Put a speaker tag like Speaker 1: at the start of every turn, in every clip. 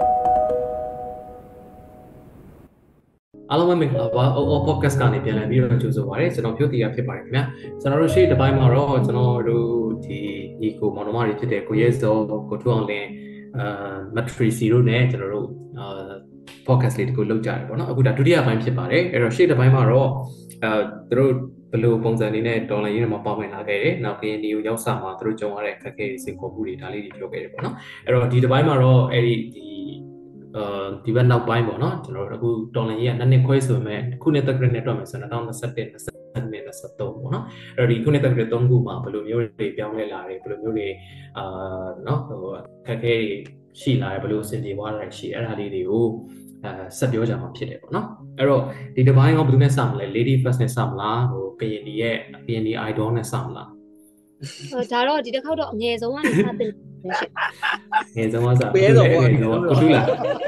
Speaker 1: အားလုံးပဲမင်္ဂလာပါ podcast ကနေပြန်လည်ပြီးတော့ကြိုဆိုပါရစေကျွန်တော်ဖြိုးတီရဖြစ်ပါတယ်ခင်ဗျာကျွန်တော်တို့ရှေ့တစ်ပိုင်းမှာတော့ကျွန်တော်တို့ဒီညီကိုမောင်နှမတွေဖြစ်တဲ့ကိုရဲစောကိုထွန်းအောင်လင်းမက်ထရီစီတို့နဲ့ကျွန်တော်တို့podcast လေးတကူလုပ်ကြတယ်ပေါ့နော်အခုဒါဒုတိယပိုင်းဖြစ်ပါတယ်အဲ့တော့ရှေ့တစ်ပိုင်းမှာတော့သူတို့ဘယ်လိုပုံစံလေးနဲ့ဒေါ်လာရင်းတွေမှာပေါဝင်လာခဲ့တယ်နောက်ကရင်ဒီကိုရောက်စားမှာသူတို့ကြုံရတဲ့အခက်အခဲတွေစိတ်ခေါ်မှုတွေဒါလေးတွေပြောခဲ့တယ်ပေါ့နော်အဲ့တော့ဒီတစ်ပိုင်းမှာတော့အဲ့ဒီဘက်နောက်ပိုင်းပေါ့နော်ကျွန်တော်တို့အခုတော်လန်ကြီးကနှစ်ခွဲဆိုပေမဲ့ခုနှစ်သက်ဂရနဲ့တွက်မယ်ဆိုတော့2021 2022 23ပေါ့နော်အဲ့တော့ဒီခုနှစ်သက်ဂရ3ခုမှာဘယ်လိုမျိုးတွေပြောင်းလဲလာတယ်ဘယ်လိုမျိုးတွေနော်ဟိုခက်ခဲရှိလာတယ်ဘယ်လိုအဆင်ပြေသွားတာရှိအဲ့ဒါလေးတွေကိုဆက်ပြောကြမှာဖြစ်တယ်ပေါ့နော်အဲ့တော့ဒီတစ်ပိုင်းကဘယ်သူနဲ့စမလဲ Lady First နဲ့စမလားဟိုကရင်ဒီရဲ့ KND Idol နဲ့စမလား
Speaker 2: ဒါတော့ဒီတစ်ခေါက်တော့အငယ်ဆုံးကနေစတင်
Speaker 1: ငယ်ဆုံးကစားပေးတော့ပေါ့ကိုတူးလာ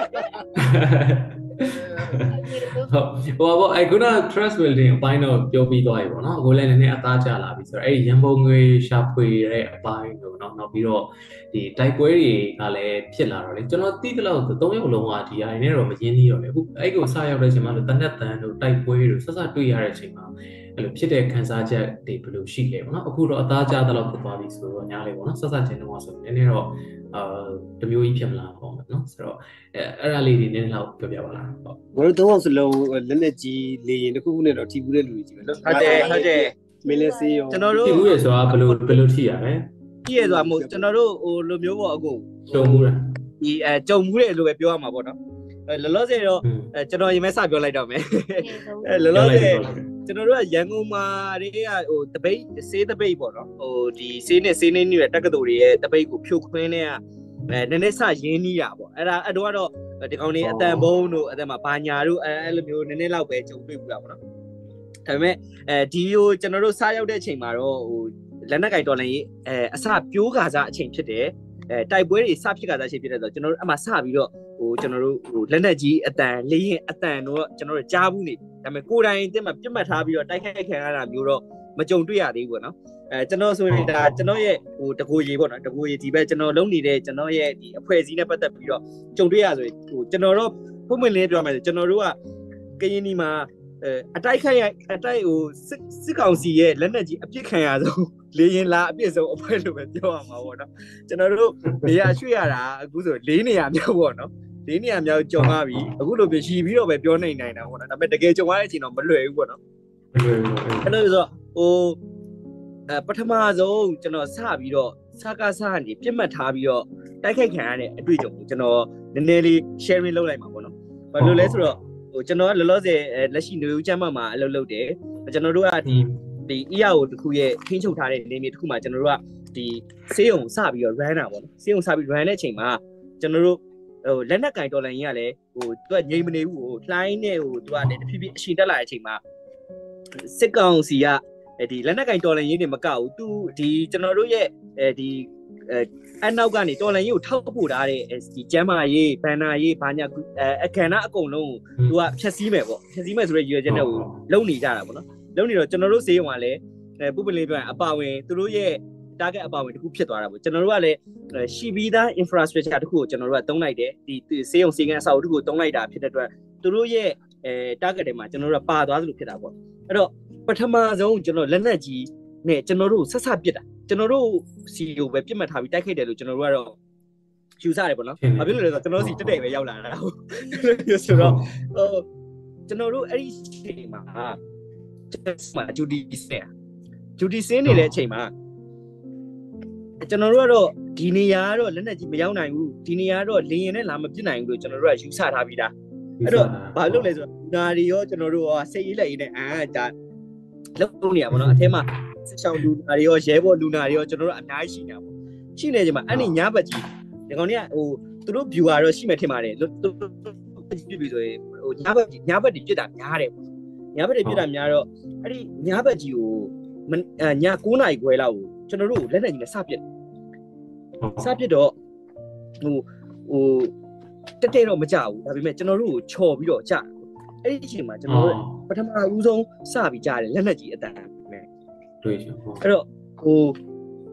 Speaker 1: ဟုတ်ဘောအဲ့ခုန trust building အပိုင်းတော့ပြောပြီးသွားပြီပေါ့နော်အခုလည်းနည်းနည်းအသားကျလာပြီဆိုတော့အဲ့ဒီရန်ပုံငွေရှာဖွေတဲ့အပိုင်းကိုနော်နောက်ပြီးတော့ဒီတိုက်ပွဲတွေကလည်းဖြစ်လာတော့လေကျွန်တော်သိသလောက်3ရက်လုံးကဒီအရင်နဲ့တော့မရင်းသေးတော့လေအခုအဲ့ကိုစရောက်တဲ့အချိန်မှာလို့တနက်တန်တို့တိုက်ပွဲတို့ဆက်ဆက်တွေ့ရတဲ့အချိန်မှာအဲ့လိုဖြစ်တဲ့ခန်းစားချက်တွေဘယ်လိုရှိခဲ့ပေါ့နော်အခုတော့အသားကျသလောက်ဖြစ်သွားပြီဆိုတော့ညားလေးပေါ့နော်ဆက်ဆက်ချင်းတော့ဆိုနည်းနည်းတော့တမျိုးကြီးဖြစ်မလာပေါ့နော်ဆိုတော့အဲ့ဒါလေးတွေနည်းနည်းတော့ပြောပြပါလား
Speaker 3: ဟုတ်ငါတို့3အောင်စလုံးလက်လက်ကြီးလေရင်တစ်ခုခုနဲ့တော့ထိဘူးတဲ့လူကြီးပဲနော်
Speaker 4: ဟုတ်တယ်
Speaker 3: မင်းလည်းစေးရော
Speaker 4: ကျွန်တော်တို့
Speaker 1: ထိဘူးရဆိုတာဘယ်လိုထိရလဲ
Speaker 4: ထိရဆိုတာမဟုတ်ကျွန်တော်တို့ဟိုလိုမျိုးပေါ့အခု
Speaker 1: ကြုံမှုလား
Speaker 4: ဒီကြုံမှုတဲ့လို့ပဲပြောရမှာပေါ့နော်လောလောဆယ်တော့ကျွန်တော်ရင်မဲစပြောလိုက်တော့မယ်လောလောဆယ်ကျွန်တော်တို့ကရန်ကုန်မှာတွေကဟိုတပိတ်ဆေးတပိတ်ပေါ့နော်ဟိုဒီဆေးနဲ့ဆေးနေနေတဲ့တက္ကသိုလ်တွေရဲ့တပိတ်ကိုဖြိုခွင်းတဲ့ကနည်းနည်းစရင်းနှီးတာပေါ့အဲ့ဒါအဲ့တော့ဒီကောင်လေးအတန်ဘုံတို့အတန်မှာဘာညာတို့အဲ့လိုမျိုးနည်းနည်းလောက်ပဲကြုံတွေ့ဘူးလားပေါ့နော်ဒါပေမဲ့ဒီကိုကျွန်တော်တို့စားရောက်တဲ့အချိန်မှာတော့ဟိုလက်နက်ကိုင်တော်လည်းအစပြိုးခါစားအချိန်ဖြစ်တယ်တိုက်ပွဲတွေစဖြစ်ခါစားအချိန်ဖြစ်တယ်ဆိုတော့ကျွန်တော်တို့အမှစပြီးတော့ဟိုကျွန်တော်တို့ဟိုလက်နက်ကြီးအတန်လေးရင်အတန်တော့ကျွန်တော်တို့ကြားဘူးနေဒါပေမဲ့ကိုယ်တိုင်တင်မှာပြတ်မှတ်ထားပြီးတော့တိုက်ခိုက်ခံရတာမျိုးတော့မကြုံတွေ့ရသေးဘူးပေါ့နော်ကျွန်တော်ဆိုရင်ဒါကျွန်တော်ရဲ့ဟိုတကူရေပေါ့နော်တကူရေဒီဘက်ကျွန်တော်လုံးနေတဲ့ကျွန်တော်ရဲ့ဒီအဖွဲ့အစည်းနဲ့ပတ်သက်ပြီးတော့ကြုံတွေ့ရဆိုရင်ဟိုကျွန်တော်တို့ပုံမှန်လေးပြောမယ်ဆိုကျွန်တော်တို့ကကရင်နီမှာအတိုက်ခိုက်အတိုက်ဟိုစစ်ကောင်စီရဲ့လက်နက်ကြီးအပြစ်ခံရဆုံးလေရင်လာအပြစ်ဆုံးအဖွဲ့လို့ပဲပြောရမှာပေါ့နော်ကျွန်တော်တို့နေရာရွှေ့ရတာအခုဆို4နေရာမြောက်ပေါ့နော်4နေရာမြောက်ကြုံသွားပြီအခုလိုပြရှိပြီးတော့ပဲပြောနိုင်တာပေါ့နော်ဒါပေမဲ့တကယ်ကြုံရတဲ့အချိန်တော့မလွယ်ဘူးပေါ့နော်အဲ့လိုဆိုဟိုပထမဆုံးကျွန်တော်စပြီးတော့စကားစားနေပြတ်မှတ်ထားပြီးတော့တိုက်ခိုက်ခံရတဲ့အတွေ့အကြုံကိုကျွန်တော်နည်းနည်းလေး sharing လုပ်လိုက်မှာပေါ့နော်ဘာလို့လဲဆိုတော့ဟိုကျွန်တော်ကလောလောဆယ်လက်ရှိနေဦးကျမ်းမှာအလုပ်လုပ်တယ်ကျွန်တော်တို့ကဒီ EAO တခုရဲ့ခင်းချုပ်ထားတဲ့နေမြေတခုမှာကျွန်တော်တို့ကဒီဆေးရုံစပြီးတော့ run တာပေါ့နော်ဆေးရုံစပြီး run တဲ့အချိန်မှာကျွန်တော်တို့ဟိုလက်နက်ကင်တော်လိုင်းကြီးကလည်းဟိုသူကငြိမ်မနေဘူးဟိုလှိုင်းနဲ့ဟိုသူကလည်းတဖြည်းဖြည်းအရှင်တက်လာတဲ့အချိန်မှာစစ်ကောင်စီကဒီလက်နက်ကင်တော်လိုင်းကြီးတွေမကဘူးသူဒီကျွန်တော်တို့ရဲ့ဒီအနောက်ကနေတော်လိုင်းကြီးကိုထောက်ပို့ထားတဲ့ဒီကျမ်းမာရေးဘန်နာရေးဘာညာအခမ်းအနားအကုန်လုံးကိုသူကဖြတ်စည်းမယ်ပေါ့ဖြတ်စည်းမယ်ဆိုတဲ့ရည်ရွယ်ချက်နဲ့ကိုလုံနေကြတာပေါ့နော်လုံနေတော့ကျွန်တော်တို့ဈေးရုံကလည်းပုပ္ပလင်းပြောရင်အပါဝင်သူတို့ရဲ့ target အပါဝင်တခုဖြစ်သွားတာပေါ့ကျွန်တော်တို့ကလည်းရှိပြီးသား infrastructure တခုကိုကျွန်တော်တို့ကသုံးလိုက်တယ်ဒီဈေးရုံစီကန်းအဆောက်အဦတခုကိုသုံးလိုက်တာဖြစ်တဲ့အတွက်သူတို့ရဲ့target တွေမှာကျွန်တော်တို့ကပါသွားသလိုဖြစ်တာပေါ့အဲ့တော့ပထမဆုံးကျွန်တော်လက်နက်ကြီးနဲ့ကျွန်တော်တို့ဆက်ပစ်တာကျွန်တော်တို့စီကိုပဲပြစ်မှတ်ထားပြီးတိုက်ခိုက်တယ်လို့ကျွန်တော်တို့ကတော့ယူဆတယ်ပေါ့နော်။ဘာဖြစ်လို့လဲဆိုတော့ကျွန်တော်စီတက်တယ်ပဲရောက်လာတာ။ဆိုတော့ဟိုကျွန်တော်တို့အဲ့ဒီအချိန်မှာဂျူဒီစင်းနေတဲ့အချိန်မှာကျွန်တော်တို့ကတော့ဒီနေရာကတော့လက်နက်ကြီးမရောက်နိုင်ဘူးဒီနေရာကတော့လေရင်နဲ့လာမပစ်နိုင်ဘူးလို့ကျွန်တော်တို့ကယူဆထားပြီးသား။အဲ့တော့ဘာလို့လဲဆိုတော့လူနာတွေရောကျွန်တော်တို့ရောစိတ်အေးလက်အေးနဲ့ဒါလုံးနေရပါတော့အထဲမှာစစ်ဆောင်လူနာတွေရောရဲဘော်လူနာတွေရောကျွန်တော်တို့အများကြီးရှိနေတာပေါ့ရှိနေကြမှာအဲ့ဒီညဘက်ကြီးဒီကောင်တွေကဟိုသူတို့ viewer တော့ရှိမှထင်ပါတယ်သူပြပြီဆိုရင်ဟိုညဘက်တွေပြစ်တာများတယ်ပေါ့ညဘက်တွေပြစ်တာများတော့အဲ့ဒီညဘက်ကြီးကိုည9နာရီခွဲလောက်ကိုကျွန်တော်တို့လက်နဲ့ကြီးနဲ့စပစ်တော့ဟိုတက်တဲ့တော့မကြဘူးဒါပေမဲ့ကျွန်တော်တို့ကိုချော်ပြီးတော့ကြာအဲ့ဒီအချိန်မှာကျွန်တော်တို့ပထမဦးဆုံးစပြီးကြားတယ်လက်နက်ကြီးအတန်နဲ့
Speaker 1: တွေ့ချင်
Speaker 4: အဲ့တော့ဟို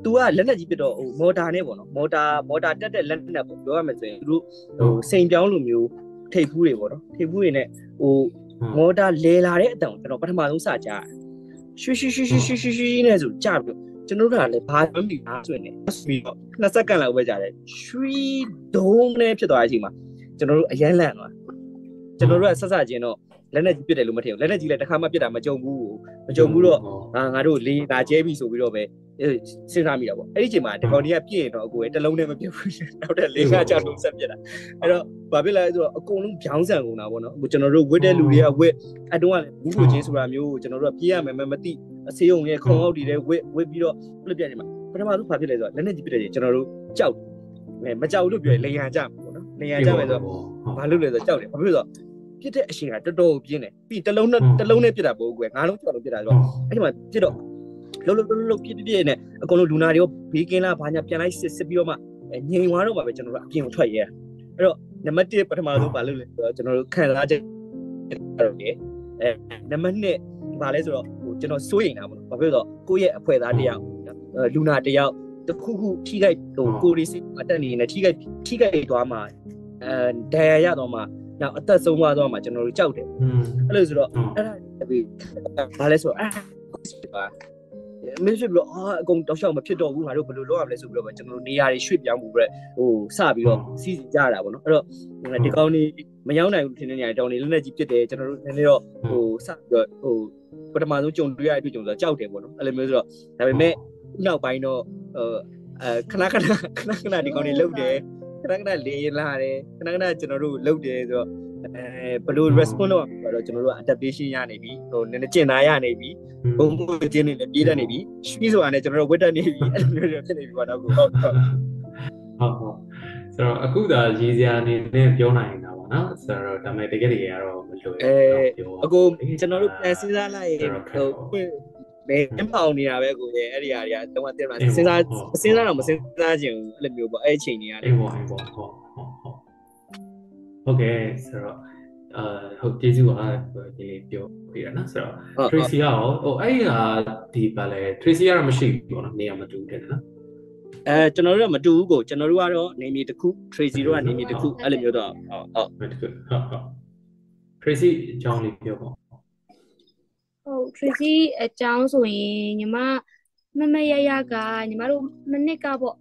Speaker 4: तू आ लन्ने जी पिटတော့မော်တာနဲ့ပေါ့နော်မော်တာတက်တဲ့လက်နဲ့ပေါ့ပြောရမယ်ဆိုရင်သူတို့စိန်ပြောင်းလိုမျိုးထိပ်ဖူးတွေပေါ့နော်ထိပ်ဖူးတွေနဲ့မော်တာလဲလာတဲ့အတန်ကျွန်တော်ပထမဆုံးစကြားရွှေနဲ့ဆိုကြားပြီးကျွန်တော်တို့ကလည်းဘာမှမသိဘူးဆိုရင်ပြီးတော့2စက္ကန့်လောက်ပဲကြားတယ်ရွှေဒုံးနဲ့ဖြစ်သွားတဲ့အချိန်မှာကျွန်တော်တို့အရန်လန့်သွားကျွန်တော်တို့ကဆက်ချင်းတော့လက်နဲ့ကြီးပြစ်တယ်လို့မထင်ဘူးလက်နဲ့ကြီးလည်းတစ်ခါမှပြစ်တာမကြုံဘူးတော့ငါတို့လေငါကျဲပြီဆိုပြီးတော့ပဲစဉ်းစားမိတာပေါ့အဲ့ဒီအချိန်မှာဒီကောင်ကြီးကပြည့်ရင်တော့အကိုယ်တလုံးနဲ့မပြတ်ဘူးနောက်တဲ့လေးငါကြောက်လို့ဆက်ပြစ်တာအဲ့တော့ဘာဖြစ်လဲဆိုတော့အကုန်လုံးပြောင်းဆန်ကုန်တာပေါ့နော်အခုကျွန်တော်တို့ဝတ်တဲ့လူတွေကဝတ်အတုံးကလည်းဘူးလိုချင်းဆိုတာမျိုးကျွန်တော်တို့ကပြေးရမယ်မသိအစေးုံရဲ့ခုံအောက်တီတဲ့ဝတ်ပြီးတော့ပြစ်ပြနေမှာပထမဆုံးဘာဖြစ်လဲဆိုတော့လက်နဲ့ကြီးပြစ်တယ်ကျွန်တော်တို့ကြောက်မကြောက်လို့ပြောရင်လေရန်ကြမှာပေါ့နော်လေရန်ကြမယ်ဆိုတော့ဘာလို့လဲဆိုတော့ကြောက်တယ်ဘာဖြစ်လို့ဆိုတော့ပြစ်တဲ့အချိန်ကတော်တော်ပြင်းတယ်ပြီးတလုံးနဲ့ပြစ်တာပို့ကွယ်ငါးလုံးကြောက်လို့ပြစ်တာဆိုတော့အဲ့ဒီမှာပြစ်တော့လုံးပြစ်နေအကုန်လုံးလူနာတွေရောဘေးကင်းလားဘာညာပြန်လိုက်စစ်ပြီးတော့မှငြိမ်သွားတော့ပါပဲကျွန်တော်တို့အပြင်ကိုထွက်ရဲအဲ့တော့နံပါတ်1ပထမဆုံးဘာလို့လဲဆိုတော့ကျွန်တော်တို့ခံစားချက်တော့လေနံပါတ်2ဘာလဲဆိုတော့ကျွန်တော်စိုးရိမ်တာပေါ့နော်ဘာဖြစ်လို့ဆိုတော့ကိုယ့်ရဲ့အဖွဲသားတယောက်လူနာတယောက်တခုထိခိုက်ကိုရီစီအတက်နေနေထိခိုက်သွားမှာဒဏ်ရာရတော့မှနောက်အသက်ဆုံးသွားတော့မှကျွန်တော်တို့ကြောက်တယ်အဲ့လိုဆိုတော့အဲ့ဒါပြီးဘာလဲဆိုတော့မင်းဖြစ်ပြီးတော့အကုန်တောက်လျှောက်မဖြစ်တော့ဘူးငါတို့ဘယ်လိုလုပ်ရမလဲဆိုပြီးတော့ကျွန်တော်တို့နေရာတွေရွှေ့ပြောင်းမှုပဲစပြီးတော့စီစဉ်ကြတာပေါ့နော်အဲ့တော့ဒီကောင်းလေးမရောက်နိုင်ဘူးထင်နေနေတောင်းနေလက်နဲ့ကြီးပြစ်တယ်ကျွန်တော်တို့နည်းနည်းတော့စပြီးတော့ပထမဆုံးကြုံတွေ့ရတဲ့တွေ့ကြုံဆိုတော့ကြောက်တယ်ပေါ့နော်အဲ့လိုမျိုးဆိုတော့ဒါပေမဲ့နောက်ပိုင်းတော့ခဏဒီကောင်းလေးလှုပ်တယ်ခဏလေးလာတယ်ခဏကျွန်တော်တို့လှုပ်တယ်ဆိုတော့ဘယ်လို response လုပ်ရမှာတော့ကျွန်တော်တို့က adaptation ရနေပြီနည်းနည်းကျင့်သားရနေပြီဘုံကျင်းနေလည်းပြေးတတ်နေပြီရွှေဆိုတာနဲ့ကျွန်တော်တို့ဝတ်တတ်နေပြီအဲ့လိုမျိုးဖြစ်နေပြီပေါ့နော်ဟုတ်ဆို
Speaker 1: တော့အခုသာရေးစရာအနေနဲ့ပြောနိုင်တာပေါ့နော်ဆိုတော့ဒါပေမဲ့တကယ်ကတော့မလွယ်
Speaker 4: ဘူးအခုကျွန်တော်တို့ပြန်စဉ်းစားလိုက်ရင်ဘယ်မှအောင်နေတာပဲကိုရဲ့အဲ့ဒီဟာတွေကတော့တင်မှာစဉ်းစားတော့မစဉ်းစားချင်ဘူးအဲ့လိုမျိုးပေါ့အဲ့အချိန်တွေရတယ်
Speaker 1: ဟုတ်ကဲ့ဆိုတော့ဟုတ်ကျေးဇူးပါဒီလေးပြောပြရနော်ဆိုတော့ Tracy ရောအဲ့ဟာဒီပါလေ Tracy ကတော့မရှိဘူးပေါ့နော်နေရာမတူတယ်နော်
Speaker 4: ကျွန်တော်တို့ကမတူဘူးကိုကျွန်တော်တို့ကတော့နေမြေတစ်ခု Tracy တို့ကနေမြေတစ်ခုအဲ့လိုမျိုးတော့ဟုတ်
Speaker 1: Tracy အကြောင်းလေးပြောပါ
Speaker 2: ဟုတ် Tracy အကြောင်းဆိုရင်ညီမမရကညီမတို့မနစ်ကပေါ့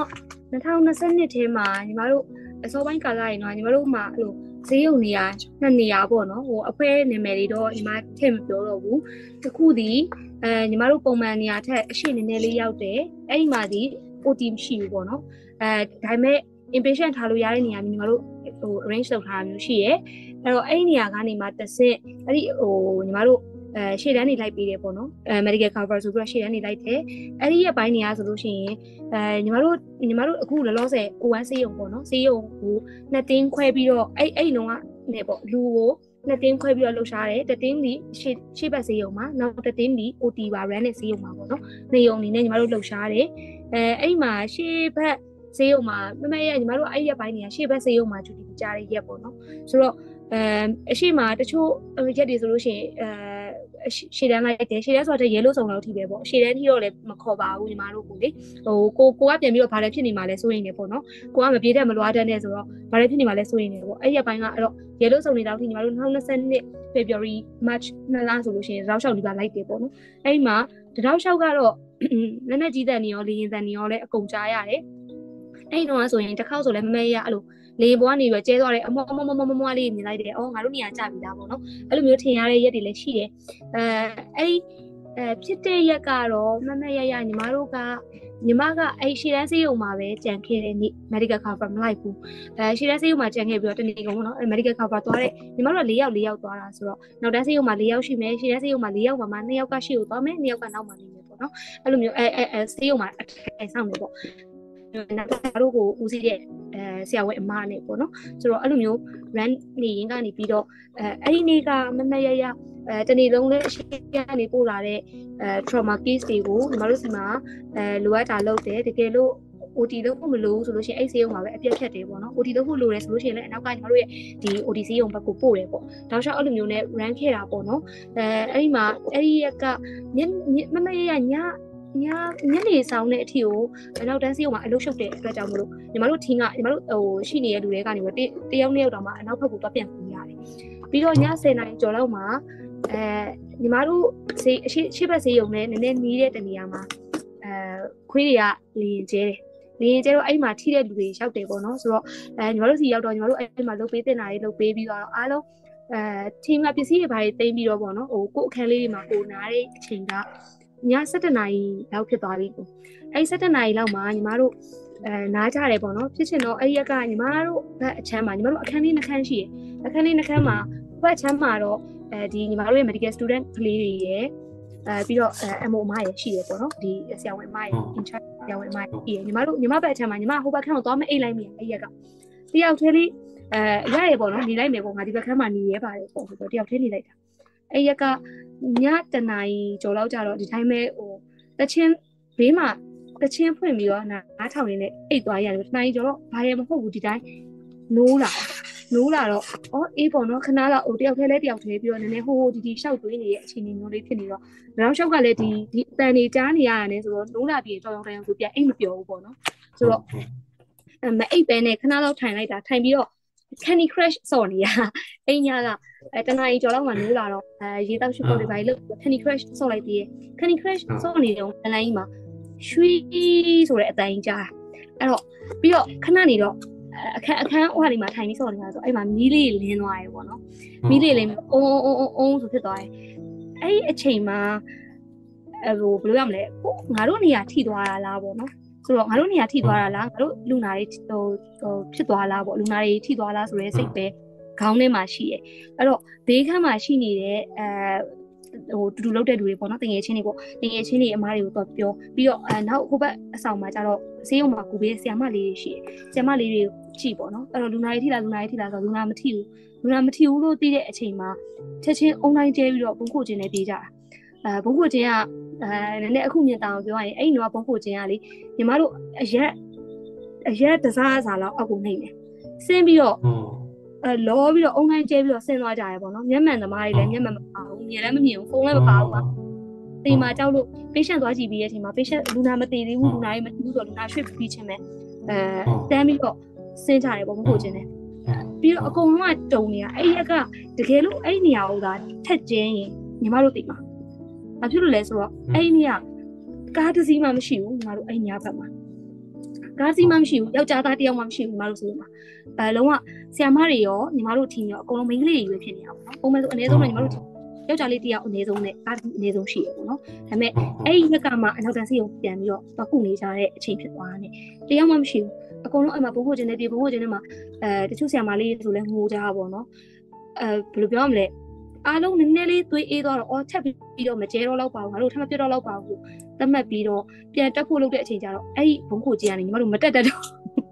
Speaker 2: 2020ထဲမှာညီမတို့အစောပိုင်းကာလရင်တော့ညီမတို့မှာအဲ့လိုဈေးရုံနေရာ2နေရာပေါ့နော်အဖွဲနာမည်တွေတော့ညီမထည့်မပြောတော့ဘူးတခုဒီညီမတို့ပုံမှန်နေရာထက်အရှိနည်းနည်းလေးရောက်တယ်အဲ့ဒီမှာဒီ OT မရှိဘူးပေါ့နော်ဒါပေမဲ့ inpatient ထားလို့ရတဲ့နေရာမျိုးညီမတို့arrange လုပ်ထားတာမျိုးရှိရဲအဲ့တော့အဲ့ဒီနေရာကနေမှတစ်ဆင့်အဲ့ဒီညီမတို့ရှေ့တန်းနေလိုက်ပြီးတယ်ပေါ့နော်medical cover ဆိုပြီးတော့ရှေ့တန်းနေလိုက်တယ်အဲ့ဒီရဲ့ဘိုင်းနေရဆိုလို့ရှိရင်ညီမတို့အခုလောလောဆယ် O1 ဆေးရုံပေါ့နော်ဆေးရုံကို2တင်းခွဲပြီးတော့အဲ့နှုံကနေပေါ့လူကို2တင်းခွဲပြီးတော့လှုပ်ရှားတယ်1တင်းဒီရှေ့ဘက်ဆေးရုံမှာနောက်1တင်းဒီ OT ပါ run နဲ့ဆေးရုံမှာပေါ့နော်နေရုံအနေနဲ့ညီမတို့လှုပ်ရှားတယ်အဲ့ဒီမှာရှေ့ဘက်ဆေးရုံမှာမရညီမတို့အဲ့ဒီရဲ့ဘိုင်းနေရရှေ့ဘက်ဆေးရုံမှာဂျူတီကြားရရက်ပေါ့နော်ဆိုတော့အရှိမတချို့ရက်တွေဆိုလို့ရှိရင်ရှေ့တန်းလိုက်တယ်ရှေ့တန်းဆိုတော့ရဲလို့ဆောင်လောက်ထိပဲပေါ့ရှေ့တန်းထိတော့လည်းမခေါ်ပါဘူးညီမတို့ကိုလေကိုကပြန်ပြီးတော့ဘာလဲဖြစ်နေမှာလဲစိုးရင်နေပေါ့နော်ကိုကမပြေးတတ်မလွားတတ်နဲ့ဆိုတော့ဘာလဲဖြစ်နေမှာလဲစိုးရင်နေပေါ့အဲ့ရက်ပိုင်းကအဲ့တော့ရဲလို့ဆောင်နေတော့ထိညီမတို့2022 February March 2လဆိုလို့ရှိရင်တောက်လျှောက်ဒီပါလိုက်တယ်ပေါ့နော်အဲ့ဒီမှာတောက်လျှောက်ကတော့လက်နဲ့ကြီးတဲ့နေရောလေရင်တန်နေရောလည်းအကုန်ကြားရတယ်အဲ့ဒီတော့ဆိုရင်တစ်ခေါက်ဆိုလည်းမရအဲ့လိုလေဘွားနေပြီးကျဲသွားတယ်အမောလေးမြင်လိုက်တယ်ငါတို့နေရာကြပြီလားပေါ့နော်အဲ့လိုမျိုးထင်ရတဲ့ရက်တွေလည်းရှိတယ်အဲ့ဖြစ်တဲ့ရက်ကတော့မရညီမကအဲ့ရှေ့တန်းဆေးရုံမှာပဲကြံခဲ့တဲ့နေ့ medical cover မလိုက်ဘူးရှေ့တန်းဆေးရုံမှာကြံခဲ့ပြီးတော့တနေ့ကုန်ပေါ့နော် medical cover သွားတဲ့ညီမတို့က4ယောက်သွားတာဆိုတော့နောက်တန်းဆေးရုံမှာ4ယောက်ရှိမယ်ရှေ့တန်းဆေးရုံမှာ4ယောက်မှာ2ယောက်ကရှေ့ကိုသွားမယ်2ယောက်ကနောက်မှာနေမယ်ပေါ့နော်အဲ့လိုမျိုးဆေးရုံမှာအထိုင်ဆောင်နေပေါ့နောက်တို့ကိုဦးစီးတဲ့ဆရာဝန်အမနဲ့ပေါ့နော်ဆိုတော့အဲ့လိုမျိုး run နေရင်ကနေပြီးတော့အဲ့ဒီနေ့ကမရတနေ့လုံးလည်းအရှိကနေပို့လာတဲ့trauma case တွေကိုညီမတို့စီမှာလိုအပ်တာလုပ်တယ်တကယ်လို့ OT လုပ်ဖို့မလိုဆိုလို့ရှိရင်အဲ့ဆေးရုံမှာပဲအပြတ်ဖြတ်တယ်ပေါ့နော် OT လုပ်ဖို့လိုတယ်ဆိုလို့ရှိရင်လည်းအနောက်ကညီမတို့ရဲ့ဒီ OT ဆေးရုံဘက်ကိုပို့တယ်ပေါ့တောက်လျှောက်အဲ့လိုမျိုးနဲ့ run ခဲ့တာပေါ့နော်အဲ့ဒီမှာအဲ့ဒီရက်ကမရညညနေဆောင်တဲ့အထိကိုနောက်တန်းစီကိုမှအလုပ်ရှုပ်တဲ့အတွက်ကြောင့်မလို့ညီမတို့ထင်းကညီမတို့ရှိနေတဲ့လူတွေကနေပြီးတယောက်နှစ်ယောက်တောင်မှအနောက်ဘက်ကိုသွားပြန်ကူရတယ်ပြီးတော့ည10 နာရီကျော်လောက်မှာညီမတို့ရှေ့ဘက်ဆေးရုံနဲ့နည်းနည်းနီးတဲ့တနေရာမှာခွေးတွေကလင်းကျဲတော့အဲ့မှာထိတဲ့လူတွေရောက်တယ်ပေါ့နော်ဆိုတော့ညီမတို့စီရောက်တော့ညီမတို့အဲ့မှာလုပ်ပေးတင်တာတွေလုပ်ပေးပြီးတော့အားလုံးteam ကပစ္စည်းတွေဘာတွေတင်ပြီးတော့ပေါ့နော်ကိုအခန်းလေးတွေမှာကိုနားတဲ့အချိန်ကည7 နာရီလောက်ဖြစ်သွားပြီပေါ့အဲ့7 နာရီလောက်မှာညီမတို့နားကြတယ်ပေါ့နော်ဖြစ်ချင်တော့အဲ့ရက်ကညီမတို့ဘက်အချမ်းမှာညီမတို့အခန်းလေး2ခန်းရှိတယ်အခန်းလေး2ခန်းမှာဘက်အချမ်းမှာတော့ဒီညီမတို့ရဲ့ medical student ကလေးတွေရယ်ပြီးတော့MO မရရှိရပေါ့နော်ဒီဆရာဝန်မရ in charge ဆရာဝန်မရညီမဘက်အချမ်းမှာညီမဟိုဘက်ခန်းကိုသွားမအိတ်လိုက်မိအဲ့ရက်ကတယောက်တည်းလေးရရပေါ့နော်နေလိုက်မယ်ပေါ့ငါဒီဘက်ခန်းမှာနေရဲပါတယ်ပေါ့ဆိုတော့တယောက်တည်းနေလိုက်တာအဲ့ရက်ကည1 နာရီကျော်လောက်ကြတော့ဒီတိုင်းပဲတချင်းဘေးမှာတချင်းဖွင့်ပြီးတော့နားထောင်နေနဲ့အိတ်သွားရတယ်1 နာရီကျော်တော့ဘာရဲမဟုတ်ဘူးဒီတိုင်းနိုးလာတော့အေးပေါ့နော်ခဏလောက်တယောက်တည်းပြီးတော့နည်းနည်းဟိုဒီရှောက်တွေးနေတဲ့အခြေအနေမျိုးလေးဖြစ်နေတော့နောက်ရှောက်ကလည်းဒီအတန်တွေကြားနေရတာနဲ့ဆိုတော့နိုးလာပြီးတော့တောင်ဆိုပြန်အိတ်မပြောဘူးပေါ့နော်ဆိုတော့မအိတ်ပဲနဲ့ခဏလောက်ထိုင်လိုက်တာထိုင်ပြီးတော့ Candy Crush စော်နေရအိမ်ညက1 နာရီကျော်လောက်မှနိုးလာတော့ရေတောက်ရှုပ်တွေပါလို့ Candy Crush စော်လိုက်သေးတယ် Candy Crush စော်နေတော့အလိုင်းမှာရွှီဆိုတဲ့အတန်ကြီးကြားအဲ့တော့ပြီးတော့ခဏနေတော့အခန်းဟိုဟာဒီမှာထိုင်ပြီးစော်နေတာဆိုအဲ့မှာမီးလေးလင်းသွားတယ်ပေါ့နော်မီးလေးလင်းအုံးဆိုဖြစ်သွားတယ်အဲ့အချိန်မှာဘယ်လိုရမလဲငါတို့နေရာထိသွားတာလားပေါ့နော်ဆိုတော့ငါတို့နေရာထိသွားတာလားငါတို့လူနာတွေဖြစ်သွားလားပေါ့လူနာတွေထိသွားလားဆိုတဲ့စိတ်ပဲခေါင်းထဲမှာရှိတယ်အဲ့တော့ဘေးခန်းမှာရှိနေတဲ့တူတူလောက်တဲ့လူတွေပေါ့နော်တငယ်ချင်းတွေပေါ့တငယ်ချင်းတွေအမားတွေကိုတော့ပြောပြီးတော့နောက်ဟိုဘက်အဆောင်မှာကျတော့ဆေးရုံမှာကူပေးဆရာမလေးတွေရှိတယ်ဆရာမလေးတွေကြည့်ပေါ့နော်အဲ့တော့လူနာတွေထိလားဆိုတော့လူနာမထိဘူးလို့သိတဲ့အချိန်မှာချက်ချင်းအုံတိုင်းကျဲပြီးတော့ဘုံခိုချင်းနဲ့ပြေးကြတာဘုံခိုချင်းကနည်းနည်းအခုမြင်တောင်ပြောရရင်အဲ့ဒီတော့ဘုံခိုချင်းကလေညီမတို့အရက်တစားစားလောက်အောက်ကိုနှိမ့်တယ်ဆင်းပြီးတော့လောပြီးတော့အုံတိုင်းကျဲပြီးတော့ဆင်းသွားကြရပေါ့နော်မျက်မှန်သမားတွေလည်းမျက်မှန်မပါဘူးမြင်လည်းမမြင်ဘူးဖုန်းလည်းမပါဘူးပါဒီမှာကြောက်လို့ patient သွားကြည့်ပြီးတဲ့အချိန်မှာ patient လူနာမတည်သေးဘူးလူနာကြီးမတည်ဘူးဆိုတော့လူနာရွှေ့ပြီးချင်းပဲတန်းပြီးတော့ဆင်းကြတယ်ပေါ့ဘုံခိုချင်းနဲ့ပြီးတော့အကုန်လုံးကတုံနေတာအဲ့ရက်ကတကယ်လို့အဲ့နေရာကိုသာထက်ကျင်းရင်ညီမတို့သိမှာဘာဖြစ်လို့လဲဆိုတော့အဲ့နေရာကားတစ်စီးမှမရှိဘူးညီမတို့အဲ့ညဘက်မှာကားစီးမှမရှိဘူးယောက်ျားသားတယောက်မှမရှိဘူးညီမတို့ဆိုမှာလုံးဝဆရာမတွေရောညီမတို့ထင်ရောအကုန်လုံးမိန်းကလေးတွေပဲဖြစ်နေတာပေါ့နော်ပုံမှန်ဆိုအနည်းဆုံးတော့ညီမတို့ယောက်ျားလေးတယောက်အနည်းဆုံးနဲ့ကားတစ်စီးအနည်းဆုံးရှိရပေါ့နော်ဒါပေမဲ့အဲ့ဒီရက်ကမှအနောက်တန်းစီကိုပြန်ပြီးတော့သွားကုနေကြတဲ့အချိန်ဖြစ်သွားတယ်တယောက်မှမရှိဘူးအကုန်လုံးအဲ့မှာဘုံဖို့ခြင်းနဲ့ပြေဘုံဖို့ခြင်းနဲ့မှာတချို့ဆရာမလေးဆိုလဲငိုကြတာပေါ့နော်ဘယ်လိုပြောမလဲအားလုံးနည်းနည်းလေးသွေးအေးသွားတော့ထပ်ပြီးတော့မကျဲတော့လောက်ပါဘူးငါတို့ထပ်မပြတ်တော့လောက်ပါဘူးသတ်မှတ်ပြီးတော့ပြန်တက်ဖို့လုပ်တဲ့အချိန်ကျတော့အဲ့ဒီဘုံခိုကြီးကနေညီမတို့မတက်တတ်တော့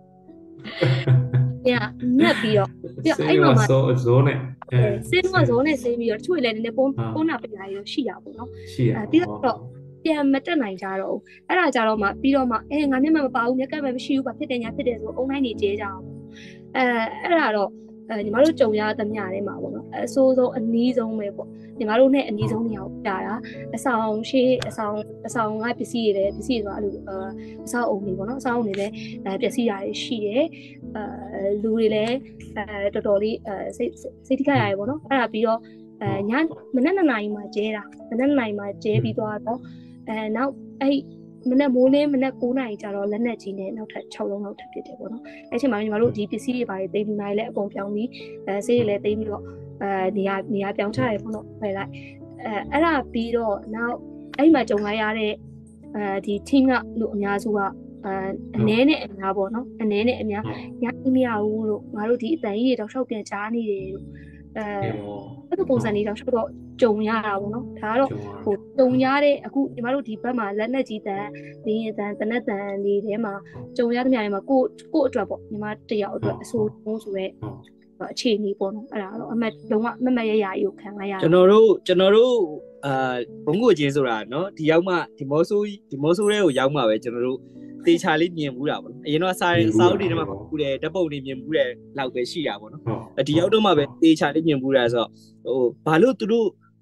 Speaker 2: ညက်ပြီးတော့အဲ့မှာ
Speaker 1: ဇိုးနဲ့
Speaker 2: စင်းကဇိုးနဲ့ဆင်းပြီးတော့တချို့လည်းနည်းနည်းပုံနာပညာတွေတော့ရှိတာပေါ့နော်ပြီးတော့ပြန်မတက်နိုင်ကြတော့ဘူးအဲ့ဒါကြတော့မှပြီးတော့မှငါမျက်မှန်မပါဘူးမျက်ကပ်ပဲမရှိဘူးဘာဖြစ်တယ်ညာဖြစ်တယ်ဆိုအုံတိုင်းနေကျဲကြအောင်အဲ့ဒါတော့ညီမတို့ကြုံရသမျှထဲမှာပေါ့နော်အဆိုးဆုံးအနည်းဆုံးပဲပေါ့ညီမတို့နဲ့အနည်းဆုံးနေအောင်ပြတာအဆောင်ရှိအဆောင်ကပစ္စည်းတွေဆိုတာအဲ့လိုအဆောင်အုံတွေပေါ့နော်အဆောင်အုံတွေလည်းပစ္စည်းတွေရှိတယ်လူတွေလည်းတော်တော်လေးစိတ်ထိခိုက်ရတယ်ပေါ့နော်အဲ့ဒါပြီးတော့ညမနက်2 နာရီမှာကျဲတာမနက်2 နာရီမှာကျဲပြီးတော့နောက်အဲ့မနက်မိုးလင်းမနက်9 နာရီကျတော့လက်နက်ကြီးနဲ့နောက်ထပ်6 လုံးလောက်ထပ်ဖြစ်တယ်ပေါ့နော်အဲ့ချိန်မှာညီမတို့ဒီပစ္စည်းတွေပါတယ်သိမ်းပြီးနိုင်လဲအကုန်ပြောင်းပြီးဆေးတွေလည်းသိမ်းပြီးတော့နေရာပြောင်းချရတယ်ပေါ့နော်ဖယ်လိုက်အဲ့ဒါပြီးတော့နောက်အဲ့မှာကြုံလိုက်ရတဲ့ဒီ team ကလူအများစုကအနည်းနဲ့အများပေါ့နော်အနည်းနဲ့အများညာမရဘူးလို့ငါတို့ဒီအတန်ကြီးတွေတော့ရှောက်ပြန်ချားနေတယ်လို့အဲ့လိုပုံစံလေးတော့ရှောက်တော့ကြုံရတာပေါ့နော်ဒါကတော့ဟိုကြုံရတဲ့အခုညီမတို့ဒီဘက်မှာလက်နက်ကြီးတန်ဒီရင်တန်တနက်တန်တွေထဲမှာကြုံရတဲ့နေရာတွေမှာကိုအတွက်ပေါ့ညီမတယောက်အတွက်အဆိုးဆုံးဆိုရဲအခြေအနေပေါ့နော်အဲ့ဒါတော့အမတ်လုံးဝမရကြီးကိုခံလိုက်ရ
Speaker 4: ကျွန်တော်တို့ဘုံကိုချင်းဆိုတာနော်ဒီရောက်မှဒီမောဆိုးတွေကိုရောက်မှပဲကျွန်တော်တို့တေချာလေးမြင်မှုတာပေါ့နော်အရင်တော့စာအုပ်တွေထဲမှာကူတယ်ဓာတ်ပုံတွေမြင်မှုတယ်လောက်ပဲရှိတာပေါ့နော်ဒီရောက်တော့မှပဲတေချာလေးမြင်မှုတာဆိုတော့ဟိုဘာလို့သူတို့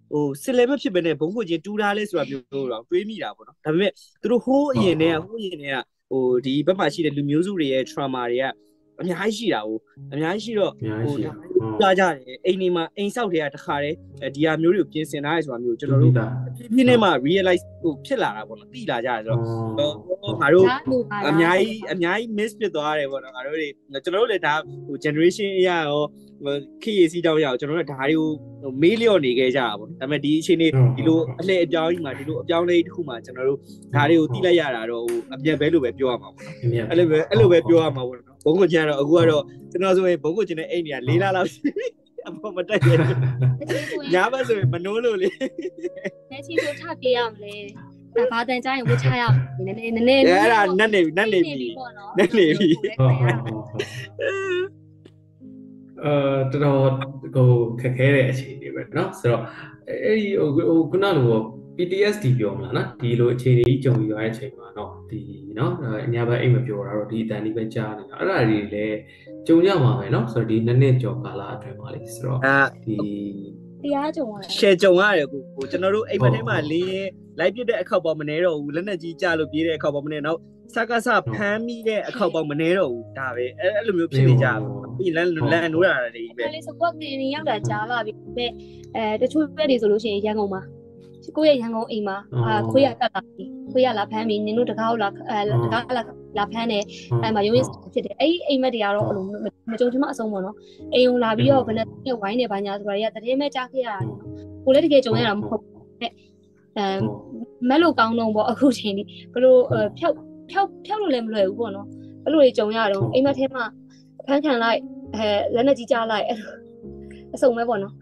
Speaker 4: စစ်လည်းမဖြစ်ဘဲနဲ့ဘုံကိုချင်းတူးထားလဲဆိုတာမျိုးတော့တွေးမိတာပေါ့နော်ဒါပေမဲ့သူတို့ဟိုးအရင်တည်းကဒီဘက်မှာရှိတဲ့လူမျိုးစုတွေရဲ့ trauma တွေကအများကြီးရှိတာကိုအများကြီးရှိတော့ဒါကြတယ်အိမ်ဒီမှာအိမ်ဆောက်တွေကတခါတည်းဒီဟာမျိုးတွေကိုပြင်ဆင်ထားရဆိုတာမျိုးကျွန်တော်တို့ဖြည်းဖြည်းနဲ့မှ realize ဖြစ်လာတာပေါ့နော်သိလာကြတယ်ဆိုတော့ငါတို့အများကြီး miss ဖြစ်သွားတယ်ပေါ့နော်ငါတို့တွေကျွန်တော်တို့လည်းဒါgeneration အရာရောခေတ်ရစီတောင်းရအောင်ကျွန်တော်တို့ဒါတွေကိုမေးလျော့နေခဲ့ကြတာပေါ့ဒါပေမဲ့ဒီအချိန်လေးဒီလိုအလှည့်အပြောင်းကြီးမှာဒီလိုအပြောင်းလေးတစ်ခုမှာကျွန်တော်တို့ဒါတွေကိုသိလိုက်ရတာတော့အပြတ်ပဲလို့ပဲပြောရမှာပေါ့နော်အဲ့လိုပဲပြောရမှာပေါ့နော်ဘုံကိုကျန်တော့အခုကတော့ကျွန်တော်ဆိုရင်ဘုံကိုကျန်တဲ့အိမ်တွေက4လလောက်ရှိပြီအပေါ်မတက်ရညာဘက်ဆိုရင်မနိုးလို့လေ
Speaker 2: လက်ချီကိုထပြေးရမလဲဘာတန်ကြရင်ဝှချရအောင်နည်း
Speaker 4: အဲ့ဒါနတ်နေပြီပေါ့နော်နတ်နေပြီ
Speaker 1: တော်တော်ခက်ခဲတဲ့အခြေအနေပဲเนาะဆိုတော့အဲ့ဒီခုနလို PTSD ပြောမလားနော်ဒီလိုအခြေအနေကြီးကြုံရတဲ့အချိန်မှာเนาะဒီเนาะအညာဘက်အိမ်မပြောတာတော့ဒီအတန်လေးပဲကြားနေတာအဲ့ဒါတွေလည်းကြုံရမှာပဲเนาะဆိုတော့ဒီနှစ်ကျော်ကာလအတွင်းမှာလေဆိုတော့ဒီ
Speaker 2: တရားကြုံရတယ်
Speaker 4: ရှယ်ကြုံရတယ်ကိုကျွန်တော်တို့အိမ်မထဲမှာလင်းလိုက်ပြတဲ့အခောက်ပေါင်းမနေတော့ဘူးလက်နဲ့ကြီးကြလို့ပြေးတဲ့အခောက်ပေါင်းမနေတော့စကားစဖမ်းမိတဲ့အခောက်ပေါင်းမနေတော့ဘူးဒါပဲအဲ့လိုမျိုးဖြစ်နေကြပြီလန်နိုးတာတွေပဲ
Speaker 2: အဲ့လေစကွတ်နေရောက်တာကြားလာပြီတချို့ဘက်တွေဆိုလို့ရှိရင်ရန်ကုန်မှာကိုယ့်ရဲ့ရန်ကုန်အိမ်မှာခွေးရတက်လာပြီခွေးရလာဖမ်းပြီနင်တို့တကားလာဖမ်းတယ်အဲ့မှာရုံးရဖြစ်တယ်အဲ့အိမ်မက်တွေကတော့အဲ့လိုမကြုံချင်မအဆုံးပေါ့နော်အိမ်ုံလာပြီးတော့ဘယ်နဲ့ဝိုင်းနေပါညာဆိုတာတွေကတည်းမဲ့ကြားခဲ့ရတာကိုလည်းတကယ်ကြုံရတာမဟုတ်ဘူးမက်လို့ကောင်းတော့ပေါ့အခုချိန်ဒီဘလို့ဖြောက်လို့လည်းမလွယ်ဘူးပေါ့နော်ဘလို့တွေကြုံရတော့အိမ်မက်ထဲမှာဖမ်းခံလိုက်လက်နဲ့ကြီးကြားလိုက်အဆုံးပဲပေါ့နော်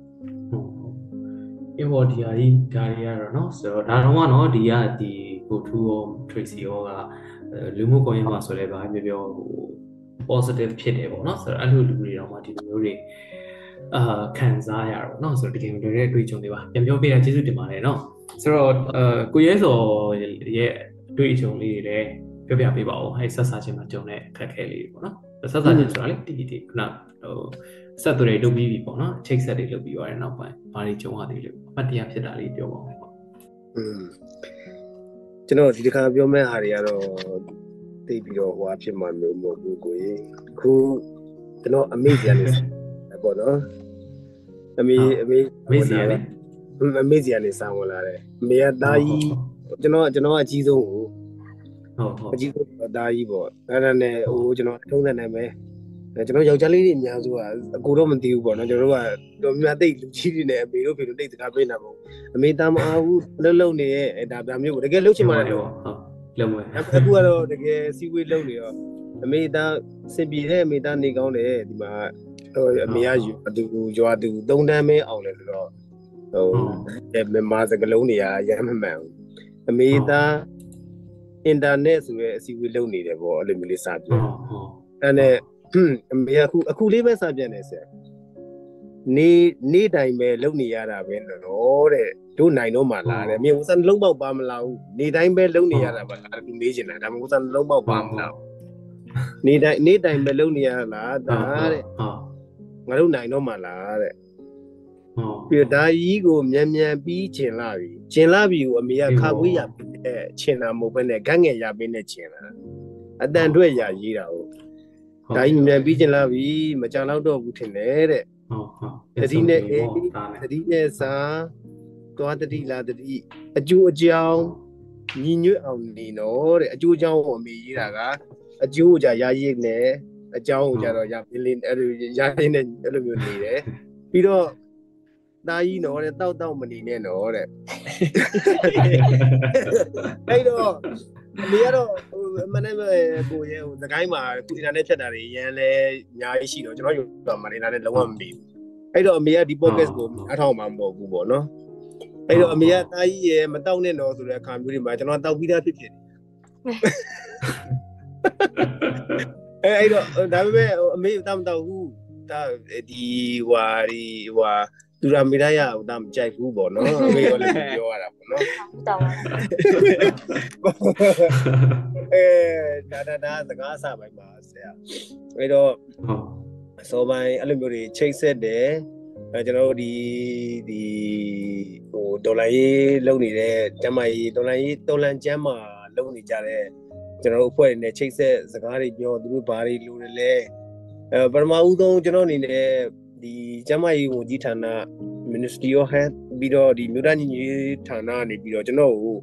Speaker 1: အေးဘော်ဒီဟာကြီးဒါတွေကတော့เนาะဆိုတော့ဒါတော့ကเนาะဒီကိုထူရော Tracy ရောကလူမှုကွန်ရက်မှာဆိုလဲပါပြောဟို positive ဖြစ်တယ်ပေါ့เนาะဆိုတော့အဲ့လိုလူတွေတော့မှဒီလိုမျိုးတွေခံစားရတော့เนาะဆိုတော့တကယ်လည်းအတွေ့အကြုံတွေပါပြန်ပြောပေးတာကျေးဇူးတင်ပါတယ်เนาะဆိုတော့ကိုရဲစောရဲ့အတွေ့အကြုံလေးတွေလည်းပြောပြပေးပါဦးအဲ့ဆက်စားခြင်းမှာကြုံတဲ့အခက်အခဲလေးတွေပေါ့เนาะဆက်စားခြင်းဆိုတာလေဒီခုနဟိုဆက်သွယ်တွေလုပ်ပြီးပြီပေါ့နော်ချိတ်ဆက်တွေလုပ်ပြီးရတယ်နောက်ပိုင်းဘာတွေကြုံရသေးလဲအမှတ်တရဖြစ်တာလေးပြောပါဦးပေါ့
Speaker 3: ကျွန်တော်ဒီတစ်ခါပြောမဲ့ဟာတွေကတော့သိပြီးတော့ဟိုအဖြစ်မှမျိုးမဟုတ်ဘူးကိုကြီးခုကျွန်တော်အမေစီကနေပေါ့နော်အမေစီကနေစောင်းဝင်လာတယ်အမေကသားကြီးကျွန်တော်ကအကြီးဆုံးကိုဟုတ်အကြီးဆုံးသားကြီးပေါ့အဲ့ဒါနဲ့ဟိုကျွန်တော်ထုံးတဲ့နာမည်ကျွန်တော်ယောက်ျားလေးတွေအများစုကအကိုတော့မသိဘူးပေါ့နော်ကျွန်တော်တို့ကတော့များသိလူကြီးတွေနဲ့အမေတို့ဖေတို့သိစကားပေးနေတာပေါ့အမေသားမအားဘူးလှုပ်နေရဲ့ဒါမျိုးကိုတကယ်လှုပ်ချင်ပါတယ်
Speaker 1: ဟုတ်လုံမယ်
Speaker 3: အခုကတော့တကယ်စီဝေးလှုပ်နေတော့အမေသားစင်ပြေတဲ့အမေသားနေကောင်းတယ်ဒီမှာဟိုအမေကရွာသူ3တန်းမဲအောင်တယ်ဆိုတော့ဟိုမြန်မာစကလုံးတွေကရမ်းမမှန်ဘူးအမေသားအင်တာနက်ဆိုရဲအစီအဝေးလှုပ်နေတယ်ပေါ့အဲ့လိုမျိုးလေးစပြောအဲ့နဲ့အမေအခုလေးပဲစပြန်နေဆက်နေ့တိုင်းပဲလုံနေရတာပဲတော့တဲ့တို့နိုင်တော့မှလားတဲ့မြေဦးစံလုံးပေါက်ပါမလားဘူးနေ့တိုင်းပဲလုံနေရတာပါသူမေးချင်တာဒါမှမဟုတ်ဦးစံလုံးပေါက်ပါမလားနေ့တိုင်းပဲလုံနေရလားဒါတဲ့ငါတို့နိုင်တော့မှလားတဲ့ပြီးဒါကြီးကိုမြန်ပြီးကျင်လာပြီကိုအမေကခါခွေးရပြီးချင်တာမဟုတ်ဘဲနဲ့ဂန်းငယ်ရပေးနဲ့ချင်တာအတန်အတွက်ရရေးတာဟုတ်ဒါကြီးမြန်ပြီးကျင်လာပြီမကြတော့တော့ဘူးထင်တယ်တဲ့တတိနဲ့စာသွားတတိလာတတိအကျိုးအကြောင်းညီညွတ်အောင်နေတော့တဲ့အကျိုးအကြောင်းကိုအမေရေးတာကအကျိုးကိုじゃရရည်နဲ့အကြောင်းကိုじゃတော့ရပြင်းလင်းအဲ့လိုရရည်နဲ့အဲ့လိုမျိုးနေတယ်ပြီးတော့သားကြီးနော်တဲ့တောက်မနေနဲ့နော်တဲ့အဲ့တော့အမေကတော့အမှန်တမ်းပဲကိုရဲဟိုသခိုင်းမှာခုအင်တာနက်ဖြတ်တာတွေရန်လဲအများကြီးရှိတော့ကျွန်တော်ယူမှာအင်တာနက်လုံးဝမပြီးဘူးအဲ့တော့အမေကဒီ podcast ကိုအထောက်မှာမဟုတ်ဘူးပေါ့နော်အဲ့တော့အမေကတားကြီးရဲမတောက်နဲ့တော့ဆိုတဲ့အခါမျိုးတွေမှာကျွန်တော်တောက်ပြီးသားဖြစ်နေအဲ့တော့ဒါပေမဲ့အမေတောက်မတောက်ဘူးဒါဒီဟွာသူရမေရရအောင်ဒါမကြိုက်ဘူးပေါ့နော်အမေကလည်းပြောရတာပေါ့နော်
Speaker 2: တောက်
Speaker 3: ဒါစကားအစပိုင်းပါဆရာအဲ့တော့အစောပိုင်းအဲ့လိုမျိုးတွေချိတ်ဆက်တယ်ကျွန်တော်တို့ဒီဒေါ်လာရေးလုံနေတဲ့ကျမကြီးဒေါ်လာရေးတော်လန်ကျမ်းမှာလုံနေကြတဲ့ကျွန်တော်တို့အဖွဲ့တွေနဲ့ချိတ်ဆက်စကားတွေပြောသူတို့ဘာတွေလိုတယ်လဲပထမဦးဆုံးကျွန်တော်အနေနဲ့ဒီကျမကြီးဝန်ကြီးဌာန Ministry of Health ပြီးတော့ဒီမြို့သားညီညွတ်ရေးဌာနနေပြီးတော့ကျွန်တော်ကို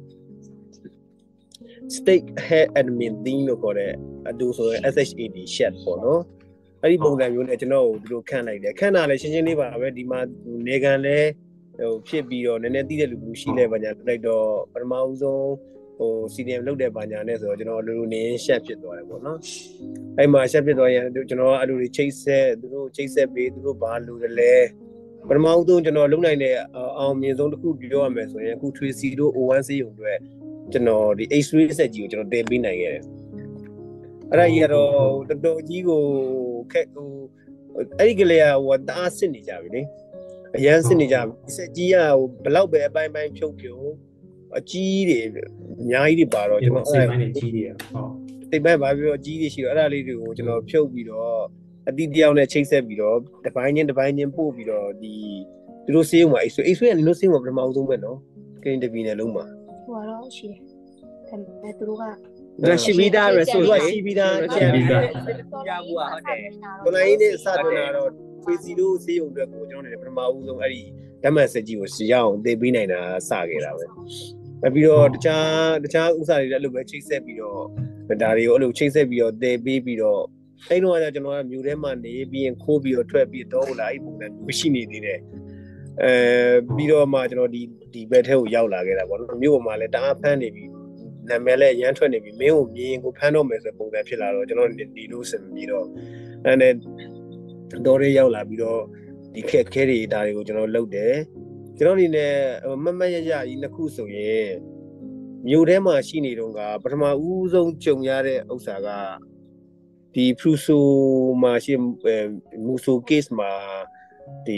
Speaker 3: State Health Admin Team လို့ခေါ်တဲ့အတူဆိုရင် SHAD Shed ပေါ့နော်အဲ့ဒီပုံစံမျိုးနဲ့ကျွန်တော်ကိုသူတို့ခန့်လိုက်တယ်ခန့်တာလည်းရှင်းရှင်းလေးပါပဲဒီမှာနေကန်လဲဖြစ်ပြီးတော့နည်းနည်းသိတဲ့လူမျိုးရှိလဲပါညာလိုက်တော့ပထမဦးဆုံးCDM လုပ်တဲ့ပါညာနဲ့ဆိုတော့ကျွန်တော်လူလူနေရှက်ဖြစ်သွားတယ်ပေါ့နော်အဲ့မှာရှက်ဖြစ်သွားရင်ကျွန်တော်အလူတွေချိတ်ဆက်သူတို့ချိတ်ဆက်ပေးသူတို့ဘာလူတယ်လဲပထမဦးဆုံးကျွန်တော်လုံနိုင်တဲ့အောင်မြင်ဆုံးတစ်ခုပြောရမယ်ဆိုရင်အခု Tracy တို့ O1 စီုံတွေကျွန်တော်ဒီ X-ray ဆက်ကြီးကိုကျွန်တော်တင်ပေးနိုင်ခဲ့တယ်အဲ့ဒါကြီးကတော့တော်တော်ကြီးကိုခက်အဲ့ဒီကလေးကတအားစစ်နေကြပြီလေအရန်စစ်နေကြစက်ကြီးကဘလောက်ပဲအပိုင်းပိုင်းဖြုတ်အကြီးတွေအများကြီးတွေပါတော့ကျွန်တော်စိတ်ပိုင်းတွေကြီးတွေဟုတ်စိတ်ပိုင်းဘာပြောအကြီးတွေရှိတော့အဲ့ဒါလေးတွေကိုကျွန်တော်ဖြုတ်ပြီးတော့အတိတယောက်နဲ့ချိတ်ဆက်ပြီးတော့တစ်ပိုင်းချင်းပို့ပြီးတော့ဒီသူတို့စေးုံမှာအိဆွေးကနေလို့စေးုံမှာပထမအောင်ဆုံးပဲနော်ကရင်တပီနဲ့လုံးမှာ
Speaker 2: ဟိုတော့ရှိတယ်ဒါပေမဲ့သူတို့က
Speaker 4: ဒါရှိပြီးသား resource
Speaker 3: ရှိပြီးသားကျန်ပြီးသား
Speaker 4: ရမှုဟုတ်တယ်
Speaker 3: ကိုလိုင်းနဲ့စတင်လာတော့ Tracy တို့စေးုံအတွက်ကိုကျွန်တော်တို့ပထမဦးဆုံးအဲ့ဒီဓမ္မစက်ကြီးကိုရအောင်သင်ပေးနိုင်တာစခဲ့တာပဲပြီးတော့တခြားဥစားတွေလည်းအဲ့လိုပဲချိတ်ဆက်ပြီးတော့ဒါတွေကိုအဲ့လိုချိတ်ဆက်ပြီးတော့သင်ပေးပြီးတော့အဲ့တော့ကျွန်တော်ကမြို့ထဲမှာနေပြီးရင်ခိုးပြီးတော့ထွက်ပြီးတော့လာအဲ့ပုံစံမျိုးရှိနေသေးတယ်ပြီးတော့မှကျွန်တော်ဒီဘက်ထဲကိုရောက်လာခဲ့တာပေါ့နော်မြို့ပေါ်မှာလည်းတအားဖမ်းနေပြီနာမည်လည်းရမ်းထွက်နေပြီမင်းကိုမြင်ကိုဖမ်းတော့မယ်ဆိုပုံစံဖြစ်လာတော့ကျွန်တော်ဒီလိုစင်ပြီးတော့အဲ့နဲ့တော်ရဲရောက်လာပြီးတော့ဒီခက်ခဲတွေဒါတွေကိုကျွန်တော်လုပ်တယ်ကျွန်တော်အနေနဲ့မမရကြီးနှစ်ခုဆိုရင်မြို့ထဲမှာရှိနေတော့ကပထမဦးဆုံးကြုံရတဲ့ဥစ္စာကဒီဖရူဆိုမှာရှိမူဆို case မှာဒီ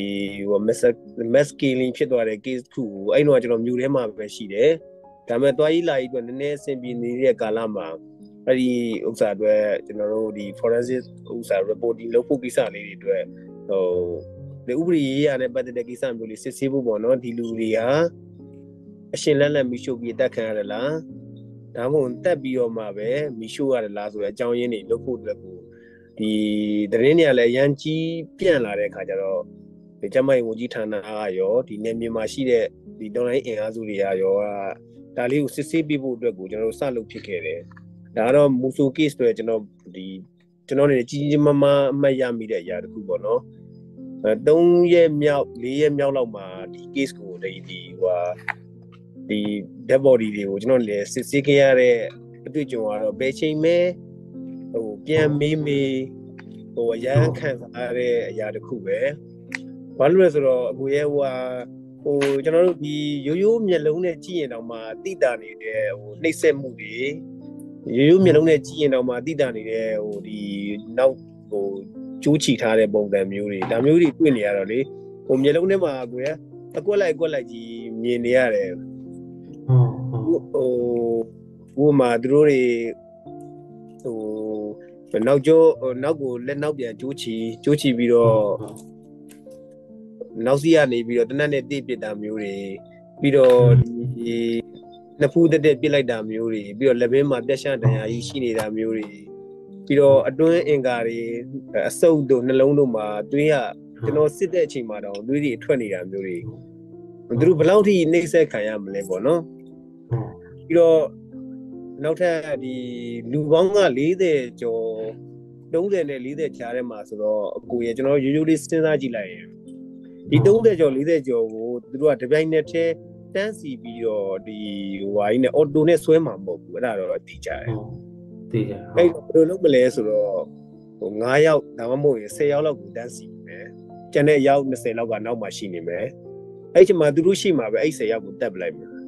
Speaker 3: mass killing ဖြစ်သွားတဲ့ case ခုအဲ့တော့ကျွန်တော်မြို့ထဲမှာပဲရှိတယ်ဒါပေမဲ့သွားရေးလာရေးအတွက်နည်းနည်းအဆင်ပြေနေတဲ့ကာလမှာအဲ့ဒီဥစ္စာအတွက်ကျွန်တော်တို့ဒီ forensic ဥစ္စာ reporting လုပ်ဖို့ကိစ္စလေးတွေအတွက်ဒီဥပဒေရေးရတဲ့ပတ်သက်တဲ့ကိစ္စမျိုးလေးစစ်ဆေးဖို့ပေါ့နော်ဒီလူတွေဟာအရှင်လက်မီရှို့ပြီးအသက်ခံရတယ်လားဒါမှမဟုတ်တက်ပြီးတော့မှပဲမီရှို့ရတယ်လားဆိုတဲ့အကြောင်းရင်းတွေလုပ်ဖို့အတွက်ကိုဒီသတင်းတွေကလည်းအရန်ကြီးပြန့်လာတဲ့အခါကျတော့ဒီကျမကြီးဝန်ကြီးဌာနကရောဒီနယ်မြေမှာရှိတဲ့ဒီတော်လိုင်းအင်အားစုတွေကရောဒါလေးကိုစစ်ဆေးပြဖို့အတွက်ကိုကျွန်တော်တို့စလုပ်ဖြစ်ခဲ့တယ်ဒါကတော့မူဆို case တွေကျွန်တော်နေကြီးကြီးမားမားအမှတ်ရမိတဲ့အရာတစ်ခုပေါ့နော်3ရက်မြောက်4ရက်မြောက်လောက်မှာဒီ case ကိုဒီ dead body တွေကိုကျွန်တော်လည်းစစ်ဆေးခဲ့ရတဲ့အတွေ့အကြုံကတော့ဘယ်ချိန်မဲပြန်မေးအရန်ခံစားရတဲ့အရာတစ်ခုပဲဘာလို့လဲဆိုတော့အခုရဲ့ကျွန်တော်တို့ဒီရိုးမျက်လုံးနဲ့ကြည့်ရင်တော့မှတိတာနေတဲ့နှိမ့်ဆက်မှုတွေရိုးမျက်လုံးနဲ့ကြည့်ရင်တော့မှတိတာနေတဲ့ဒီနောက်ကျိုးချီထားတဲ့ပုံစံမျိုးတွေဒါမျိုးတွေတွေ့နေရတော့လေမျက်လုံးထဲမှာကိုရအကွက်လိုက်ကြီးမြင်နေရတယ်မှာသူတို့တွေနောက်ကိုလက်နောက်ပြန်ကျိုးချီပြီးတော့နောက်စီကနေပြီးတော့တနက်နဲ့တိပစ်တာမျိုးတွေပြီးတော့ဒီနှစ်ဖူးတက်ပစ်လိုက်တာမျိုးတွေပြီးတော့လက်ဘင်းမှာပြက်ရှဒဏ်ရာကြီးရှိနေတာမျိုးတွေပြီးတော့အတွင်းအင်္ကာတွေအဆုပ်တို့နှလုံးတို့မှာသွေးရကျွန်တော်စစ်တဲ့အချိန်မှာတော့သွေးတွေထွက်နေတာမျိုးတွေသူတို့ဘယ်လောက်ထိနှိမ့်ဆက်ခံရမလဲပေါ့နော်ပြီးတော့နောက်ထပ်ဒီလူပေါင်းက40ကျော်30နဲ့40ကြားထဲမှာဆိုတော့အကိုရကျွန်တော်ရိုးရိုးလေးစဉ်းစားကြည့်လိုက်ရင်ဒီ30ကျော်40ကျော်ကိုသူတို့ကတပြိုင်နက်တည်းတန်းစီပြီးတော့ဒီဟိုင်းနဲ့အော်တိုနဲ့ဆွဲမှာမဟုတ်ဘူးအဲ့ဒါတော့သိကြတယ်
Speaker 1: သိကြ
Speaker 3: အဲ့ဘယ်လိုလုပ်မလဲဆိုတော့9ယောက်ဒါမှမဟုတ်ရင်10ယောက်လောက်ကိုတန်းစီမယ်ကျန်တဲ့အယောက်20လောက်ကနောက်မှရှိနေမယ်အဲ့ချိန်မှာသူတို့ရှိမှာပဲအဲ့10ယောက်ကိုတက်ပလိုက်မယ်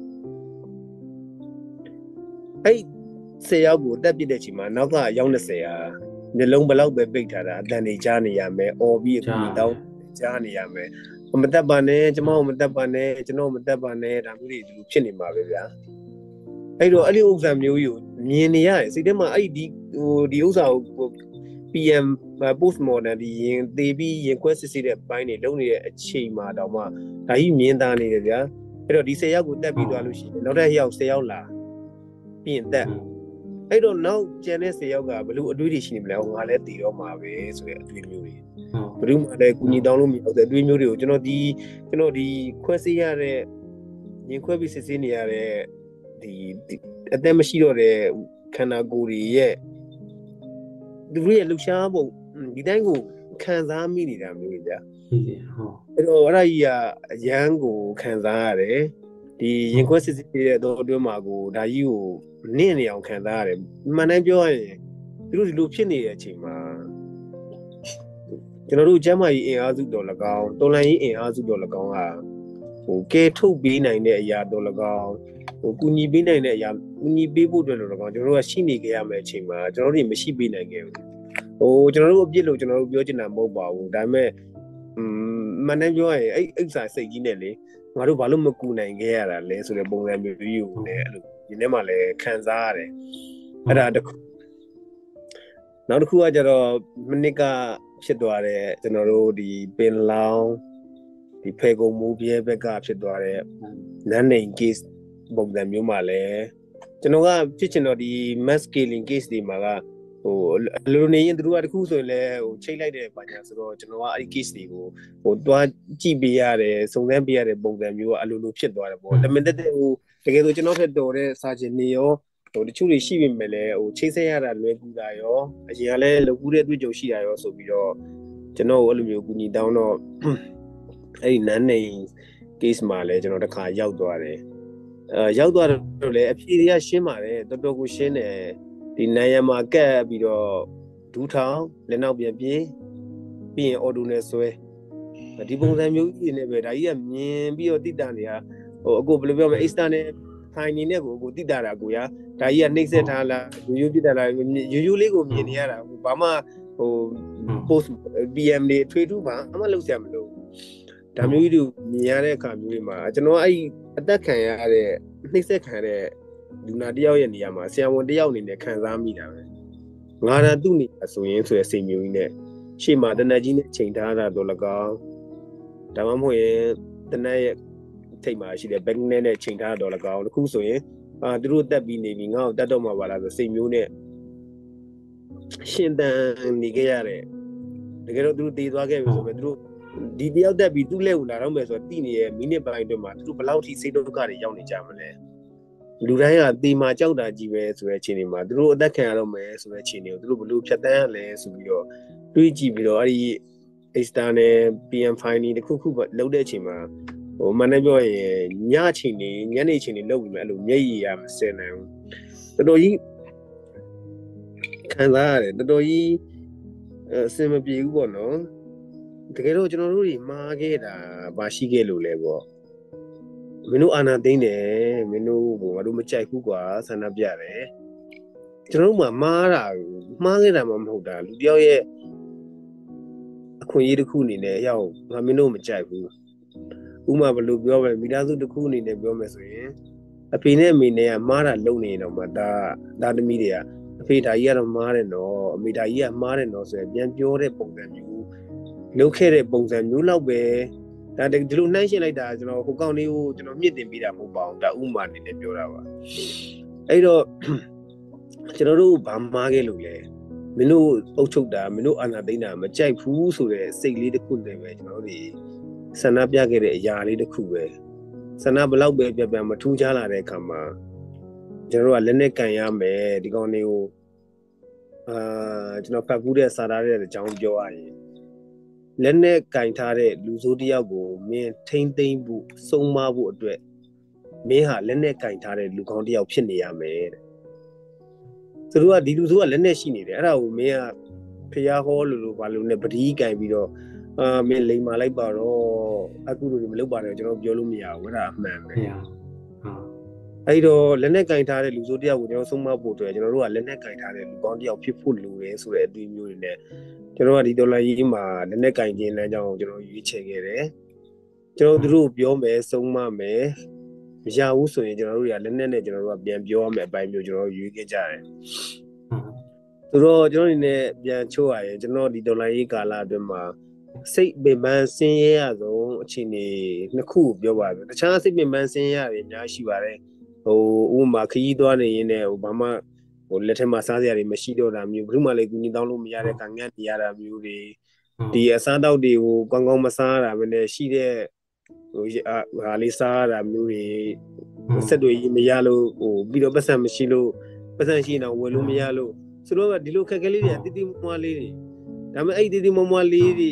Speaker 3: အဲ့10ယောက်ကိုတက်ပြတဲ့အချိန်မှာနောက်ကအယောက်20ဟာမျက်လုံးဘလောက်ပဲပိတ်ထားတာအတန်တွေကြားနေရမယ်အော်ပြီးအကူတောင်းကြားနေရမယ်မတက်ပါနဲ့ကျွန်တော်မတက်ပါနဲ့ကျွန်တော်မတက်ပါနဲ့ဒါမျိုးတွေဒီလိုဖြစ်နေမှာပဲဗျာအဲ့တော့အဲ့ဒီဥစ္စာမျိုးကြီးကိုမြင်နေရတယ်စိတ်ထဲမှာအဲ့ဒီဥစ္စာကို PM post modern ဒီရင်သေးပြီးရင်ခွဲစစ်စစ်တဲ့ဘိုင်းတွေလုံးနေတဲ့အချိန်မှာတော့မှဒါကြီးမြင်သားနေတယ်ဗျာအဲ့တော့ဒီ10ယောက်ကိုတက်ပြီးသွားလို့ရှိရင်နောက်ထပ်ရောက်10ယောက်လာပြီးရင်တက်အဲ့တော့နောက်ကျန်တဲ့10ယောက်ကဘလို့အတွေးတွေရှိနေမလဲဟိုငါလည်းတည်တော့မှာပဲဆိုတဲ့အတွေးမျိုးတွေဘလို့မှလည်းကူညီတောင်းလို့မရတဲ့အတွေးမျိုးတွေကိုကျွန်တော်ဒီခွဲစေးရတဲ့ရင်ခွဲပြီးစစ်ဆေးနေရတဲ့ဒီအသက်မရှိတော့တဲ့ခန္ဓာကိုယ်တွေရဲ့သူတို့ရဲ့လှူရှားပုံဒီတိုင်းကိုခံစားမိနေတာမျိုးတွေကြာအဲ့တော့အဲ့ဒါကြီးကအရန်ကိုခံစားရတယ်ဒီရင်ခွဲစစ်ဆေးတဲ့တော့အတွင်းမှာကိုဒါကြီးကိုနင့်နေအောင်ခံစားရတယ်မှန်တိုင်းပြောရရင်သူတို့ဒီလိုဖြစ်နေတဲ့အချိန်မှာကျွန်တော်တို့ကျမ်းမာရေးအင်အားစုတော်၎င်းတော်လှန်ရေးအင်အားစုတော်၎င်းကဟိုကဲထုတ်ပေးနိုင်တဲ့အရာတော်၎င်းဟိုကူညီပေးနိုင်တဲ့အရာကူညီပေးဖို့အတွက်တော်၎င်းကျွန်တော်တို့ကရှိနေကြရမယ့်အချိန်မှာကျွန်တော်တို့မရှိပေးနိုင်ခဲ့ဘူးဟိုကျွန်တော်တို့အပြစ်လို့ကျွန်တော်တို့ပြောချင်တာမဟုတ်ပါဘူးဒါပေမဲ့မှန်တယ်ပြောရရင်အဲ့ဥစ္စာစိတ်ကြီးနဲ့လေငါတို့ဘာလို့မကူနိုင်ခဲ့ရတာလဲဆိုတဲ့ပုံစံမျိုးကိုလည်းအဲ့လိုဒီနေ့မှလည်းခံစားရတယ်အဲ့ဒါတခုနောက်တစ်ခုကကျတော့မနစ်ကဖြစ်သွားတဲ့ကျွန်တော်တို့ဒီပင်လောင်းဒီဖေကုံမူပြဲဘက်ကဖြစ်သွားတဲ့နန်းနေ case ပုံစံမျိုးမှလည်းကျွန်တော်ကဖြစ်ချင်တော့ဒီ mass scaling case တွေမှာကဟိုလူနေရင်တို့ကတခုဆိုရင်လည်းဟိုချိတ်လိုက်တဲ့ဘာညာဆိုတော့ကျွန်တော်ကအဲ့ဒီ case တွေကိုဟိုတွားကြည့်ပေးရတယ်စုံစမ်းပေးရတဲ့ပုံစံမျိုးကအလိုလိုဖြစ်သွားတယ်ပေါ့ဒါပေမဲ့တဲ့ဟိုတကယ်ဆိုကျွန်တော်ထက်တော်တဲ့စာချင်းနေရောဟိုတချို့တွေရှိပေမဲ့လည်းဟိုချိတ်ဆက်ရတာလွယ်ကူတာရောအရင်ကလည်းလုပ်ကူးတဲ့တွေ့ကြုံရှိတာရောဆိုပြီးတော့ကျွန်တော်အဲ့လိုမျိုးကူညီတောင်းတော့အဲ့ဒီနန်းနေ case မှာလည်းကျွန်တော်တစ်ခါရောက်သွားတယ်ရောက်သွားတော့လည်းအဖြေတွေကရှင်းပါတယ်တော်တော်ကိုရှင်းတယ်ဒီနိုင်ရမှာကက်ပြီးတော့ဒူးထောင်လက်နောက်ပြန်ပြေးပြီးရင်အော်တိုနဲ့ဆွဲဒီပုံစံမျိုးကြီးနေပဲဒါကြီးကမြင်ပြီးတော့တိတာနေတာဟိုအခုဘယ်လိုပြောမလဲ Easter နဲ့ဖိုင်နေနဲ့ကိုတိတာတာကိုဒါကြီးကနှိမ့်ဆက်ထားလားရိုးပြတာလားရိုးလေးကိုမြင်နေရတာဘာမှဟို post PM တွေထွေထူးဘာမှလုပ်စရာမလိုဒါမျိုးကြီးတွေမြင်ရတဲ့အခါမျိုးတွေမှာကျွန်တော်အဲ့အသက်ခံရတဲ့နှိမ့်ဆက်ခံရတဲ့လူနာတယောက်ရဲ့နေရာမှာဆရာဝန်တယောက်အနေနဲ့ခံစားမိတာပဲငါသာသူ့နေရာဆိုရင်ဆိုတဲ့စိတ်မျိုးကြီးနဲ့ရှေ့မှာတနက်ကြီးနဲ့ချိန်ထားတာတော့၎င်းဒါမှမဟုတ်ရင်တနက်ရဲ့ထိတ်မှာရှိတဲ့ back နဲ့ချိန်ထားတော့၎င်းတခုဆိုရင်သူတို့တက်ပြီးနေပြီငါ့ကိုတက်တော့မှာပါလားဆိုစိတ်မျိုးနဲ့ရှင်တန်နေကြရတယ်တကယ်တော့သူတို့တည်သွားခဲ့ပြီဆိုပေမဲ့သူတို့ဒီတယောက်တက်ပြီးသူ့လက်ကိုလာတော့မယ်ဆိုတော့တိနေရဲ့မိနစ်ပိုင်းအတွင်းမှာသူတို့ဘယ်လောက်ထိစိတ်ဒုက္ခတွေရောက်နေကြမလဲလူတိုင်းကတေမာကြောက်တာကြီးပဲဆိုတဲ့အခြေအနေမှာသူတို့အသက်ခံရတော့မယ်ဆိုတဲ့အခြေအနေကိုသူတို့ဘယ်လိုဖြတ်တန်းရလဲဆိုပြီးတော့တွေးကြည့်ပြီးတော့အဲ့ဒီ Easter နဲ့ PM finding တခုခုလုပ်တဲ့အချိန်မှာဟိုမနေ့ပြောရင်ညအချိန်နေညနေအချိန်နေလုပ်ပြီးမှအဲ့လိုမျက်ရည်ရမစင်နိုင်ဘူးတော်တော်ကြီးခံစားရတယ်တော်တော်ကြီးအဆင်မပြေဘူးပေါ့နော်တကယ်တော့ကျွန်တော်တို့တွေမှားခဲ့တာမရှိခဲ့လို့လဲပေါ့မင်းတို့အာနာသိန်းတယ်မင်းတို့ငါတို့မကြိုက်ဘူးကွာဆန္ဒပြတယ်ကျွန်တော်တို့မှာမှားခဲ့တာမှမဟုတ်တာလူတယောက်ရဲ့အခွင့်အရေးတစ်ခုအနေနဲ့ရောက်ငါမင်းတို့မကြိုက်ဘူးဥမာဘယ်လိုပြောမလဲမိသားစုတစ်ခုအနေနဲ့ပြောမယ်ဆိုရင်အဖေနဲ့အမေနဲ့ကမှားတာလုပ်နေတော့မှဒါသမီးတွေကအဖေဒါကြီးကတော့မှားတယ်နော်အမေဒါကြီးကမှားတယ်နော်ဆိုရင်ပြန်ပြောတဲ့ပုံစံမျိုးလုပ်ခဲ့တဲ့ပုံစံမျိုးလောက်ပဲဒါဒီလိုနှိုင်းရှင်းလိုက်တာကျွန်တော်ဟိုကောင်လေးကိုကျွန်တော်မြင့်တင်ပေးတာမဟုတ်ပါဘူးဒါဥမာအနေနဲ့ပြောတာပါအဲ့တော့ကျွန်တော်တို့ဘာမှားခဲ့လို့လဲမင်းတို့အုပ်ချုပ်တာမင်းတို့အာဏာသိမ်းတာမကြိုက်ဘူးဆိုတဲ့စိတ်လေးတစ်ခုတည်းပဲကျွန်တော်တို့ဆန္ဒပြခဲ့တဲ့အရာလေးတစ်ခုပဲဆန္ဒဘလောက်ပဲပြန်မထူးခြားလာတဲ့အခါမှာကျွန်တော်တို့ကလက်နဲ့ကန်ရမယ်ဒီကောင်လေးကိုကျွန်တော်ဖတ်ကူးတဲ့စာသားတဲ့အကြောင်းပြောရရင်လက်နဲ့ကင်ထားတဲ့လူဆိုးတယောက်ကိုမင်းထိမ့်သိမ့်ဖို့စုံမဖို့အတွက်မင်းဟာလက်နဲ့ကင်ထားတဲ့လူကောင်းတယောက်ဖြစ်နေရမယ်တဲ့သူတို့ကဒီလူဆိုးကလက်နဲ့ရှိနေတယ်အဲ့ဒါကိုမင်းကဖျားဟောလို့ဘာလို့နဲ့ပတိကင်ပြီးတော့မင်းလိမ်မာလိုက်ပါတော့အခုလိုမလုပ်ပါနဲ့ကျွန်တော်ပြောလို့မရဘူးအဲ့ဒါအမှန်ပဲအဲ့တော့လက်နဲ့ကင်ထားတဲ့လူဆိုးတယောက်ကိုကျွန်တော်ဆုံးမဖို့အတွက်ကျွန်တော်တို့ကလက်နဲ့ကင်ထားတဲ့လူကောင်းတယောက်ဖြစ်ဖို့လိုတယ်ဆိုတဲ့အတွေ့အမျိုးတွေနဲ့ကျွန်တော်ကဒီဒေါ်လာကြီးမှာလက်နဲ့ကင်ခြင်းလမ်းကြောင်းကိုကျွန်တော်ရွေးချယ်ခဲ့တယ်ကျွန်တော်တို့ပြောမယ်ဆုံးမမယ်မရဘူးဆိုရင်ကျွန်တော်တို့ကလက်နဲ့ကျွန်တော်တို့ကပြန်ပြောရမယ်အပိုင်းမျိုးကျွန်တော်ရွေးခဲ့ကြတယ်ဆိုတော့ကျွန်တော်အနေနဲ့ပြန်ချိုးရရင်ကျွန်တော်ဒီဒေါ်လာကြီးကာလအတွင်းမှာစိတ်ပင်ပန်းဆင်းရဲရဆုံးအခြေအနေနှစ်ခုပြောပါမယ်တခြားစိတ်ပင်ပန်းဆင်းရဲရတယ်အများရှိပါတယ်ဥပမာခရီးသွားနေရင်းနဲ့ဘာမှလက်ထက်မှာစားစရာတွေမရှိတော့တာမျိုးဘယ်သူမှလည်းကူညီတောင်းလို့မရတဲ့ကံငတ်နေရတာမျိုးတွေဒီအစားတောက်တွေကိုကောင်းကောင်းမစားရတာပဲနဲ့ရှိတဲ့ဟာလေးစားရတာမျိုးတွေဆက်တွေမရလို့ပြီးတော့ပတ်စံမရှိလို့ပတ်စံရှိနေဝယ်လို့မရလို့ဆိုတော့ဒီလိုခက်ခဲလေးတွေတိတိမွားလေးတွေဒါပေမဲ့အဲ့တိတိမွားလေးတွေ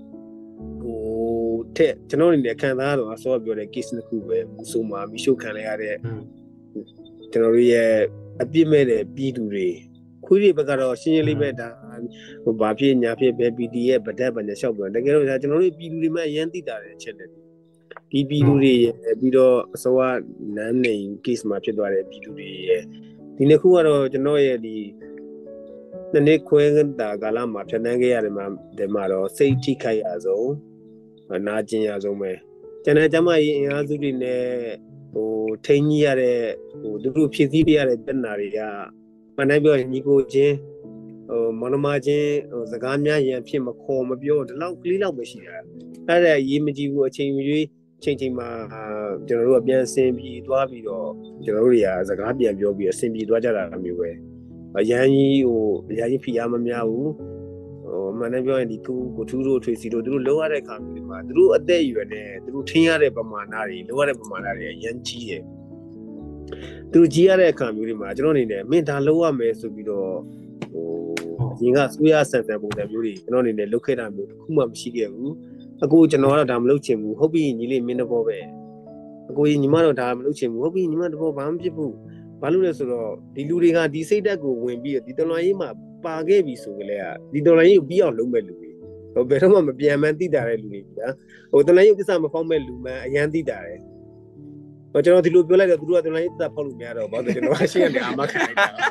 Speaker 3: တဲ့ကျွန်တော်အနေနဲ့ခံစားရတော့အစောပြောတဲ့ case တစ်ခုပဲမူဆိုမှာမီရှို့ခံလိုက်ရတဲ့ကျွန်တော်တို့ရဲ့အပြစ်မဲ့တဲ့ပြည်သူတွေခွေးတွေဘက်ကတော့ရှင်းရှင်းလေးပဲဒါဘာဖြစ်ညာဖြစ်ပဲ PD ရဲ့ဗဒတ်ဗညာလျှောက်ပြောတကယ်တော့ကျွန်တော်တို့ပြည်သူတွေမှအရန်သိတာတဲ့အချက်တွေဒီပြည်သူတွေပြီးတော့အစောကနမ်းနေ case မှာဖြစ်သွားတဲ့ပြည်သူတွေရဲ့ဒီနှစ်ခုကတော့ကျွန်တော်ရဲ့ဒီနေ့ခွဲတာကာလမှာဖြတ်တန်းခဲ့ရတယ်မှာတော့စိတ်ထိခိုက်ရဆုံးနာကျင်ရဆုံးပဲကျန်တဲ့ကျမကြီးအင်အားစုတွေနဲ့ထိန်းကြီးရတဲ့သူတို့ဖြည့်ဆည်းပြရတဲ့တက်နာတွေကမနိုင်ပြောညီကိုချင်းမနမချင်းစကားများရန်ဖြစ်မခေါ်မပြောဒီလောက်ကလေးလောက်ပဲရှိတာအဲ့ဒါရေးမကြည့်ဘူးအချိန်ရွေးချိန်မှာကျွန်တော်တို့ကပြန်ဆင်ပြီးသွားပြီးတော့ကျွန်တော်တို့တွေကစကားပြန်ပြောပြီးအဆင်ပြေသွားကြတာမျိုးပဲအရန်ကြီးအရန်ကြီးဖိအားမများဘူးမန်နေပြောရင်ဒီကိုထူးတို့ထွေစီတို့သူတို့လောရတဲ့ခါမျိုးတွေမှာသူတို့အသက်အရွယ်နဲ့သူတို့ထင်းရတဲ့ပမာဏတွေလောရတဲ့ပမာဏတွေအရင်ကြီးတယ်သူတို့ကြီးရတဲ့အခါမျိုးတွေမှာကျွန်တော်အနေနဲ့မင်းဒါလောရမယ်ဆိုပြီးတော့အရင်ကဆွေးရဆန်ဆန်ပုံစံမျိုးတွေကျွန်တော်အနေနဲ့လုပ်ခဲ့တာမျိုးတစ်ခုမှမရှိခဲ့ဘူးအခုကျွန်တော်ကတော့ဒါမလုပ်ချင်ဘူးဟုတ်ပြီညီလေးမင်းတဘောပဲအခုညီမတော့ဒါမလုပ်ချင်ဘူးဟုတ်ပြီညီမတဘောဘာမှဖြစ်ဘူးဘာလို့လဲဆိုတော့ဒီလူတွေကဒီစိတ်ဓာတ်ကိုဝင်ပြီးဒီတော်လိုင်းရေးမှာပါခဲ့ပြီဆိုကြလေဒီတော်လိုင်းရေးကိုပြီးအောင်လုပ်မဲ့လူတွေဘယ်တော့မှမပြန်မှန်းသိတာတဲ့လူတွေဗျာတော်လိုင်းရေးကိစ္စမဖောက်မဲ့လူမှန်အရန်သိတာတယ်ကျွန်တော်ဒီလိုပြောလိုက်တော့သူတို့ကတော်လိုင်းရေးသက်ဖောက်လို့မရတော့ဘာလို့ကျွန်တော်ရှင်းရတယ်အာမခံလိုက်တာဒါ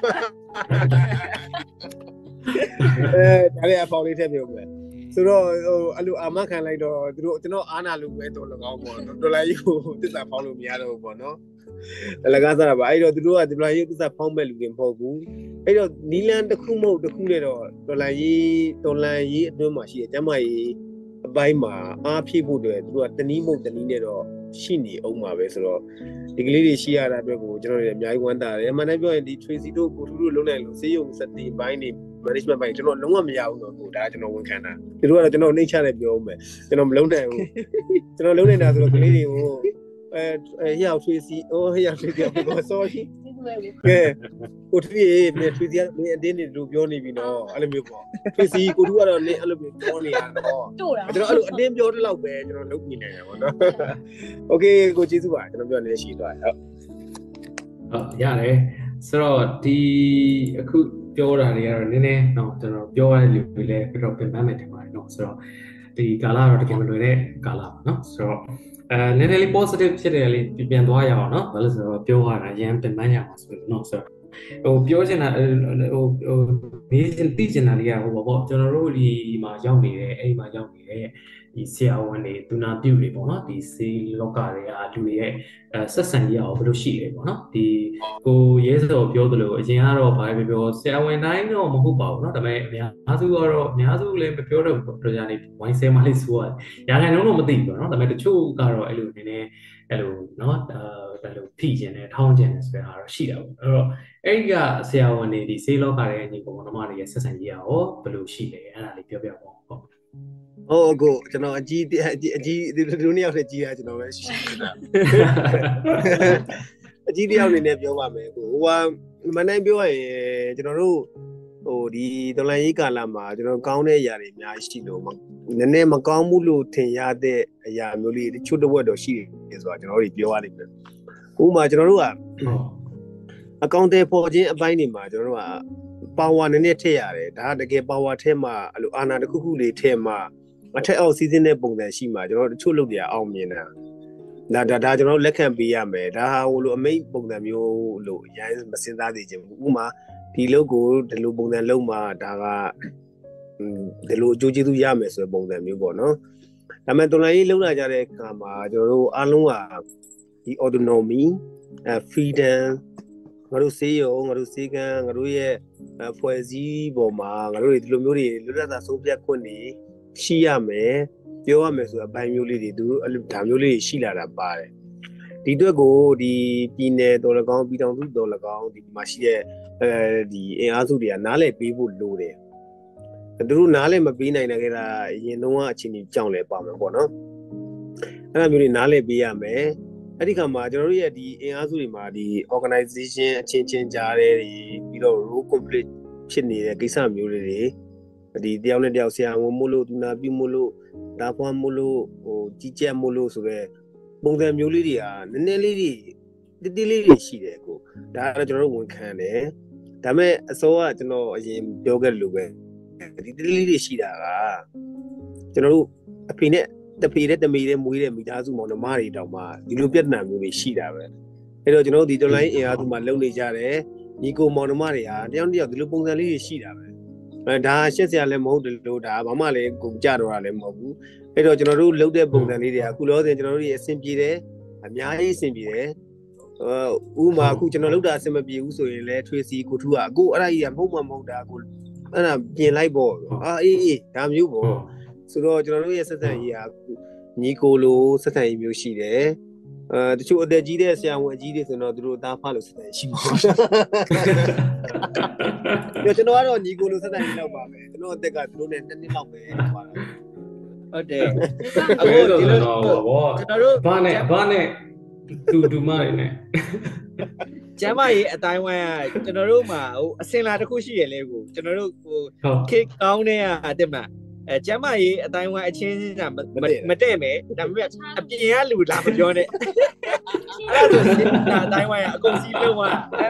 Speaker 3: လည်းအဖောက်လေးထည့်ပြောမယ်ဆိုတော့အဲ့လိုအာမခံလိုက်တော့သူတို့ကျွန်တော်အာနာလို့ပဲတော်လကောင်းပေါ့နော်တော်လိုင်းရေးကိုသစ္စာဖောက်လို့မရတော့ဘူးပေါ့နော်လကားစားတာပါအဲ့တော့သူတို့ကဒီလိုရေးသစ္စာဖောက်မဲ့လူတွေမဟုတ်ဘူးအဲ့တော့နီလန်တစ်ခုမဟုတ်တစ်ခုနဲ့တော့တော်လန်ရေးအတွင်းမှာရှိတဲ့ကျမကြီးအပိုင်းမှာအားဖြည့်ဖို့တွေသူတို့ကတနည်းမဟုတ်တနည်းနဲ့တော့ရှိနေအောင်ပါပဲဆိုတော့ဒီကလေးတွေရှိရတာအတွက်ကိုကျွန်တော်တို့အများကြီးဝမ်းသာတယ်အမှန်တမ်းပြောရင်ဒီ Tracy တို့ကိုထူးတို့လုံးနိုင်လို့စေးရုံစတင်ပိုင်းနေ management ပိုင်းကျွန်တော်လုံးဝမရဘူးတော့ကိုဒါကျွန်တော်ဝန်ခံတာသူတို့ကတော့ကျွန်တော်နှိမ့်ချတယ်ပြောဦးမယ်ကျွန်တော်မလုံးနိုင်ဘူးကျွန်တော်လုံးနေတာဆိုတော့ကလေးတွေကိုရောက်ထွေးစီရောက်ထွေးပြော sorry ကဲကိုထွေးမြေထွေးစီကနေအတင်းနေလို့ပြောနေပြီနော်အဲ့လိုမျိုးပေါ့ထွေးစီကိုထူးကတော့နေအဲ့လိုမျိုးပြောနေရတော့ကျွန်တော်အဲ့လိုအတင်းပြောတဲ့လောက်ပဲကျွန်တော်လုပ်နေတယ်ပေါ့နော် okay ကိုကျေးဇူးပါကျွန်တော်ပြောနေရှိသွားဟုတ်
Speaker 1: ရတယ်ဆိုတော့ဒီအခုပြောတာတွေကတော့နည်းနည်းတော့ကျွန်တော်ပြောရတဲ့လူတွေလည်းပြတော့ပြန်မှမယ်ထင်ပါတယ်နော်ဆိုတော့ဒီကာလတော့တကယ်မလွယ်တဲ့ကာလပါနော်ဆိုတော့နည်းနည်းလေး positive ဖြစ်တယ်လေးပြန်သွားရအောင်နော်ဘာလို့ဆိုတော့ပြောရတာရမ်းပြန်မှန်းရအောင်ဆိုတော့နော်ဆိုတော့ပြောချင်တာမေးချင်သိချင်တာလေးကပေါ့ကျွန်တော်တို့ဒီမှာရောက်နေတဲ့အဲ့မှာရောက်နေတဲ့ဒီဆရာဝန်တွေဒုနာပြုတွေပေါ့နော်ဒီဆေးလောကတွေကလူတွေရဲ့ဆက်ဆံရေးအောင်ဘယ်လိုရှိလဲပေါ့နော်ဒီကိုရဲစော်ပြောသလိုအရင်ကတော့ဘာပဲပြောဆရာဝန်တိုင်းတော့မဟုတ်ပါဘူးเนาะဒါပေမဲ့အများစုလည်းမပြောတော့ဘူးကြာနေဝိုင်းဆဲမလေးဆိုရခိုင်နှုန်းတော့မသိဘူးပေါ့နော်ဒါပေမဲ့တချို့ကတော့အဲ့လိုနည်းနည်းအဲ့လိုเนาะအဲ့လိုဖိကျင်တယ်ထောင်းကျင်တယ်ဆိုတာတော့ရှိတာပေါ့အဲ့တော့အဲ့ဒီကဆရာဝန်တွေဒီဆေးလောကရဲ့ညီကောင်မတွေရဲ့ဆက်ဆံရေးရောဘယ်လိုရှိလဲအဲ့ဒါလေးပြောပြပါဦးဟုတ်
Speaker 3: ကိုကျွန်တော်အကြီးသူနှစ်ယောက်နဲ့ကြီးတာကျွန်တော်ပဲရှိနေတာအကြီးတယောက်နေနဲ့ပြောပါမယ်ကိုဟိုမနိုင်ပြောရင်ကျွန်တော်တို့ဒီတော်လိုင်းရေးကာလမှာကျွန်တော်ကောင်းတဲ့အရာတွေအများကြီးရှိလို့နည်းနည်းမကောင်းဘူးလို့ထင်ရတဲ့အရာမျိုးလေးတချို့တစ်ဝက်တော့ရှိတယ်ဆိုတာကျွန်တော်တို့ပြောရလိမ့်မယ်ဥပမာကျွန်တော်တို့ကအကောင့်တွေပေါ်ခြင်းအပိုင်းတွေမှာကျွန်တော်တို့ကပါဝါနည်းနည်းထည့်ရတယ်ဒါကတကယ်ပါဝါထဲမှာအဲ့လိုအာဏာတစ်ခုခုလေးထဲမှာအထက်အောက်စီးစင်းတဲ့ပုံစံရှိမှာကျွန်တော်တို့တချို့လုပ်တယ်အောင်မြင်တာဒါကျွန်တော်တို့လက်ခံပေးရမယ်ဒါဟာဟိုလိုအမိတ်ပုံစံမျိုးလို့အရင်မစင်စားသေးချင်ဘူးဥပမာဒီလုပ်ကိုဒီလိုပုံစံလုပ်မှာဒါကဒီလိုအကျိုးကျေးဇူးရမယ်ဆိုတဲ့ပုံစံမျိုးပေါ့နော်ဒါပေမဲ့တော်လိုင်းရေးလုပ်လာကြတဲ့အခါမှာကျွန်တော်တို့အားလုံးကဒီ autonomy freedom ငါတို့စေးရုံငါတို့စေးကန်းငါတို့ရဲ့ဖွဲ့စည်းပေါ်မှာငါတို့တွေဒီလိုမျိုးတွေလွတ်လပ်စွာဆုံးဖြတ်ခွင့်နေရှိရမယ်ပြောရမယ်ဆိုအပိုင်းမျိုးလေးတွေသူဒါမျိုးလေးရှိလာတာပါတယ်ဒီအတွက်ကိုဒီပြည်နယ်တော်၎င်းပြည်ထောင်စုတော်၎င်းဒီမှာရှိတဲ့ဒီအင်အားစုတွေကနားလည်ပေးဖို့လိုတယ်သူတို့နားလည်မပေးနိုင်တဲ့ကတာအရင်တုန်းကအချိန်ကြီးကြောင်လဲပါမယ်ပေါ့နော်အဲ့လိုမျိုးတွေနားလည်ပေးရမယ်အဲ့ဒီခါမှာကျွန်တော်တို့ရဲ့ဒီအင်အားစုတွေမှာဒီ organization အချင်းချင်းကြားတဲ့ပြီးတော့ role conflict ဖြစ်နေတဲ့ကိစ္စမျိုးတွေဒီတယောက်နဲ့တယောက်ဆရာဝန်မို့လို့ဒူနာပြုမို့လို့ဒါဖွားမို့လို့ဟိုကြီးကြက်မို့လို့ဆိုတော့ပုံစံမျိုးလေးတွေကနည်းနည်းလေးတွေတိတိလေးတွေရှိတယ်ကိုဒါကတော့ကျွန်တော်တို့ဝန်ခံတယ်ဒါပေမဲ့အစောကကျွန်တော်အရင်ပြောခဲ့လို့ပဲဒီတိတိလေးတွေရှိတာကကျွန်တော်တို့အဖေနဲ့တဖေနဲ့တမေနဲ့မွေးတဲ့မိသားစုမောင်နှမတွေတောင်မှဒီလိုပြဿနာမျိုးတွေရှိတာပဲအဲ့တော့ကျွန်တော်တို့ဒီတော်လိုင်းအင်အားစုမှာလုံနေကြတယ်ညီကိုမောင်နှမတွေဟာတယောက်တစ်ယောက်ဒီလိုပုံစံလေးတွေရှိတာပဲဒါရှက်စရာလည်းမဟုတ်တယ်လို့ဒါဘာမှလည်းကုန်ကြတော့တာလည်းမဟုတ်ဘူးအဲ့တော့ကျွန်တော်တို့လုပ်တဲ့ပုံစံလေးတွေကအခုလောဆယ်ကျွန်တော်တို့ရဲ့အဆင်ပြေတယ်အများကြီးအဆင်ပြေတယ်ဥမာအခုကျွန်တော်လုပ်တာအဆင်မပြေဘူးဆိုရင်လည်းထွေစီကိုထူးကအခုအဲ့ဒါကြီးကမဟုတ်တာကိုအဲ့ဒါပြင်လိုက်ပေါ့အေးဒါမျိုးပေါ့ဆိုတော့ကျွန်တော်တို့ရဲ့ဆက်ဆံရေးကညီကိုလိုဆက်ဆံရေးမျိုးရှိတယ်တချို့အသက်ကြီးတဲ့ဆရာဝန်အကြီးတွေဆိုတော့သူတို့သားဖလို့ဆက်ဆံရေးရှိမှာကျွန်တော်ကတော့ညီကိုလိုဆက်ဆံရေးလောက်ပါပဲကျွန်တော်အသက်ကသူတို့နဲ့2နှစ်လောက်ပဲပါတာ
Speaker 4: ဟုတ်တယ်အခုဒီလိုကျွန်တော်တို့
Speaker 1: ဘာနဲ့တူမတွေနဲ့
Speaker 4: ကျမ်းမာရေးအတိုင်းဝိုင်းကကျွန်တော်တို့မှာဟိုအစင်လာတစ်ခုရှိရလေကိုကျွန်တော်တို့ဟိုခေတ်ကောင်းတဲ့အတက်မှာကျမ်းမာရေးအတိုင်းဝိုင်းအချင်းချင်းကမတည့်မယ်ဒါပေမဲ့အပြင်ကလူလာမပြောနဲ့အဲ့ဒါဆိုရင်အတိုင်းဝိုင်းကအကုန်စီးလုံးသွား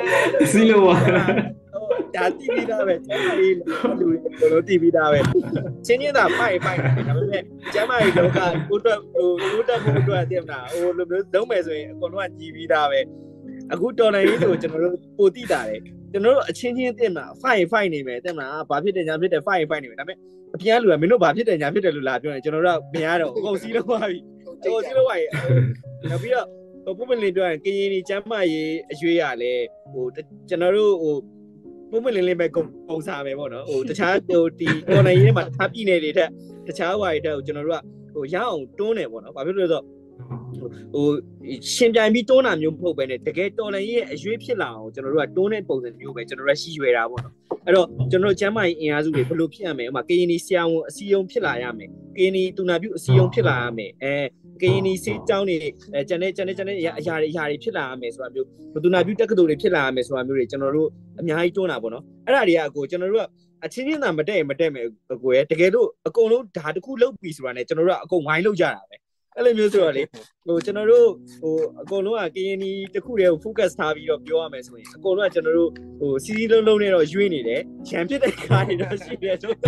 Speaker 4: ဒါတီးပြီးသားပဲကျမ်းမာရေးလူတို့တီးပြီးသားပဲချင်းချင်းသာဖိုက်ဒါပေမဲ့ကျမ်းမာရေးလောကကိုတက်ဖို့အတွက်အတက်မှာဟိုလိုမျိုးလုံးမယ်ဆိုရင်အကုန်လုံးကကြီးပြီးသားပဲအခုတော်လိုင်းရေးဆိုကျွန်တော်တို့ပိုတိတာတယ်ကျွန်တော်တို့အချင်းချင်းတင်မှာဖိုက်နေမယ်တင်မှာဘာဖြစ်တယ်ညာဖြစ်တယ်ဖိုက်နေမယ်ဒါပေမဲ့အပြင်ကလူကမင်းတို့ဘာဖြစ်တယ်ညာဖြစ်တယ်လို့လာပြောရင်ကျွန်တော်တို့ကမရတော့အကုန်စီးလို့သွားပြီအကုန်စီးလို့သွားပြီနောက်ပြီးတော့ပုံမှန်လေးပြောရင်ကရင်ဒီကျမ်းမာရေးအရွေးရလဲဟိုကျွန်တော်တို့ဟိုပုံမှန်လေးပဲပုံစားပဲပေါ့နော်ဟိုတခြားဟိုဒီတော်လိုင်းရေးမှာတခြားပြည်နယ်တွေထက်တခြားဝါရီတက်ကိုကျွန်တော်တို့ကဟိုရအောင်တွန်းတယ်ပေါ့နော်ဘာဖြစ်လို့လဲဆိုတော့ဟိုရှင်ပြိုင်ပြီးတွန်းတာမျိုးမဟုတ်ပဲနဲ့တကယ်တော်လိုင်းရဲ့အရွေးဖြစ်လာအောင်ကျွန်တော်တို့ကတွန်းတဲ့ပုံစံမျိုးပဲကျွန်တော်တို့ရှိရွယ်တာပေါ့နော်အဲ့တော့ကျွန်တော်တို့ကျမ်းမာရေးအင်အားစုတွေဘယ်လိုဖြစ်ရမလဲဥပမာကရင်နီဆရာဝန်အစည်းအရုံးဖြစ်လာရမယ်ကရင်နီတူနာပြုအစည်းအရုံးဖြစ်လာရမယ်ကရင်နီစေးကျောင်းတွေကျန်တဲ့အရာတွေဖြစ်လာရမယ်ဆိုတာမျိုးတူနာပြုတက္ကသိုလ်တွေဖြစ်လာရမယ်ဆိုတာမျိုးတွေကျွန်တော်တို့အများကြီးတွန်းတာပေါ့နော်အဲ့ဒါတွေကကိုကျွန်တော်တို့ကအချင်းချင်းသာမတက်မယ်ကိုရဲ့တကယ်လို့အကုန်လုံးဓာတ်တစ်ခုလုပ်ပြီဆိုတာနဲ့ကျွန်တော်တို့ကအကုန်ဝိုင်းလုပ်ကြတာပဲအဲ့လိုမျိုးဆိုတော့လေဟိုကျွန်တော်တို့ဟိုအကုန်လုံးကကရင်နီတစ်ခုတည်းကို focus ထားပြီးတော့ပြောရမယ်ဆိုရင်အကုန်လုံးကကျွန်တော်တို့ဟိုစီးလုံးနဲ့တော့ရွေးနေတယ်ရံဖြစ်တဲ့ကားတွေတော့ရှိတယ်ဆို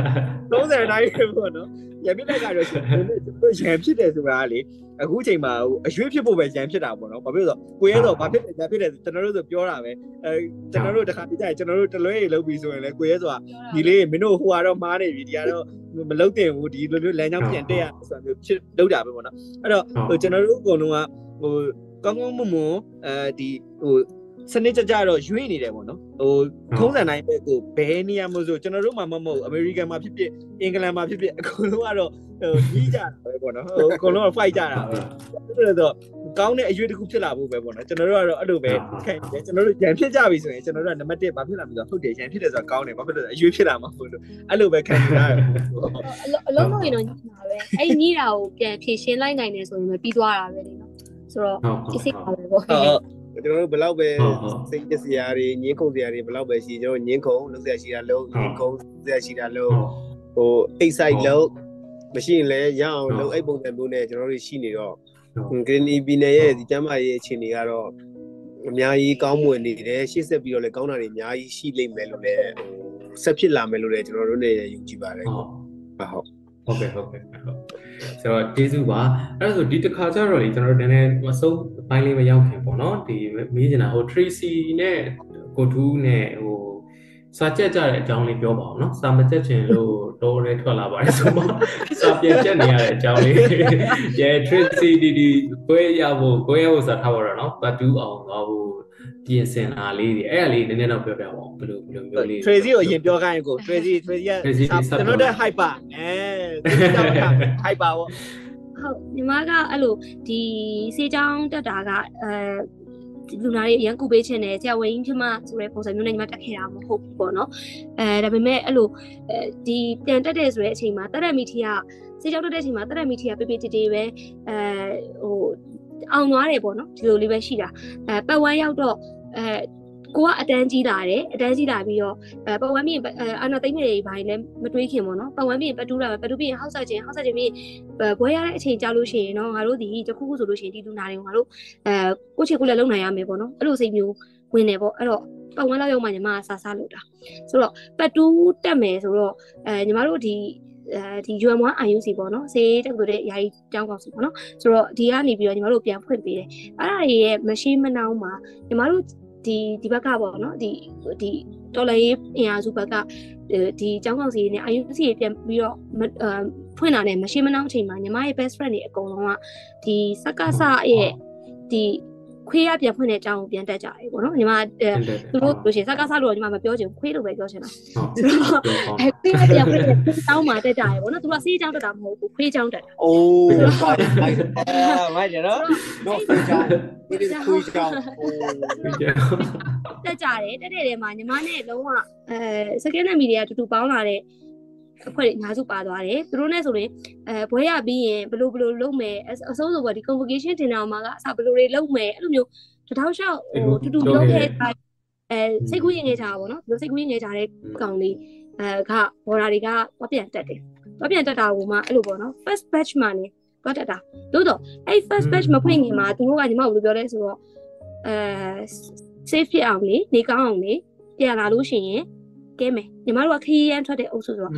Speaker 4: 30တိုင်းပေါ့နော်ရံဖြစ်တဲ့ကားတော့ရှိတယ်ရံဖြစ်တယ်ဆိုတာလေအခုချိန်မှာဟိုအရွေးဖြစ်ဖို့ပဲရံဖြစ်တာပေါ့နော်ဘာဖြစ်လို့ဆိုကိုရဲတော့ဘာဖြစ်တယ်ညာဖြစ်တယ်ကျွန်တော်တို့ဆိုပြောတာပဲကျွန်တော်တို့တစ်ခါတည်းကျရင်ကျွန်တော်တို့တလွဲရေလုပ်ပြီးဆိုရင်လေကိုရဲဆိုတာဒီလေးမင်းတို့ဟိုကတော့မားနေပြီဒီကတော့မလုတ်တင်ဘူးဒီလိုမျိုးလမ်းကြောင်းပြန်တက်ရဆိုတာမျိုးဖြစ်လောက်တာပဲပေါ့နော်အဲ့တော့ဟိုကျွန်တော်တို့အကုန်လုံးကဟိုကောင်းကောင်းမွန်မွန်ဒီဟိုစနစ်ကြတော့ရွေးနေတယ်ပေါ့နော်ဟိုထုံးစံတိုင်းပဲကိုဘယ်နေရာမှဆိုကျွန်တော်တို့မှမဟုတ်အမေရိကန်မှာဖြစ်ဖြစ်အင်္ဂလန်မှာဖြစ်ဖြစ်အကုန်လုံးကတော့ဟိုကြီးကြတာပဲပေါ့နော်ဟိုအကုန်လုံးက fight ကြတာပဲအဲ့ဒါဆိုကောင်းတဲ့အရွေးတစ်ခုဖြစ်လာဖို့ပဲပေါ့နော်ကျွန်တော်တို့ကတော့အဲ့လိုပဲခံတယ်ကျွန်တော်တို့ရန်ဖြစ်ကြပြီဆိုရင်ကျွန်တော်တို့ကနံပါတ်1ဘာဖြစ်လာမလဲဆိုတော့ဟုတ်တယ်ရန်ဖြစ်တယ်ဆိုတာကောင်းတယ်ဘာဖြစ်လို့လဲအရွေးဖြစ်လာမှာပေါ့လို့အဲ့လိုပဲခံနေတာ
Speaker 2: အလုံးလုံးရင်တော့ညီမှာပဲအဲ့ဒီညီတာကိုပြန်ဖြည့်ရှင်းလိုက်နိုင်တယ်ဆိုရင်ပဲပြီးသွားတာပဲလေနော်ဆိုတော့အစ်စ်ပါပဲပေါ့
Speaker 3: ကျွန်တော်တို့ဘယ်လောက်ပဲစိတ်စရာတွေညင်းခုန်စရာတွေဘယ်လောက်ပဲရှိကျွန်တော်ညင်းခုန်လုပ်စရာရှိတာလုပ်ညင်းခုန်စရာရှိတာလုပ်ဟို excite လုပ်မရှိရင်လည်းရအောင်လုပ်အဲ့ပုံစံမျိုးနဲ့ကျွန်တော်တို့ရှိနေတော့ကရင်နီပြည်နယ်ရဲ့ဒီကျမ်းမာရေးအခြေအနေကတော့အများကြီးကောင်းမွန်နေတယ်ရှေ့ဆက်ပြီးတော့လည်းကောင်းတာတွေအများကြီးရှိလိမ့်မယ်လို့လည်းဆက်ဖြစ်လာမယ်လို့လည်းကျွန်တော်တို့လည်းယုံကြည်ပါတယ်
Speaker 1: ဟုတ်ကဲ့ဆိုတော့ကျေးဇူးပါအဲ့ဒါဆိုဒီတစ်ခါကျတော့လေကျွန်တော်တို့နည်းနည်းမဆုံးပိုင်းလေးမရောက်ခင်ပေါ့နော်ဒီမေးချင်တာဟို Tracy နဲ့ကိုထူးနဲ့ဟိုစာကြက်ကြတဲ့အကြောင်းလေးပြောပါအောင်နော်စာမကြက်ချင်လို့တော့ရဲထွက်လာပါတယ်ဆိုတော့စာပြန်ချက်နေရတဲ့အကြောင်းလေးရဲ Tracy ဒီကိုရဖို့စာထားပါတော့နော်ပတ်တူးအောင်သွားဖို့ပြင်ဆင်တာလေးတွေအဲ့ဒါလေးနည်းနည်းတော့ပြောပြပါအောင်ဘယ်လိုမျိုးလေး
Speaker 4: Tracy ကိုအရင်ပြောခိုင်းကို Tracy ကကျွန်တော်တို့ hyper hyper ပေါ့
Speaker 2: ဟုတ်ညီမကအဲ့လိုဒီစေချောင်းတက်တာကလူနာတွေအရင်ကူပေးခြင်းနဲ့ဆရာဝန်ကြီးဖြစ်မှဆိုတဲ့ပုံစံမျိုးနဲ့ညီမတက်ခဲ့တာမဟုတ်ဘူးပေါ့နော်ဒါပေမဲ့အဲ့လိုဒီပြန်တက်တဲ့ဆိုတဲ့အချိန်မှာတက်တဲ့မီထီကစေချောင်းတက်တဲ့အချိန်မှာတက်တဲ့မီထီကပေတေပဲဟိုအောင်သွားတယ်ပေါ့နော်ဒီလိုလေးပဲရှိတာပတ်ဝန်းရောက်တော့ကိုကအတန်းကြီးလာတယ်အတန်းကြီးလာပြီးတော့ပတ်ဝန်းပြင်အာနာသိမ့်တွေဘာတွေလည်းမတွေးခင်ပေါ့နော်ပတ်ဝန်းပြင်ပတ်တူးလာပတ်တူးပြင်ဟောက်ဆက်ခြင်းပြီးဘွဲရတဲ့အချိန်ကြာလို့ရှိရင်တော့ငါတို့ဒီတခုခုဆိုလို့ရှိရင်ဒီလူနာတွေကိုငါတို့ကိုချေကိုလည်းလုံနိုင်ရမယ်ပေါ့နော်အဲ့လိုစိတ်မျိုးဝင်နေပေါ့အဲ့တော့ပတ်ဝန်းလောက်ရောက်မှညီမကစားစားလို့တာဆိုတော့ပတ်တူးတက်မယ်ဆိုတော့ညီမတို့ဒီUM1 IUC ပေါ့နော်စေတက်ဆိုတဲ့ယာယီကျောင်းကောင်စီပေါ့နော်ဆိုတော့ဒီကနေပြီးတော့ညီမတို့ပြန်ဖွင့်ပေးတယ်အဲ့ဒါတွေရဲ့မရှိမနှောင်းမှာညီမတို့ဒီဘက်ကပေါ့နော်ဒီတော်လိုင်းအင်အားစုဘက်ကဒီကျောင်းကောင်စီနဲ့ IUC တွေပြန်ပြီးတော့ဖွင့်လာတယ်မရှိမနှောင်းအချိန်မှာညီမရဲ့ best friend တွေအကုန်လုံးကဒီစက္ကစရဲ့ဒီခွေးရပြန်ဖွင့်တဲ့အကြောင်းကိုပြန်တက်ကြတယ်ပေါ့နော်ညီမသူတို့လို့ရှိရင်စကားစားလို့ညီမမပြောချင်ခွေးလို့ပဲပြောချင်တာဆိုတော့ခွေးရပြန်ဖွင့်တဲ့တောင်းမှတက်ကြတယ်ပေါ့နော်သူကဆေးချောင်းတက်တာမဟုတ်ဘူးခွေးချောင်းတက်တာ
Speaker 4: အိုးမိုက်တယ်နော်တော့ခွေးချောင်းဒီခွေးချောင်း
Speaker 2: တက်ကြတယ်တက်တဲ့ထဲမှာညီမနဲ့လုံးဝsecond hand media တူတူပေါင်းလာတဲ့အဖွဲ့တွေအများစုပါသွားတယ်သူတို့နဲ့ဆိုရင်ဘွဲရပြီးရင်ဘယ်လိုလုပ်မယ်အစိုးဆိုတော့ဒီ convocation တင်တာမှာကအစားဘယ်လိုတွေလုပ်မယ်အဲ့လိုမျိုးတထောက်လျှောက်တူတူလုပ်ခဲ့စိတ်ကူးရင်ငယ်ကြတာပေါ့နော်ဒီလိုစိတ်ကူးရင်ငယ်ကြတဲ့ကောင်လေးကဘော်ဒါတွေကသွားပြန်တက်တယ်သွားပြန်တက်တာကိုမှအဲ့လိုပေါ့နော် first batch မှာနေသွားတက်တာတို့တော့အဲ့ first batch မဖွင့်ခင်မှာသူတို့ကညီမကိုပြောလဲဆိုတော့safe ဖြစ်အောင်လေနေကောင်းအောင်လေပြန်လာလို့ရှိရင်ကဲမယ်ညီမတို့ကခရီးရမ်းထွက်တဲ့အုပ်စုဆိုတော့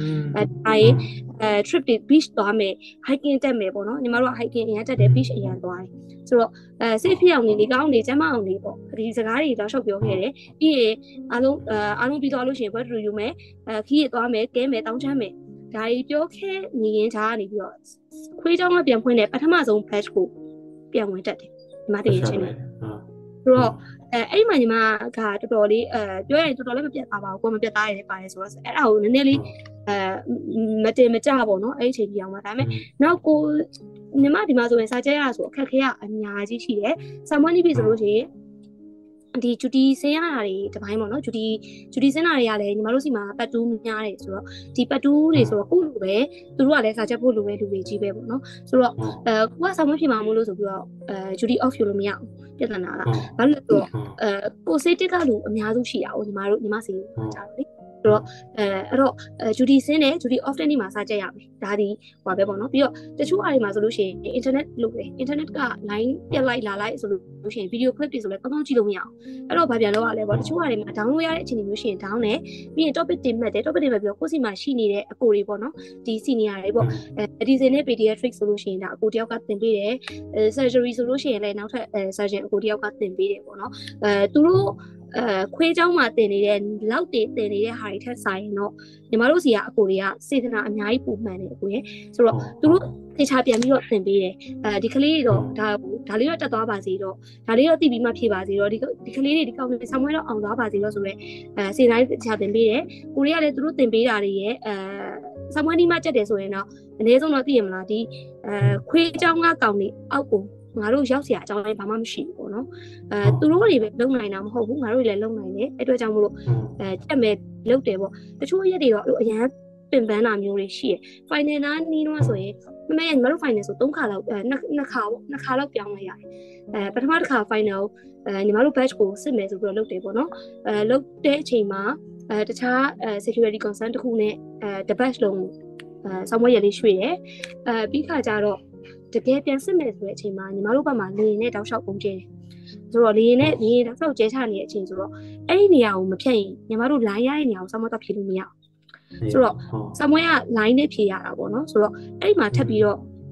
Speaker 2: trip တွေ beach သွားမယ် hiking တက်မယ်ပေါ့နော်ညီမတို့က hiking အရင်တက်တယ် beach အရင်သွားတယ်ဆိုတော့safe ဖြစ်အောင်နေကောင်းနေကျန်းမအောင်နေပေါ့ဒီစကားတွေတော့ရှောက်ပြောခဲ့တယ်ပြီးရင်အားလုံးပြီးသွားလို့ရှိရင်ဘယ်လိုယူမယ်ခရီးရသွားမယ်ကဲမယ်တောင်းချမ်းမယ်ဒါတွေပြောခဲ့နေရင်ဒါကနေပြီးတော့ခွေးเจ้าကပြန်ဖွင့်တယ်ပထမဆုံး batch ကိုပြန်ဝင်တက်တယ်ညီမတကယ်ချင်းတယ်ဆိုတော့အဲ့မှာညီမကတော်တော်လေးပြောရရင်တော်တော်လေးမပြတ်သားပါဘူးကိုမပြတ်သားရတယ်ပါတယ်ဆိုတော့အဲ့ဒါကိုနည်းနည်းလေးမတင်မကြပေါ့နော်အဲ့ဒီအချိန်ကြီးအောင်ပါဒါပေမဲ့နောက်ကိုညီမဒီမှာဆိုရင်စာကြဲရဆိုအခက်ခဲကအများကြီးရှိတယ်ဆောင်းမနီးပြီဆိုလို့ရှိရင်ဒီဂျူတီဆင်းရတာတွေတပိုင်းပေါ့နော်ဂျူတီဆင်းတာတွေကလည်းညီမတို့စီမှာပတ်တူးများတယ်ဆိုတော့ဒီပတ်တူးတွေဆိုတော့ကိုလိုပဲသူတို့ကလည်းစာချက်ဖို့လိုပဲလူတွေကြီးပဲပေါ့နော်ဆိုတော့ကိုကဆောင်းမဖြစ်မှာမို့လို့ဆိုပြီးတော့ဂျူတီ off ယူလို့မရဘူးပြဿနာကဘာလို့လဲဆိုတော့ကိုစေးတစ်ကလူအများစုရှိရအောင်ညီမစီကြတော့လေဆိုတော့အဲ့တော့ဂျူတီဆင်းတယ်ဂျူတီ off တဲ့နေ့မှာစာချက်ရမယ်ဒါဒီဟိုပဲပေါ့နော်ပြီးတော့တချို့အားတွေမှာဆိုလို့ရှိရင် internet လုပ်တယ် internet က line ပြတ်လိုက်လာလိုက်ဆိုလို့ရှိရင် video clip တွေဆိုလည်းကောင်းကောင်းကြည့်လို့မရအောင်အဲ့တော့ဘာပြန်လုပ်ရလဲပေါ့တချို့အားတွေမှာ download ရတဲ့အချိန်မျိုးရှိရင် down တယ်ပြီးရင် topic တင်မှတ်တယ် topic တင်မှတ်ပြီးတော့ကိုယ့်စီမှာရှိနေတဲ့အကိုတွေပေါ့နော်ဒီ senior တွေပေါ့ဒီစင်နဲ့ pediatric ဆိုလို့ရှိရင်ဒါအကိုတယောက်ကသင်ပေးတယ်surgery ဆိုလို့ရှိရင်လည်းနောက်ထပ်surgeon အကိုတယောက်ကသင်ပေးတယ်ပေါ့နော်သူတို့ခွေးเจ้าမှာတင်နေတဲ့လောက်တွေတင်နေတဲ့ဟာတွေထက်ဆိုင်တော့ညီမတို့စီကအကိုတွေကစေတနာအများကြီးပုံမှန်တယ်အကိုရဲ့ဆိုတော့သူတို့သေချာပြန်ပြီးတော့သင်ပေးတယ်ဒီကလေးတွေတော့ဒါလေးတော့တက်သွားပါစေတော့ဒါလေးတော့သိပြီးမှဖြေပါစေတော့ဒီကလေးတွေဒီကောင်းလေးဆောင်းမွေးတော့အောင်သွားပါစေတော့ဆိုတော့စေတိုင်းသေချာသင်ပေးတယ်ကိုတွေကလည်းသူတို့သင်ပေးတာတွေရဲ့ဆောင်းမွေးဒီမှချက်တယ်ဆိုရင်တော့အနည်းဆုံးတော့သိရမလားဒီခွေးเจ้าကကောင်လေးအောက်ကိုငါတို့ရောက်เสียအကြောင်းလည်းဘာမှမရှိဘူးပေါ့နော်သူတို့တွေပဲလုံနိုင်တာမဟုတ်ဘူးငါတို့တွေလည်းလုံနိုင်တယ်အဲ့အတွက်ကြောင့်မလို့ချက်မဲ့လုံတယ်ပေါ့တချို့ရက်တွေတော့အရန်ပင်ပန်းတာမျိုးတွေရှိရယ် final နားနီးတော့ဆိုရင်မမေညီမတို့ final ဆို3ခါလောက်နှစ်ခါပေါ့နှစ်ခါလောက်ပြောင်းလိုက်ရတယ်ပထမတစ်ခါ final ညီမတို့ batch ကိုစစ်မယ်ဆိုပြီးတော့လုပ်တယ်ပေါ့နော်လုပ်တဲ့အချိန်မှာတခြား security concern တခုနဲ့the batch လုံးဆောင်းမွေးရလေးရွှေ့တယ်ပြီးခါကျတော့တကယ်ပြန်စစ်မယ်ဆိုတဲ့အချိန်မှာညီမတို့ဘက်မှာလေရင်နဲ့တောက်လျှောက်ပုံကျဲတယ်ဆိုတော့လေရင်နဲ့တောက်လျှောက်ကျဲချနေတဲ့အချိန်ဆိုတော့အဲ့ဒီနေရာကိုမဖြတ်ရင်ညီမတို့ line ရတဲ့နေရာကိုဆောင်းမတော့ဖြည့်လို့မရအောင်ဆိုတော့ဆောင်းမွေးက line နဲ့ဖြည့်ရတာပေါ့နော်ဆိုတော့အဲ့ဒီမှာထပ်ပြီးတော့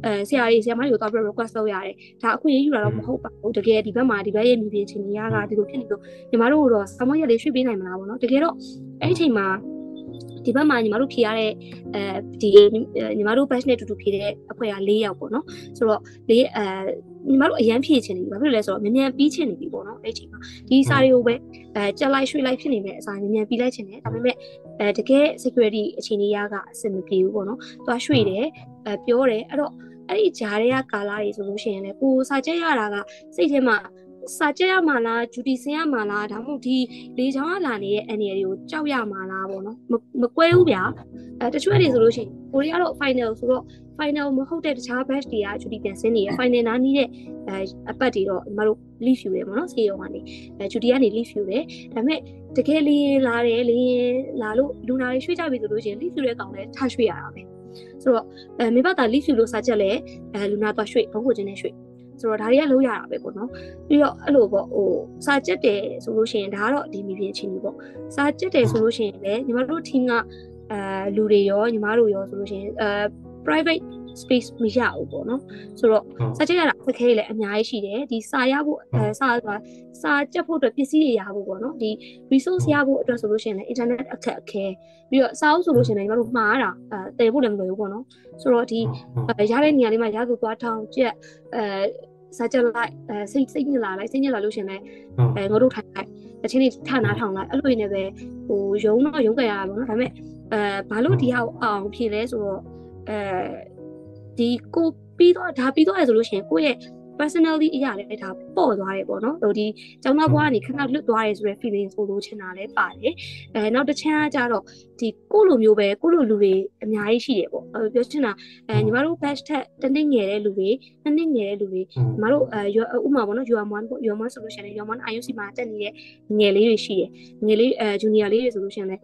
Speaker 2: ဆရာကြီးဆရာမတွေကိုတော့ request လုပ်ရတယ်ဒါအခွင့်အရေးယူတာတော့မဟုတ်ပါဘူးတကယ်ဒီဘက်မှာဒီဘက်ရဲ့မြေပြင်ချင်းကြီးကဒီလိုဖြစ်နေလို့ညီမတို့တော့ဆောင်းမရက်လေးရွှေ့ပေးနိုင်မလားပေါ့နော်တကယ်တော့အဲ့ဒီအချိန်မှာဒီဘက်မှာညီမတို့ဖြေရတဲ့ဒီညီမတို့ batch နဲ့တူတူဖြေတဲ့အဖွဲ့က4ယောက်ပေါ့နော်ဆိုတော့ညီမတို့အရန်ဖြေချင်နေပြီဘာဖြစ်လို့လဲဆိုတော့မြန်ပြီးချင်နေပြီပေါ့နော်အဲ့ဒီအချိန်မှာဒီစာတွေကိုပဲကြက်လိုက်ရွှေ့လိုက်ဖြစ်နေမဲ့အစားမြန်ပြီးလိုက်ချင်တယ်ဒါပေမဲ့တကယ် security အခြေအနေကအဆင်မပြေဘူးပေါ့နော်သွားရွှေ့တယ်ပြောတယ်အဲ့တော့အဲ့ဒီဂျားတွေကကာလာတွေဆိုလို့ရှိရင်လည်းကိုစာချက်ရတာကစိတ်ထဲမှာစာချက်ရမှာလားဂျူတီဆင်းရမှာလားဒါမှမဟုတ်ဒီလေချောင်းကလာနေတဲ့အန်ရီတွေကိုကြောက်ရမှာလားပေါ့နော်မကွဲဘူးဗျာတချို့တွေဆိုလို့ရှိရင်ကိုရီးယားတော့ final ဆိုတော့ final မဟုတ်တဲ့တခြား batch တွေကဂျူတီပြန်ဆင်းနေရ final နားနီးတဲ့အပတ်တွေတော့ညီမတို့ leave ယူတယ်ပေါ့နော်စေရုံကနေဂျူတီကနေ leave ယူတယ်ဒါပေမဲ့တကယ်လေးလာတယ်လေးလာလို့လူနာတွေရွှေ့ကြပြီဆိုလို့ရှိရင် leave ယူတဲ့ကောင်လည်းထားရွှေ့ရတာပဲဆိုတော့မေဘတာ leave ယူလို့စာချက်လဲလူနာတော့ရွှေ့ဘုံကိုချင်းနဲ့ရွှေ့ဆိုတော့ဒါတွေကလုံးရတာပဲပေါ့နော်ပြီးတော့အဲ့လိုပေါ့ဟိုစာချက်တယ်ဆိုလို့ရှိရင်ဒါကတော့ဒီမီဒီယာချင်းကြီးပေါ့စာချက်တယ်ဆိုလို့ရှိရင်လည်းညီမတို့ team ကလူတွေရောညီမတို့ရောဆိုလို့ရှိရင်private space မရဘူးပေါ့နော်ဆိုတော့စာချက်ရတာအခက်အခဲတွေလည်းအများကြီးရှိတယ်ဒီစာရဖို့စာချက်ဖို့အတွက်ပစ္စည်းတွေရဖို့ပေါ့နော်ဒီ resource ရဖို့အတွက်ဆိုလို့ရှိရင်လည်း internet အခက်အခဲပြီးတော့စာအုပ်ဆိုလို့ရှိရင်လည်းညီမတို့မှားတာတည်ဖို့လည်းမလွယ်ဘူးပေါ့နော်ဆိုတော့ဒီရတဲ့နေရာလေးမှာရသူသွားထောင်းချက်စာချက်လိုက်စိတ်ညစ်လာလိုက်စိတ်ညစ်လာလို့ရှိရင်လည်းငါတို့ထိုင်လိုက်အချင်းလေးထနာထောင်လိုက်အဲ့လိုနေပဲဟိုရုံတော့ရုံကြရတာပေါ့နော်ဒါပေမဲ့ဘာလို့ဒီဟာကိုအောင်ဖြစ်လဲဆိုတော့ဒီကိုပြီးတော့ဒါပြီးတော့ရဆိုလို့ရှိရင်ကိုယ့်ရဲ့ personality အရာလည်းဒါပေါ့သွားတယ်ပေါ့နော်ဟိုဒီကျောင်းသားဘွားကနေခဏလွတ်သွားတယ်ဆိုတဲ့ feeling ဆိုလို့ချင်တာလည်းပါတယ်နောက်တစ်ချမ်းကကြတော့ဒီကိုလိုမျိုးပဲကိုလိုလူတွေအများကြီးရှိတယ်ပေါ့ပြောချင်တာညီမတို့ batch ထက်တစ်နှစ်ငယ်တဲ့လူတွေနှစ်နှစ်ငယ်တဲ့လူတွေညီမတို့ဥပမာပေါ့နော် UM1 ပေါ့ UM1 ဆိုလို့ရှိရင် UM1 IUC မှာတက်နေတဲ့ငယ်လေးတွေရှိတယ်ငယ်လေးjunior လေးတွေဆိုလို့ရှိရင်လည်း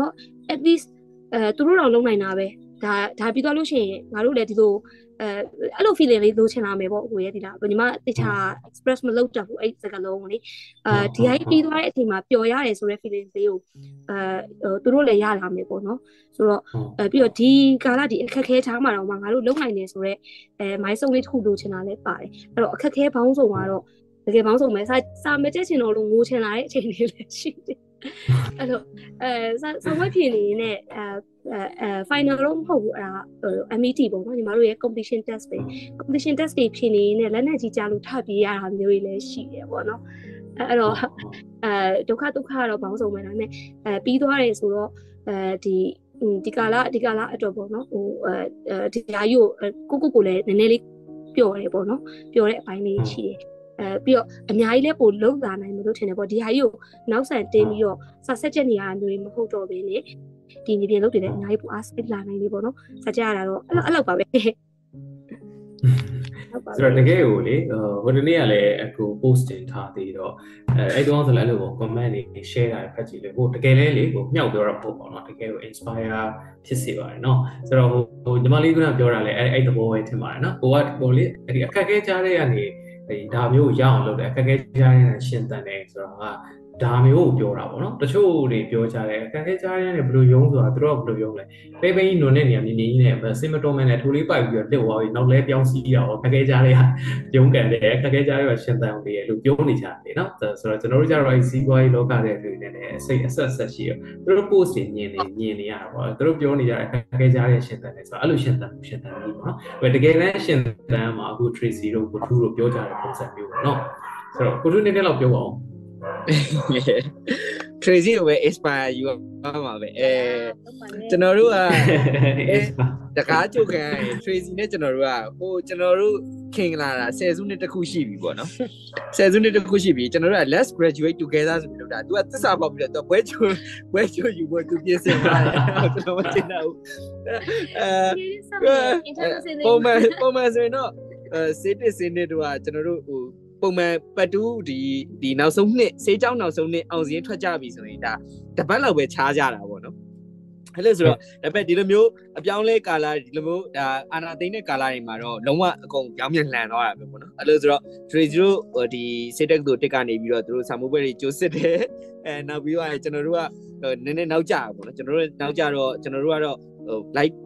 Speaker 2: at least သူတို့တော့လုံနိုင်တာပဲဒါပြီးတော့လို့ရှိရင်ငါတို့လည်းဒီလိုအဲ့လို feeling လေးလိုချင်လာမယ်ပေါ့ကိုရဲ့ဒီလားညီမတခြား express မလုပ်တတ်ဘူးအဲ့စကားလုံးကိုလေဒီဟာပြီးသွားတဲ့အချိန်မှာပျော်ရတယ်ဆိုတဲ့ feeling လေးကိုသူတို့လည်းရလာမယ်ပေါ့နော်ဆိုတော့ပြီးတော့ဒီကာလဒီအခက်ခဲချားမှာတော့ငါတို့လုံနိုင်တယ်ဆိုတော့မိုင်းစုံလေးတစ်ခုလိုချင်တာလည်းပါတယ်အဲ့တော့အခက်ခဲပေါင်းစုံကတော့တကယ်ပေါင်းစုံပဲစာမကြက်ချင်တော့လို့ငိုချင်လာတဲ့အချိန်လေးလည်းရှိတယ်အဲ့တော့စာဝက်ဖြေနေနဲ့ final တော့မဟုတ်ဘူးအဲ့ဒါ MET ပေါ့နော်ညီမတို့ရဲ့ competition test ပဲ competition test တွေဖြေနေနဲ့လက်နဲ့ကြီးကြားလို့ထပ်ပြေးရတာမျိုးတွေလည်းရှိတယ်ပေါ့နော်အဲ့တော့ဒုက္ခကတော့ပေါင်းစုံပဲဒါပေမဲ့ပြီးသွားတယ်ဆိုတော့ဒီကာလအတွက်ပေါ့နော်ဟိုဒီဓာတ်ကိုကိုလည်းနည်းနည်းလေးပျော်တယ်ပေါ့နော်ပျော်တဲ့အပိုင်းလေးရှိတယ်ပြီးတော့အများကြီးလည်းပို့လုံလာနိုင်မလို့ထင်တယ်ပေါ့ဒီဟာကြီးကိုနောက်ဆန်တင်းပြီးတော့စာဆက်ချက်နေရတာမျိုးတွေမဟုတ်တော့ဘဲနဲ့ဒီနေပြင်လုပ်တွေလည်းအများကြီးပို့အားစိတ်လာနိုင်ပြီပေါ့နော်စကြရတာတော့အဲ့လောက်ပါပဲ
Speaker 1: ဆိုတော့တကယ်ကိုလေဟိုတနေ့ကလည်းအခု post တင်ထားသေးတော့အဲ့တော့ဆိုလည်းအဲ့လိုပေါ့ comment တွေ share တာဖတ်ကြည့်လေဟိုတကယ်လဲလေဟိုမြောက်ပြောတော့ပေါ့နော်တကယ်ကို inspire ဖြစ်စေပါတယ်เนาะဆိုတော့ဟိုညီမလေးကပြောတာလေအဲ့သဘောပဲထင်ပါတယ်เนาะကိုကဟိုလေဒီအခက်အခဲကြားတဲ့ကနေဒါမျိုးရအောင်လုပ်တယ်အခက်အခဲကြားတဲ့ရှင်းတန်တယ်ဆိုတော့ဒါမျိုးကိုပြောတာပေါ့နော်တချို့တွေပြောကြတယ်အခက်အခဲကြားတဲ့ဘယ်လိုယုံဆိုတာသူတို့ကဘယ်လိုယုံလဲပဲပဲကြီးနုံတဲ့နေရာမြင်းမြင်းကြီးနဲ့စင်မတော်မန်နဲ့ထိုးလေးပိုက်ပြီးတော့တက်သွားပြီးနောက်လဲပြောင်းစီးရအောင်အခက်အခဲကြားတဲ့ယုံကန်တယ်အခက်အခဲကြားတဲ့ရှင်းတန်အောင်တယ်လို့ပြောနေကြတယ်နော်ဆိုတော့ကျွန်တော်တို့ကြတော့အဲစီးပွားရေးလောကတဲ့လူတွေနဲ့စိတ်အဆက်ရှိရသူတို့ post တွေမြင်နေရတာပေါ့သူတို့ပြောနေကြတဲ့အခက်အခဲကြားတဲ့ရှင်းတန်တယ်ဆိုတော့အဲ့လိုရှင်းတန်ကြီးပေါ့နော်တကယ်လည်းရှင်းတန်မှာအခု Tracy တို့ကိုထူးတို့ပြောကြတဲ့ပုံစံမျိုးပေါ့နော်ဆိုတော့ကိုထူးနည်းနည်းတော့ပြောပါအောင်
Speaker 4: Tracy ကိုပဲ inspire ယူမှာပဲကျွန်တော်တို့ကတကားချုပ်ခံ Tracy နဲ့ကျွန်တော်တို့ကဟိုကျွန်တော်တို့ခင်လာတာ10စုနှစ်တစ်ခုရှိပြီပေါ့နော်10စုနှစ်တစ်ခုရှိပြီကျွန်တော်တို့က let's graduate together ဆိုပြီးလုပ်တာ तू ကသစ္စာပေါက်ပြီးတော့ तू ဘွဲချိုယူဖို့ तू ပြင်ဆင်လာတယ်ကျွန်တော်မသိတော့ဘူးပုံမှန်ဆိုရင်တော့စေးတစ်တို့ကကျွန်တော်တို့ဟိုပုံမှန်ပတ်တူးဒီနောက်ဆုံးနှစ်စေးကြောင်းနောက်ဆုံးနှစ်အောင်စင်းထွက်ကြပြီဆိုရင်ဒါတပတ်လောက်ပဲခြားကြတာပေါ့နော်အဲ့လိုဆိုတော့ဒါပေမဲ့ဒီလိုမျိုးအပြောင်းလဲကာလာဒီလိုမျိုးဒါအာနာသိန်းတဲ့ကာလာတွေမှာတော့လုံးဝအကုန်ပြောင်းပြန်လှန်သွားတာပဲပေါ့နော်အဲ့လိုဆိုတော့ Tracy တို့ဒီစေးတက်တို့တက်ကနေပြီးတော့သူတို့ဆာမိုးပွဲတွေကျိုးစစ်တယ်နောက်ပြီးတော့ကျွန်တော်တို့ကနည်းနည်းနောက်ကျတာပေါ့နော်ကျွန်တော်တို့နောက်ကျတော့ကျွန်တော်တို့ကတော့ like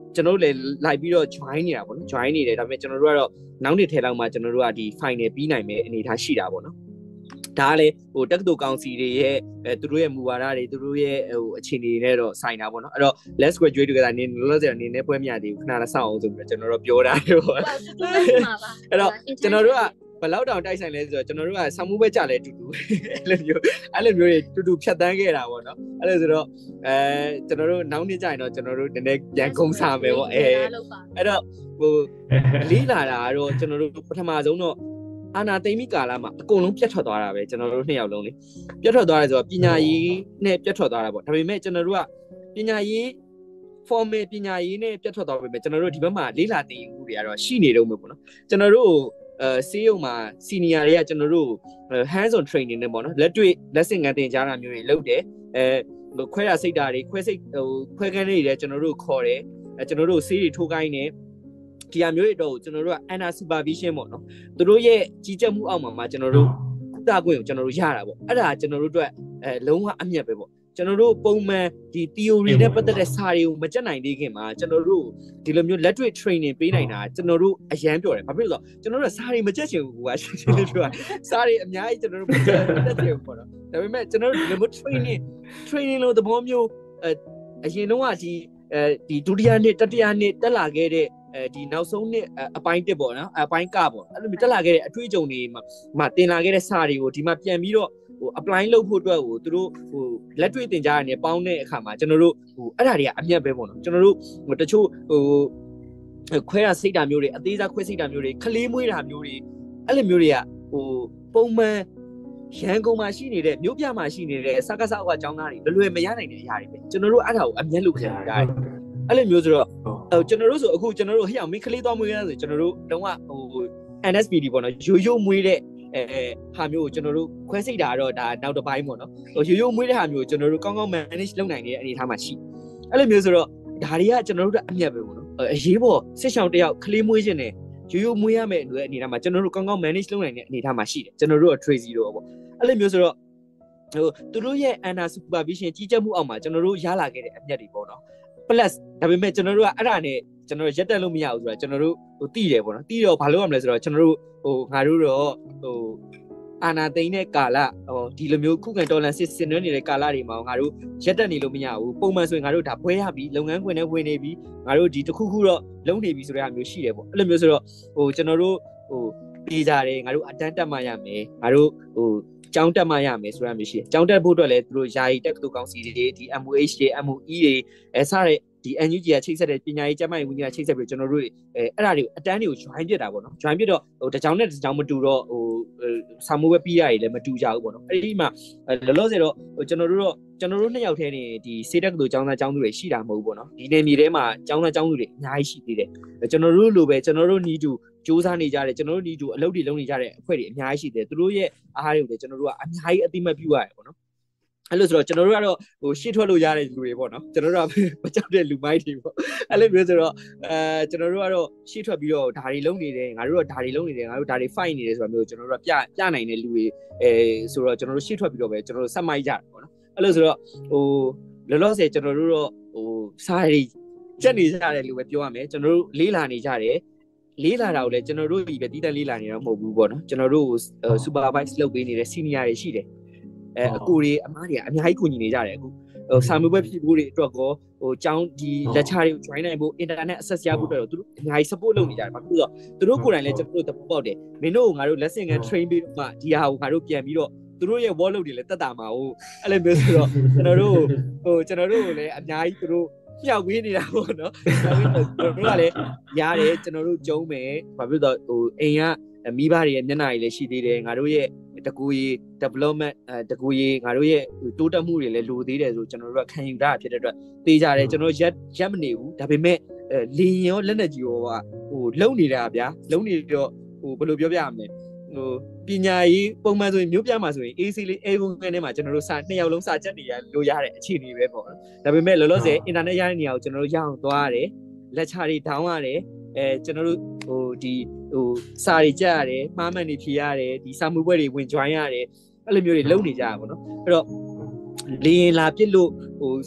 Speaker 4: ကျွန်တော်တို့လည်းလိုက်ပြီးတော့ join နေတာပေါ့နော် join နေတယ်ဒါပေမဲ့ကျွန်တော်တို့ကတော့နောက်နေ့ထဲလောက်မှကျွန်တော်တို့ကဒီ final ပြီးနိုင်မယ်အနေထားရှိတာပေါ့နော်ဒါကလည်းဟိုတက္ကသိုလ်ကောင်စီတွေရဲ့သူတို့ရဲ့မူဝါဒတွေသူတို့ရဲ့ဟိုအခြေအနေတွေနဲ့တော့ဆိုင်တာပေါ့နော်အဲ့တော့ let's graduate together နေလို့ဆိုတော့နေနေပွဲမြသေးဘူးခဏလေးစောင့်အောင်ဆိုပြီးတော့ကျွန်တော်တို့ပြောတာပေါ့အဲ့တော့ကျွန်တော်တို့ကဘယ်လောက်တောင်တိုက်ဆိုင်လဲဆိုတော့ကျွန်တော်တို့ကဆောင်းမှုပဲကြလဲတူတူအဲ့လိုမျိုးတွေတူတူဖြတ်တန်းခဲ့တာပေါ့နော်အဲ့လိုဆိုတော့ကျွန်တော်တို့နောက်နေ့ကျရင်တော့ကျွန်တော်တို့နည်းနည်းပြန်ကုန်းစားမယ်ပေါ့အဲ့တော့ဟိုလေးလာတာကတော့ကျွန်တော်တို့ပထမဆုံးတော့အာနာသိမ့်မိကာလာမှာအကုန်လုံးပြတ်ထွက်သွားတာပဲကျွန်တော်တို့နှစ်ယောက်လုံးလေပြတ်ထွက်သွားတယ်ဆိုတော့ပညာရေးနဲ့ပြတ်ထွက်သွားတာပေါ့ဒါပေမဲ့ကျွန်တော်တို့ကပညာရေး formal ပညာရေးနဲ့ပြတ်ထွက်သွားပြီပဲကျွန်တော်တို့ဒီဘက်မှာလေးလာတင်မှုတွေကတော့ရှိနေတော့မှာပေါ့နော်ကျွန်တော်တို့ဆေးရုံမှာ senior တွေကကျွန်တော်တို့ hands on training နဲ့ပေါ့နော်လက်တွေ့လက်ဆင့်ကမ်းသင်ကြားတာမျိုးတွေလုပ်တယ်ခွဲရစိတ်ဓာတ်တွေခွဲစိတ်ခွဲခန်းတွေလည်းကျွန်တော်တို့ခေါ်တယ်ကျွန်တော်တို့ဆေးတွေထိုးခိုင်းတယ်ဒီအမျိုးတွေတော့ကျွန်တော်တို့က under supervision ပေါ့နော်သူတို့ရဲ့ကြီးကြပ်မှုအောက်မှာကျွန်တော်တို့ကုသခွင့်ကိုကျွန်တော်တို့ရတာပေါ့အဲ့ဒါကျွန်တော်တို့အတွက်လုံးဝအမြတ်ပဲပေါ့ကျွန်တော်တို့ပုံမှန်ဒီ theory နဲ့ပတ်သက်တဲ့စာတွေကိုမကြက်နိုင်သေးခင်မှာကျွန်တော်တို့ဒီလိုမျိုးလက်တွေ့ training ပေးနိုင်တာကျွန်တော်တို့အရန်ပြောတယ်ဘာဖြစ်လို့လဲဆိုတော့ကျွန်တော်တို့စာတွေမကြက်ချင်ဘူးကွာရှင်းရှင်းလေးပြောစာတွေအများကြီးကျွန်တော်တို့မကြက်ချင်ဘူးပေါ့နော်ဒါပေမဲ့ကျွန်တော်တို့ဒီလိုမျိုး training လို့သဘောမျိုးအရင်တော့ဒီဒုတိယနှစ်တတိယနှစ်တက်လာခဲ့တဲ့ဒီနောက်ဆုံးနှစ်အပိုင်းတစ်ပေါ့နော်အပိုင်းကပေါ့အဲ့လိုမျိုးတက်လာခဲ့တဲ့အတွေ့အကြုံတွေမှာတင်လာခဲ့တဲ့စာတွေကိုဒီမှာပြန်ပြီးတော့ဟို apply လုပ်ဖို့အတွက်ကိုသူတို့ဟိုလက်တွေ့တင်ကြားရနေပေါင်းတဲ့အခါမှာကျွန်တော်တို့ဟိုအဲ့ဒါတွေကအမြတ်ပဲပေါ့နော်ကျွန်တော်တို့ဟိုတချို့ဟိုခွဲရစိတ်ဓာတ်မျိုးတွေအသေးစားခွဲစိတ်ဓာတ်မျိုးတွေခလေးမွေးတာမျိုးတွေအဲ့လိုမျိုးတွေကဟိုပုံမှန်ရန်ကုန်မှာရှိနေတဲ့မြို့ပြမှာရှိနေတဲ့စကားစားအကျောင်းသားတွေလွယ်မရနိုင်တဲ့အရာတွေပဲကျွန်တော်တို့အဲ့ဒါကိုအမြတ်လုပ်ခဲ့တာအဲ့လိုမျိုးဆိုတော့ကျွန်တော်တို့ဆိုအခုကျွန်တော်တို့ဟိအောင်မင်းကလေးသွားမွေးရဆိုကျွန်တော်တို့တော့ဟို NSPD ပေါ့နော်ရိုးရိုးမွေးတဲ့ဟာမျိုးကိုကျွန်တော်တို့ခွဲစိတ်တာတော့ဒါနောက်တစ်ပိုင်းပေါ့နော်ဟိုရိုးရိုးမွေးတဲ့ဟာမျိုးကိုကျွန်တော်တို့ကောင်းကောင်း manage လုပ်နိုင်တဲ့အနေအထားမှာရှိအဲ့လိုမျိုးဆိုတော့ဒါတွေကကျွန်တော်တို့အမြတ်ပဲပေါ့နော်အရေးပေါ်စစ်ဆောင်တယောက်ကလေးမွေးခြင်းနဲ့ရိုးရိုးမွေးရမယ့်အနေအထားမှာကျွန်တော်တို့ကောင်းကောင်း manage လုပ်နိုင်တဲ့အနေအထားမှာရှိတယ်ကျွန်တော်တို့က Tracy တော့ပေါ့အဲ့လိုမျိုးဆိုတော့ဟိုသူတို့ရဲ့ under supervision ကြီးကြပ်မှုအောက်မှာကျွန်တော်တို့ရလာခဲ့တဲ့အမြတ်တွေပေါ့နော် plus ဒါပေမဲ့ကျွန်တော်တို့ကအဲ့ဒါနဲ့ကျွန်တော်တို့ရက်တက်လို့မရဘူးဆိုတော့ကျွန်တော်တို့ဟိုတီးတယ်ပေါ့နော်တီးတော့ဘာလုပ်ရမလဲဆိုတော့ကျွန်တော်တို့ဟိုငါတို့တော့ဟိုအာနာသိန်းတဲ့ကာလဟိုဒီလိုမျိုးခုခံတော်လန်စစ်ဆင်နွှဲနေတဲ့ကာလတွေမှာငါတို့ရက်တက်နေလို့မရဘူးပုံမှန်ဆိုရင်ငါတို့ဒါပွဲရပြီလုပ်ငန်းခွင်နဲ့ဝင်နေပြီငါတို့ဒီတစ်ခုခုတော့လုံးနေပြီဆိုတဲ့ဟာမျိုးရှိတယ်ပေါ့အဲ့လိုမျိုးဆိုတော့ဟိုကျွန်တော်တို့ဟိုပေးကြတယ်ငါတို့အတန်းတက်မှရမယ်ငါတို့ဟိုကျောင်းတက်မှရမယ်ဆိုတာမျိုးရှိတယ်ကျောင်းတက်ဖို့အတွက်လည်းသူတို့ယာယီတက္ကသိုလ်ကောင်စီတွေဒီ MOH တွေ MOE တွေစတဲ့ဒီ NUG ကချိတ်ဆက်တဲ့ပညာရေးကျန်းမာရေးဝန်ကြီးကချိတ်ဆက်ပြီးကျွန်တော်တို့အဲ့ဒါတွေကိုအတန်းတွေကို join ပြတာပေါ့နော် join ပြတော့ဟိုတစ်ကြောင်နဲ့တစ်ကြောင်မတူတော့ဟိုစာမိုးပဲပြီးရည်လည်းမတူကြဘူးပေါ့နော်အဲ့ဒီမှာလောလောဆယ်တော့ဟိုကျွန်တော်တို့နှစ်ယောက်ထဲနေဒီစေတက္ကသိုလ်ကျောင်းသားကျောင်းသူတွေရှိတာမဟုတ်ဘူးပေါ့နော်ဒီနေမြေထဲမှာကျောင်းသားကျောင်းသူတွေအများကြီးရှိသေးတယ်ကျွန်တော်တို့လိုပဲကျွန်တော်တို့နီးတူစူးစမ်းနေကြတယ်ကျွန်တော်တို့နီးတူအလုပ်တွေလုပ်နေကြတဲ့အဖွဲ့တွေအများကြီးရှိတယ်သူတို့ရဲ့အားတွေကိုလည်းကျွန်တော်တို့ကအများကြီးအသိမှတ်ပြုရတယ်ပေါ့နော်အဲ့လိုဆိုတော့ကျွန်တော်တို့ကတော့ဟိုရှေ့ထွက်လို့ရတဲ့လူတွေပေါ့နော်ကျွန်တော်တို့ကမကြောက်တဲ့လူမိုက်တွေပေါ့အဲ့လိုမျိုးဆိုတော့ကျွန်တော်တို့ကတော့ရှေ့ထွက်ပြီးတော့ဓာရီလုံးနေတယ်ငါတို့တော့ဓာရီလုံးနေတယ်ငါတို့ဓာရီ fight နေတယ်ဆိုတာမျိုးကျွန်တော်တို့ကပြနိုင်တဲ့လူတွေဆိုတော့ကျွန်တော်တို့ရှေ့ထွက်ပြီးတော့ပဲကျွန်တော်တို့ဆက်မိုက်ကြတယ်ပေါ့နော်အဲ့လိုဆိုတော့ဟိုလောလောဆယ်ကျွန်တော်တို့တော့ဟိုစားရီချက်နေကြတယ်လို့ပဲပြောရမယ်ကျွန်တော်တို့လေးလာနေကြတယ်လေးလာတာကိုလည်းကျွန်တော်တို့ဒီပဲတီးတန့်လေးလာနေတော့မဟုတ်ဘူးပေါ့နော်ကျွန်တော်တို့ supervise လုပ်ပေးနေတဲ့ senior တွေရှိတယ်အကူတွေအမားတွေအများကြီးကူညီနေကြတယ်အခုဟိုစာမေးပွဲဖြေဖို့တွေအတွက်ကောဟိုကျောင်းဒီ lecture တွေကို join နိုင်ဖို့ internet access ရဖို့အတွက်တော့သူတို့အများကြီး support လုပ်နေကြတယ်ဘာဖြစ်လို့လဲဆိုတော့သူတို့ကိုယ်တိုင်လည်းကျွန်တော်တို့သဘောပေါက်တယ်မင်းတို့ကငါတို့ lesson က train ပြီးတော့မှဒီဟာကိုငါတို့ပြန်ပြီးတော့သူတို့ရဲ့ work load တွေလည်းတက်တာမှာဟုတ်အဲ့လိုမျိုးဆိုတော့ကျွန်တော်တို့ကိုလည်းအများကြီးသူတို့မြောက်ပေးနေတာပေါ့နော်ဒါပေမဲ့ကျွန်တော်တို့ကလည်းရတယ်ကျွန်တော်တို့ကျုံးမယ်ဘာဖြစ်လို့ဟိုအိမ်ကမိဘတွေရဲ့မျက်နှာတွေလည်းရှိသေးတယ်ငါတို့ရဲ့တကူရေး development တကူရေးငါတို့ရဲ့တိုးတက်မှုတွေလည်းလိုသေးတယ်ဆိုကျွန်တော်တို့ကခံယူတာဖြစ်တဲ့အတွက်သိကြတယ်ကျွန်တော်ရက်မနေဘူးဒါပေမဲ့လင်းရောလက်နဲ့ကြီးရောဟိုလုံနေတာဗျာလုံနေတော့ဟိုဘယ်လိုပြောပြရမလဲဟိုပညာရေးပုံမှန်ဆိုရင်မျိုးပြမှာဆိုရင် AC လေးအေကုန်ကနေမှာကျွန်တော်တို့စာ2ယောက်လုံးစာချက်နေရလို့ရတဲ့အခြေအနေပဲပေါ့နော်ဒါပေမဲ့လောလောဆယ် internet ရတဲ့နေရာကိုကျွန်တော်တို့ရအောင်သွားရတယ် lecture တွေ down ရတယ်ကျွန်တော်တို့ဟိုဒီဟိုစာတွေကြရတယ်မှားမှန်တွေဖြေရတယ်ဒီစာမှုပွဲတွေဝင် join ရတယ်အဲ့လိုမျိုးတွေလုပ်နေကြတာပေါ့နော်အဲ့တော့လေရင်လာပြစ်လို့ဟို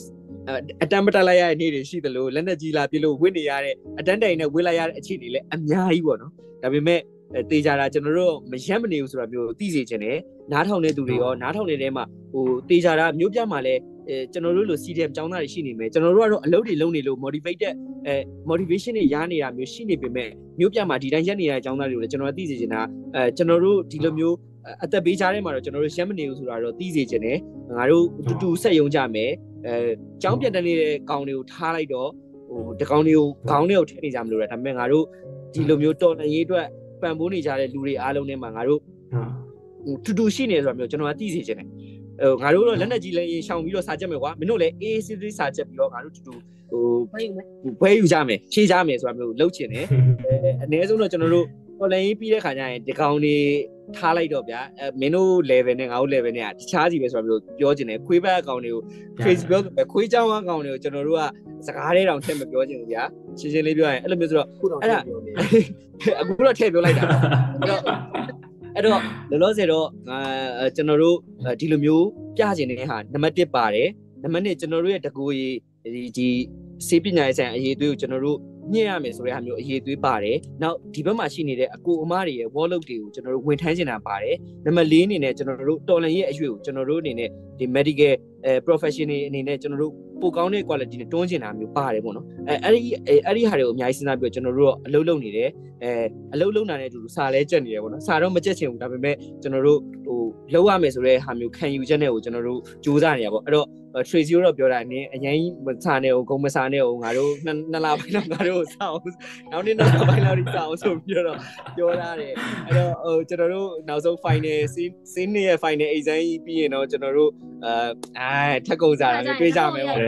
Speaker 4: အတမ်းမတက်လိုက်ရတဲ့နေ့တွေရှိသလိုလက်နဲ့ကြီးလာပြလို့ဝင့်နေရတဲ့အတန်းတိုင်နဲ့ဝေးလိုက်ရတဲ့အခြေအနေလည်းအများကြီးပေါ့နော်ဒါပေမဲ့တေးကြတာကျွန်တော်တို့မရက်မနေဘူးဆိုတာမျိုးသိစေချင်တယ်နားထောင်တဲ့သူတွေရောနားထောင်နေတဲ့မှာတေးကြတာမျိုးပြမှာလဲကျွန်တော်တို့လို CDM ကျောင်းသားတွေရှိနေမယ်ကျွန်တော်တို့ကတော့အလုပ်တွေလုပ်နေလို့ motivated motivation တွေရနေတာမျိုးရှိနေပေမဲ့မျိုးပြမှာဒီတိုင်းရက်နေရတဲ့ကျောင်းသားတွေကိုလည်းကျွန်တော်သိစေချင်တာကျွန်တော်တို့ဒီလိုမျိုးအသက်ပေးချတဲ့မှာတော့ကျွန်တော်တို့ရက်မနေဘူးဆိုတာတော့သိစေချင်တယ်ငါတို့တူဆက်ယုံကြမယ်ကျောင်းပြန်တက်နေတဲ့ကောင်တွေကိုထားလိုက်တော့ဒီကောင်တွေကိုခေါင်းတွေကိုထည့်နေကြမလို့ရဒါပေမဲ့ငါတို့ဒီလိုမျိုးတော်လှန်ရေးအတွက်ပံ့ပိုးနေကြတဲ့လူတွေအားလုံးထဲမှာငါတို့တူရှိနေဆိုတာမျိုးကျွန်တော်ကသိစေချင်တယ်ငါတို့တော့လက်နဲ့ကြီးလဲရှောင်ပြီးတော့စာချက်မယ်ကွာမင်းတို့လည်းအေးစစ်စစ်စာချက်ပြီးတော့ငါတို့တူဘွဲယူကြမယ်ဖြေးကြမယ်ဆိုတာမျိုးလုပ်ချင်တယ်အနည်းဆုံးတော့ကျွန်တော်တို့တော်လှန်ရေးပြီးတဲ့ခါကျရင်ဒီကောင်တွေထားလိုက်တော့ဗျာမင်းတို့ level နဲ့ငါတို့ level နဲ့တခြားစီပဲဆိုတာမျိုးပြောချင်တယ်ခွေးဘက်အကောင်တွေကို crazy ပြောဆိုပဲခွေးချောင်းအကောင်တွေကိုကျွန်တော်တို့ကစကားထဲတောင်ထည့်မပြောချင်ဘူးဗျာရှင်းရှင်းလေးပြောရင်အဲ့လိုမျိုးဆိုတော့အဲ့ဒါအခုတော့ထည့်ပြောလိုက်တာအဲ့တော့လောလောဆယ်တော့ကျွန်တော်တို့ဒီလိုမျိုးပြချင်တဲ့ဟာနံပါတ်1ပါတယ်နံပါတ်2ကျွန်တော်တို့ရဲ့တကူကြီးဒီစေပညာရေးဆိုင်အရေးသွေးကိုကျွန်တော်တို့ညှက်ရမယ်ဆိုတဲ့ဟာမျိုးအရေးသွေးပါတယ်နောက်ဒီဘက်မှာရှိနေတဲ့အကိုအမတွေရဲ့ wall load တွေကိုကျွန်တော်တို့ဝင်ထမ်းနေတာပါတယ်နံပါတ်4အနေနဲ့ကျွန်တော်တို့တော်လန်ရဲ့အရွေကိုကျွန်တော်တို့အနေနဲ့ဒီ medical professional အနေနဲ့ကျွန်တော်တို့ပိုကောင်းတဲ့ quality နဲ့တွန်းချင်တာမျိုးပါတယ်ပေါ့နော်အဲ့ဒီဟာတွေကိုအများကြီးစဉ်းစားပြီးတော့ကျွန်တော်တို့အလုပ်လုပ်နေတယ်အလုပ်လုပ်နေတဲ့သူစာလဲကြက်နေတယ်ပေါ့နော်စာတော့မကြက်ချင်ဘူးဒါပေမဲ့ကျွန်တော်တို့လုပ်ရမယ်ဆိုတဲ့ဟာမျိုးခံယူချက်နဲ့ကိုကျွန်တော်တို့စူးစမ်းနေရပါပေါ့အဲ့တော့Tracy တော့ပြောတာနင်းအရင်စာနဲ့ကိုဂုံမစာနဲ့ကိုငါတို့နှစ်လပိုင်းလောက်ငါတို့စာအောင်နောက်နေ့နှစ်လပိုင်းလောက်စာအောင်ဆိုပြီးတော့ပြောထားတယ်အဲ့တော့ကျွန်တော်တို့နောက်ဆုံး final scene ရဲ့ final exam ပြီးရင်တော့ကျွန်တော်တို့ထက်ကုန်စားတာမျိုးတွေးကြမယ်ပေါ့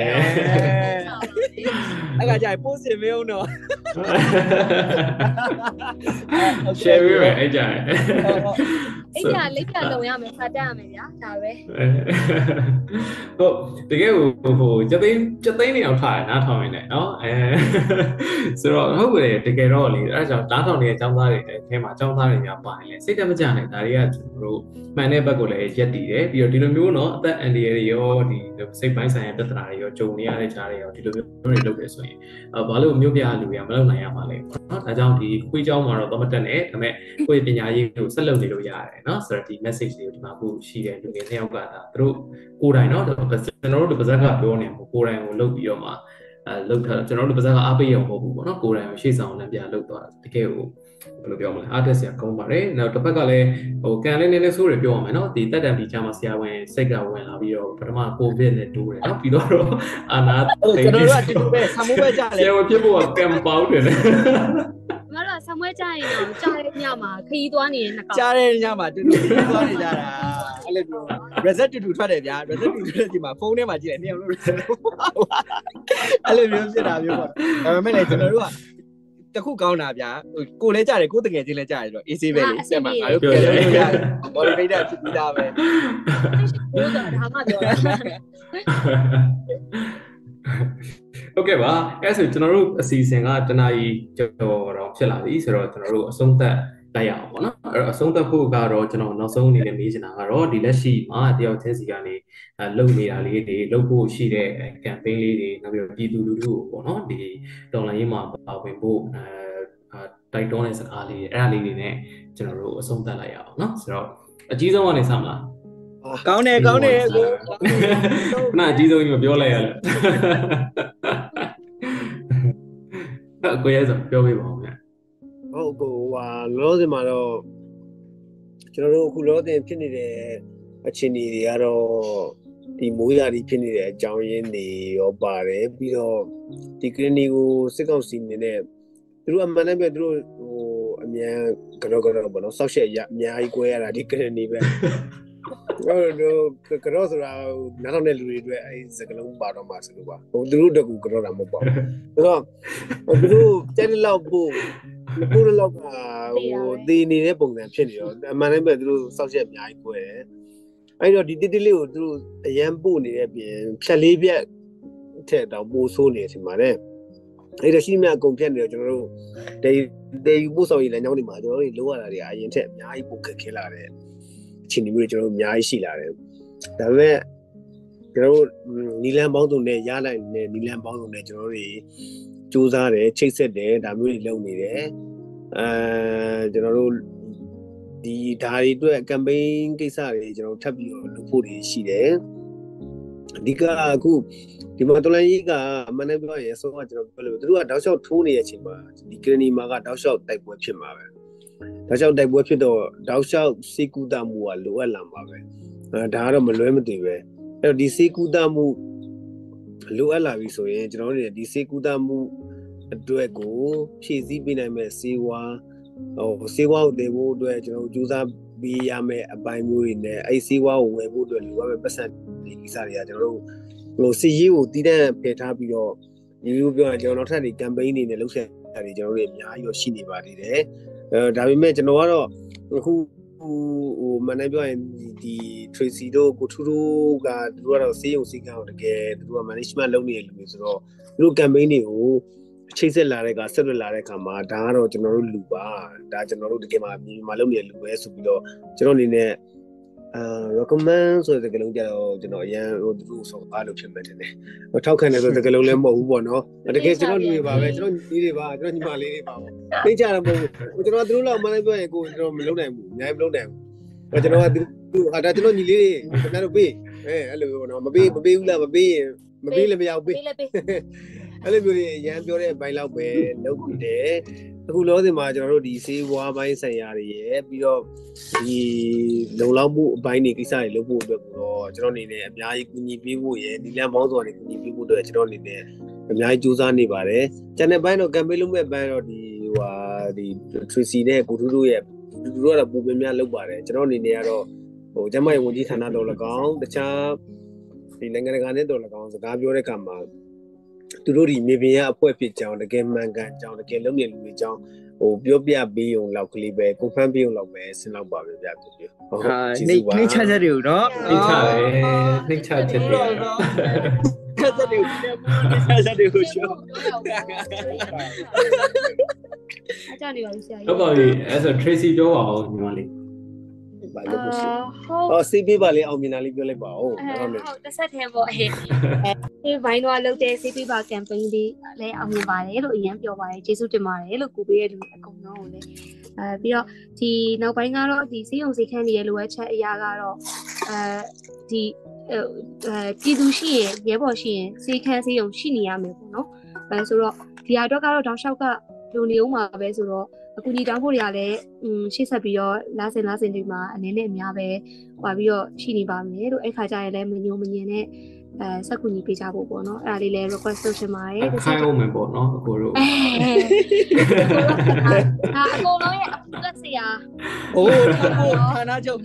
Speaker 4: အဲ့ကကြာပို့စင်မအောင်တော့
Speaker 1: share ရအဲ့ကြာ
Speaker 2: အဲ့ကြာလိပ်ကလုံရမယ်စာတက်ရမယ်ဗျာဒါပဲ
Speaker 1: ဟုတ်တကယ်ဟိုကျသိန်းနေအောင်ထားရနားထောင်နေတယ်เนาะဆိုတော့ဟုတ်ကဲ့တကယ်တော့လေအဲ့ဒါကြောင့်နားထောင်နေတဲ့ចောင်းသားတွေအဲထဲမှာចောင်းသားတွေများပါတယ်လေစိတ်တမကြနဲ့ဒါတွေကကျွန်တော်တို့မှန်တဲ့ဘက်ကိုလည်းရက်တည်တယ်ပြီးတော့ဒီလိုမျိုးเนาะအသက်အန္တရာယ်တွေရောဒီစိတ်ပိုင်းဆိုင်ရာပြဿနာတွေရောကြုံနေရတဲ့ကြားတွေရောဒီလိုမျိုးတွေလုပ်ရဆိုရင်ဘာလို့မျိုးပြလူတွေကမလုပ်နိုင်ရမှာလဲเนาะဒါကြောင့်ဒီခွေးเจ้าမှာတော့မတက်နဲ့ဒါပေမဲ့ကိုယ့်ရဲ့ပညာရေးကိုဆက်လုပ်နေလို့ရတယ်เนาะဆိုတော့ဒီ message တွေကိုဒီမှာအခုရှိတဲ့လူငယ်နှစ်ယောက်ကဒါသူတို့ကိုယ်တိုင်เนาะကျွန်တော်တို့ပါဇက်ကပြောနေမှာကိုယ်တိုင်ကိုလုပ်ပြီးတော့မှလုပ်ထားကျွန်တော်တို့ပါဇက်ကအားပေးရမှာမဟုတ်ဘူးပေါ့เนาะကိုယ်တိုင်ရှေ့ဆောင်နဲ့ပြန်လုပ်သွားတကယ်ကိုဘယ်လိုပြောမလဲအားတက်စရာကောင်းပါတယ်နောက်တစ်ဖက်ကလည်းဟိုကန်လေးနည်းနည်းဆိုးတယ်ပြောရမယ်เนาะဒီတက်တံပီချာမှာဆရာဝန်စိတ်ကဝင်လာပြီးတော့ပထမကိုဗစ်နဲ့တိုးတယ်เนาะပြီးတော့အာနာ
Speaker 4: ကျွန်တော်တို့ကတူပဲဆာမိုးပဲကြားလေ
Speaker 1: ဆရာဝန်ဖြစ်ဖို့ကကံပေါင်းတယ်လေ
Speaker 2: မလားဆာမွဲကြရင်တော့ကြားတဲ့ညမှာခရီးသွားနေတဲ့နှစ်ကောင်
Speaker 4: ကြားတဲ့ညမှာတူတူခရီးသွားနေကြတာအဲ့လိုမျိုး result တူထွက်တယ်ဗျာ result တူထွက်တဲ့ဒီမှာဖုန်းထဲမှာကြည့်လိုက်နေအောင်လို့အဲ့လိုမျိုးဖြစ်တာမျိုးပေါ့ဒါပေမဲ့လည်းကျွန်တော်တို့ကတခုကောင်းတာဗျာကိုလည်းကြားတယ်ကိုတကယ်ချင်းလည်းကြားတယ်ဆိုတော့ easy ပဲလေဆက်မှာငါတို့ပြန်လို့ရတယ် motivator ဖြစ်ပြီးသားပဲ
Speaker 2: ဘယ်တော့ဒါမှပြောတာ
Speaker 1: ဟုတ်ကဲ့ပါအဲ့ဆိုကျွန်တော်တို့အစီအစဉ်ကတနာရီကျော်တော့ဖြစ်လာပြီဆိုတော့ကျွန်တော်တို့အဆုံးသတ်လိုက်ရအောင်ပေါ့နော်အဲ့တော့အဆုံးသတ်ဖို့ကတော့ကျွန်တော်နောက်ဆုံးအနေနဲ့မေးချင်တာကတော့ဒီလက်ရှိမှာတယောက်ချင်းစီကနေလုပ်နေတာလေးတွေလုပ်ဖို့ရှိတဲ့ campaign လေးတွေနောက်ပြီးတော့ပြည်သူလူထုကိုပေါ့နော်ဒီတော်လိုင်းရေးမှာပါဝင်ဖို့တိုက်တွန်းတဲ့စကားလေးတွေအဲ့ဒါလေးတွေနဲ့ကျွန်တော်တို့အဆုံးသတ်လိုက်ရအောင်နော်ဆိုတော့အကြီးဆုံးကနေစမလား
Speaker 4: ကောင်းတယ်ကို
Speaker 1: ခဏအကြီးဆုံးကြီးမပြောလိုက်ရလဲကိုရဲဆိုပြောပြပါဦးဗျ
Speaker 3: ဟုတ်ကိုလောစင်မှာတော့ကျွန်တော်တို့အခုလောစင်ဖြစ်နေတဲ့အခြေအနေတွေကတော့ဒီမိုးရာသီဖြစ်နေတဲ့အကြောင်းရင်းတွေရောပါတယ်ပြီးတော့ဒီကလနီကိုစစ်ကောင်စီနေနဲ့သူတို့အမှန်တမ်းပဲသူတို့ဟိုအမြန်ကတော့ပေါ့နော်စောက်ရှက်အများကြီး꿰ရတာဒီကလနီပဲဟုတ်တော့ကတော့ဆိုတာနားထောင်တဲ့လူတွေအတွက်အဲစကလုံးပါတော့မှဆိုလို့ပါဟိုသူတို့တကူကတော့တာမဟုတ်ပါဘူးဆိုတော့သူတို့တက်လောက်ပို့လောက်ကဟိုတည်နေတဲ့ပုံစံဖြစ်နေတော့အမှန်တမ်းပဲသူတို့စောက်ချက်အများကြီး꿰တယ်အဲ့တော့ဒီတိလေးကိုသူတို့အရန်ပို့နေတဲ့အပြင်ဖြတ်လေးပြက်ထက်တော့ပိုဆိုးနေတယ်ပါတယ်အဲ့တော့ရှိမြအကုန်ဖြတ်နေတော့ကျွန်တော်တို့တေယူပို့ဆောင်ရေးလမ်းကြောင်းတွေမှာကျွန်တော်တို့လိုရတာတွေအရင်ထက်အများကြီးပိုခက်ခဲလာတယ်အချိန်မျိုးတွေကျွန်တော်တို့အများကြီးရှိလာတယ်ဒါပေမဲ့ကျွန်တော်တို့နီလန်ပေါင်းစုံနဲ့ရလိုက်တဲ့နီလန်ပေါင်းစုံနဲ့ကျွန်တော်တို့စူးစမ်းတယ်ချိတ်ဆက်တယ်ဒါမျိုးတွေလုပ်နေတယ်ကျွန်တော်တို့ဒီဓာတ်တွေအတွက် campaign ကိစ္စတွေကျွန်တော်ထပ်ပြီးတော့လုပ်ဖို့တွေရှိတယ်အဓိကအခုဒီမှာတော်လိုင်းကြီးကအမှန်တမ်းပြောရင်အစောကကျွန်တော်ပြောလို့သူတို့ကတောက်လျှောက်ထိုးနေတဲ့အချိန်မှာဒီကရနီမာကတောက်လျှောက်တိုက်ပွဲဖြစ်မှာပဲတောက်လျှောက်တိုက်ပွဲဖြစ်တော့တောက်လျှောက်စေကူတာမှုကလိုအပ်လာမှာပဲဒါကတော့မလွဲမသွေပဲအဲ့တော့ဒီစေကူတာမှုလိုအပ်လာပြီဆိုရင်ကျွန်တော်တို့ဒီစေကူတာမှုအတွက်ကိုဖြည့်ဆည်းပေးနိုင်မဲ့စေဝါစေဝါကိုတည်ဖို့အတွက်ကျွန်တော်ကြိုးစားပေးရမယ်အပိုင်းမျိုးတွေနဲ့အဲ့စေဝါကိုဝယ်ဖို့အတွက်လိုအပ်မဲ့ပတ်စံဒီကိစ္စတွေကကျွန်တော်တို့စီရေးကိုတည်တဲ့ဖယ်ထားပြီးတော့ဒီလိုပြောရင်ကျွန်တော်နောက်ထပ်ဒီ campaign တွေနဲ့လှုပ်ရှားတာတွေကျွန်တော်တို့အများကြီးရှိနေပါသေးတယ်ဒါပေမဲ့ကျွန်တော်ကတော့အခုမန်နေပြောရင်ဒီ Tracy တို့ကိုထူးတို့ကသူတို့ကတော့စေးရုံစီကံကိုတကယ်သူတို့က management လုပ်နေတယ်လို့ဆိုတော့သူတို့ campaign တွေကိုချိတ်ဆက်လာတဲ့ကဆက်လွတ်လာတဲ့ခါမှာဒါကတော့ကျွန်တော်တို့လူပါဒါကျွန်တော်တို့တကယ်မှမြန်မာလုပ်နေတဲ့လူပဲဆိုပြီးတော့ကျွန်တော်အနေနဲ့recommend ဆိုတဲ့ကလုံးကြတော့ကျွန်တော်အရန်သူတို့ဆိုအားလို့ဖြစ်မှတ်တယ်ထောက်ခံတယ်ဆိုတဲ့ကလုံးလည်းမဟုတ်ဘူးပေါ့နော်တကယ်ကျွန်တော်လူတွေပါပဲကျွန်တော်ညီတွေပါကျွန်တော်ညီမလေးတွေပါပေါ့သိကြတယ်မဟုတ်ဘူးကျွန်တော်သူတို့လောက်မှလည်းပြောရင်ကိုကျွန်တော်မလုပ်နိုင်ဘူးအများကြီးမလုပ်နိုင်ဘူးကျွန်တော်ကသူဟာဒါကျွန်တော်ညီလေးတွေခင်ဗျားတို့ပေးအဲ့လိုပေါ့နော်မပေးဘူးလားမပေးရင်မပေးလည်းမရဘူးပေးအဲ့လိုမျိုးတွေအရန်ပြောတဲ့အပိုင်းလောက်ပဲလုပ်ပြီးတယ်အခုလောဆယ်မှာကျွန်တော်တို့ဒီစေးဝါးပိုင်းဆိုင်ရာတွေရယ်ပြီးတော့ဒီလုံလောက်မှုအပိုင်းတွေကိစ္စတွေလုပ်ဖို့အတွက်တော့ကျွန်တော်အနေနဲ့အများကြီးကူညီပေးဖို့ရယ်ဒီလမ်းပေါင်းစုံတွေကူညီပေးဖို့အတွက်ကျွန်တော်အနေနဲ့အများကြီးကြိုးစားနေပါတယ်ကျန်တဲ့ဘိုင်းတော့ campaign လုပ်မဲ့ဘိုင်းတော့ဒီဒီ Tracy နဲ့ကိုထူးတို့ရဲ့သူတို့ကတော့ပုံပြများလုပ်ပါတယ်ကျွန်တော်အနေနဲ့ကတော့ကျမရဲ့ဝန်ကြီးဌာနတော်၎င်းတခြားဒီနိုင်ငံတကာနဲ့တော်၎င်းစကားပြောတဲ့အခါမှာသူတို့ဒီမြေပြင်ရအဖွဲ့ဖြစ်ကြောင်းတကယ်မှန်ကန်ကြောင်းတကယ်လုံးနေလူတွေကြောင်းပြောပြပေးုံလောက်ကလေးပဲ confirm ပေးုံလောက်ပဲဆင်းလောက်ပါပဲဗျာကိုပြော
Speaker 4: နှိမ့်ချချက်တွေကိုနော်
Speaker 1: နှိမ့်ချတယ်နှိမ့်ချချက်တွေ
Speaker 4: ချက်တွေကိုရှော
Speaker 2: အကြနေပါပြီဆရာကြီး
Speaker 1: ဟုတ်ပါပြီအဲ့ဆို Tracy ပြောပါဦးညီမလေး
Speaker 3: ဘာလို့ဖြစ်စီးပေးပါလေအောင်မြင်တာလေးပြောလိုက်ပါဦး
Speaker 2: ဟုတ်တစ်ဆက်တည်းပေါ့ဒီဘိုင်းတော့လုပ်တဲ့စီးပေးပါ campaign လေးလည်းအောင်မြင်ပါတယ်လို့အရင်ပြောပါတယ်ကျေးဇူးတင်ပါတယ်လို့ကိုပေးရလူအကုန်လုံးကိုလည်းပြီးတော့ဒီနောက်ပိုင်းကတော့ဒီစီးုံစီခန်းနေတဲ့လိုအပ်ချက်အရာကတော့ဒီပြည်သူရှိရင်ရဲဘော်ရှိရင်စီခန်းစီးုံရှိနေရမယ်ပေါ့နော်ဆိုတော့ဒီအတွက်ကတော့တောက်လျှောက်ကလူနေဦးမှာပဲဆိုတော့အခုညီတောင်းဖို့တွေကလည်းရှေ့ဆက်ပြီးတော့လာစင်တွေမှာအနေနဲ့အများပဲဟွာပြီးတော့ရှိနေပါမယ်လို့အဲ့ခါကျရင်လည်းမညုံမညင်နဲ့ဆက်ကူညီပေးကြဖို့ပေါ့နော်အဲ့ဒါလေးလည်း request လုပ်ချင်ပါတယ်
Speaker 1: ခိုင်းအောင်မယ်ပေါ့နော်အကိုတို့
Speaker 2: အကုန်လုံးရဲ့အပူလက်စရာ
Speaker 4: ဌာနချုပ်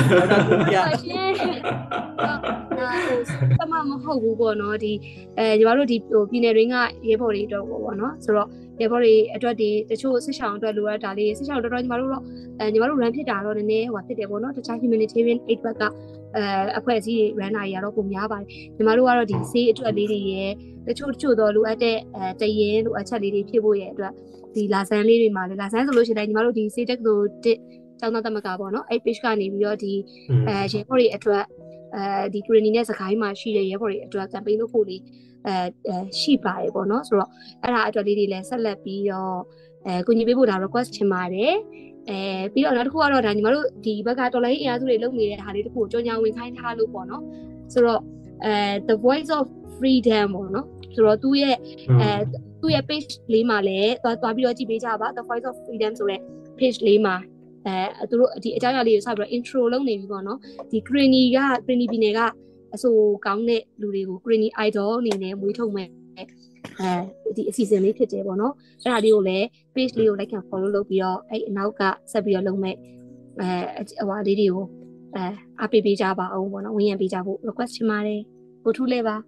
Speaker 2: တမမဟုတ်ဘူးပေါ့နော်ဒီညီမတို့ဒီပြည်နယ်ရင်းကရဲဘော်တွေတော့ပေါ့နော်ဆိုတော့ရဲဘော်တွေအတွက်ဒီတချို့စစ်ဆောင်အတွက်လိုအပ်တာလေးစစ်ဆောင်တော်ညီမတို့တော့ညီမတို့ run ဖြစ်တာတော့နည်းနည်းဟိုဖြစ်တယ်ပေါ့နော်တခြား humanitarian aid ဘက်ကအဖွဲ့အစည်းတွေ run တာကြီးကတော့ပုံများပါတယ်ညီမတို့ကတော့ဒီဆေးအတွက်လေးတွေရဲ့တချို့တော့လိုအပ်တဲ့တရင်လိုအပ်ချက်လေးတွေဖြစ်ဖို့ရဲ့အတွက်ဒီလာဆန်းလေးတွေမှာလေလာဆန်းဆိုလို့ရှိရင်ညီမတို့ဒီဆေးတက်ကိုကျောင်းသားသမဂ္ဂပေါ့နော်အဲ့ page ကနေပြီးတော့ဒီရဲဘော်တွေအတွက်ဒီ Ukraine နဲ့စကိုင်းမှာရှိတဲ့ရဲဘော်တွေအတွက် campaign လုပ်ဖို့လေးရှိပါတယ်ပေါ့နော်ဆိုတော့အဲ့ဒါအတွက်လေးတွေလည်းဆက်လက်ပြီးတော့ကိုညီပေးဖို့ဒါ request ချင်ပါတယ်ပြီးတော့နောက်တစ်ခုကတော့ဒါညီမတို့ဒီဘက်ကတော်လိုင်းအင်အားစုတွေလုပ်နေတဲ့ဟာလေးတစ်ခုကိုကြောင်ညာဝင်ခိုင်းထားလို့ပေါ့နော်ဆိုတော့the voice of freedom ပေါ့နော်ဆိုတော့သူ့ရဲ့ page လေးမှာလည်းသွားပြီးတော့ကြည့်ပေးကြပါ the voice of freedom ဆိုတဲ့ page လေးမှာသူတို့ဒီအကြောင်းအရာလေးကိုစပြီးတော့ intro လုပ်နေပြီပေါ့နော်ဒီ Ukraine ပြည်နယ်ကအဆိုကောင်းတဲ့လူတွေကို Ukraine idol အနေနဲ့မွေးထုတ်မယ်ဒီအစီအစဉ်လေးဖြစ်တယ်ပေါ့နော်အဲ့ဒါလေးကိုလည်း page လေးကို like and follow လုပ်ပြီးတော့အဲ့အနောက်ကဆက်ပြီးတော့လုပ်မဲ့ဟိုလေးတွေကိုအားပေးပေးကြပါအောင်ပေါ့နော်ဝင်ရပေးကြဖို့ request ချင်ပါတယ်ကိုထူးလဲပါ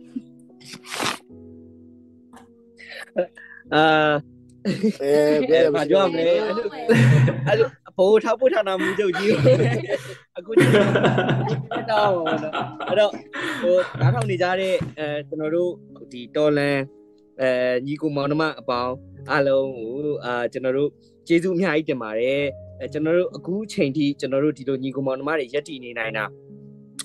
Speaker 4: ဘာပြောမလဲအဲ့ဘိုးထောက်ပို့ဌာနမှုချုပ်ကြီးအခုတော့အဲ့တော့ဟိုနားထောင်နေကြတဲ့ကျွန်တော်တို့ဒီတော်လန်ညီကိုမောင်နှမအပေါင်းအားလုံးကိုကျွန်တော်တို့ကျေးဇူးအများကြီးတင်ပါတယ်ကျွန်တော်တို့အခုချိန်ထိကျွန်တော်တို့ဒီလိုညီကိုမောင်နှမတွေရက်တည်နေနိုင်တာ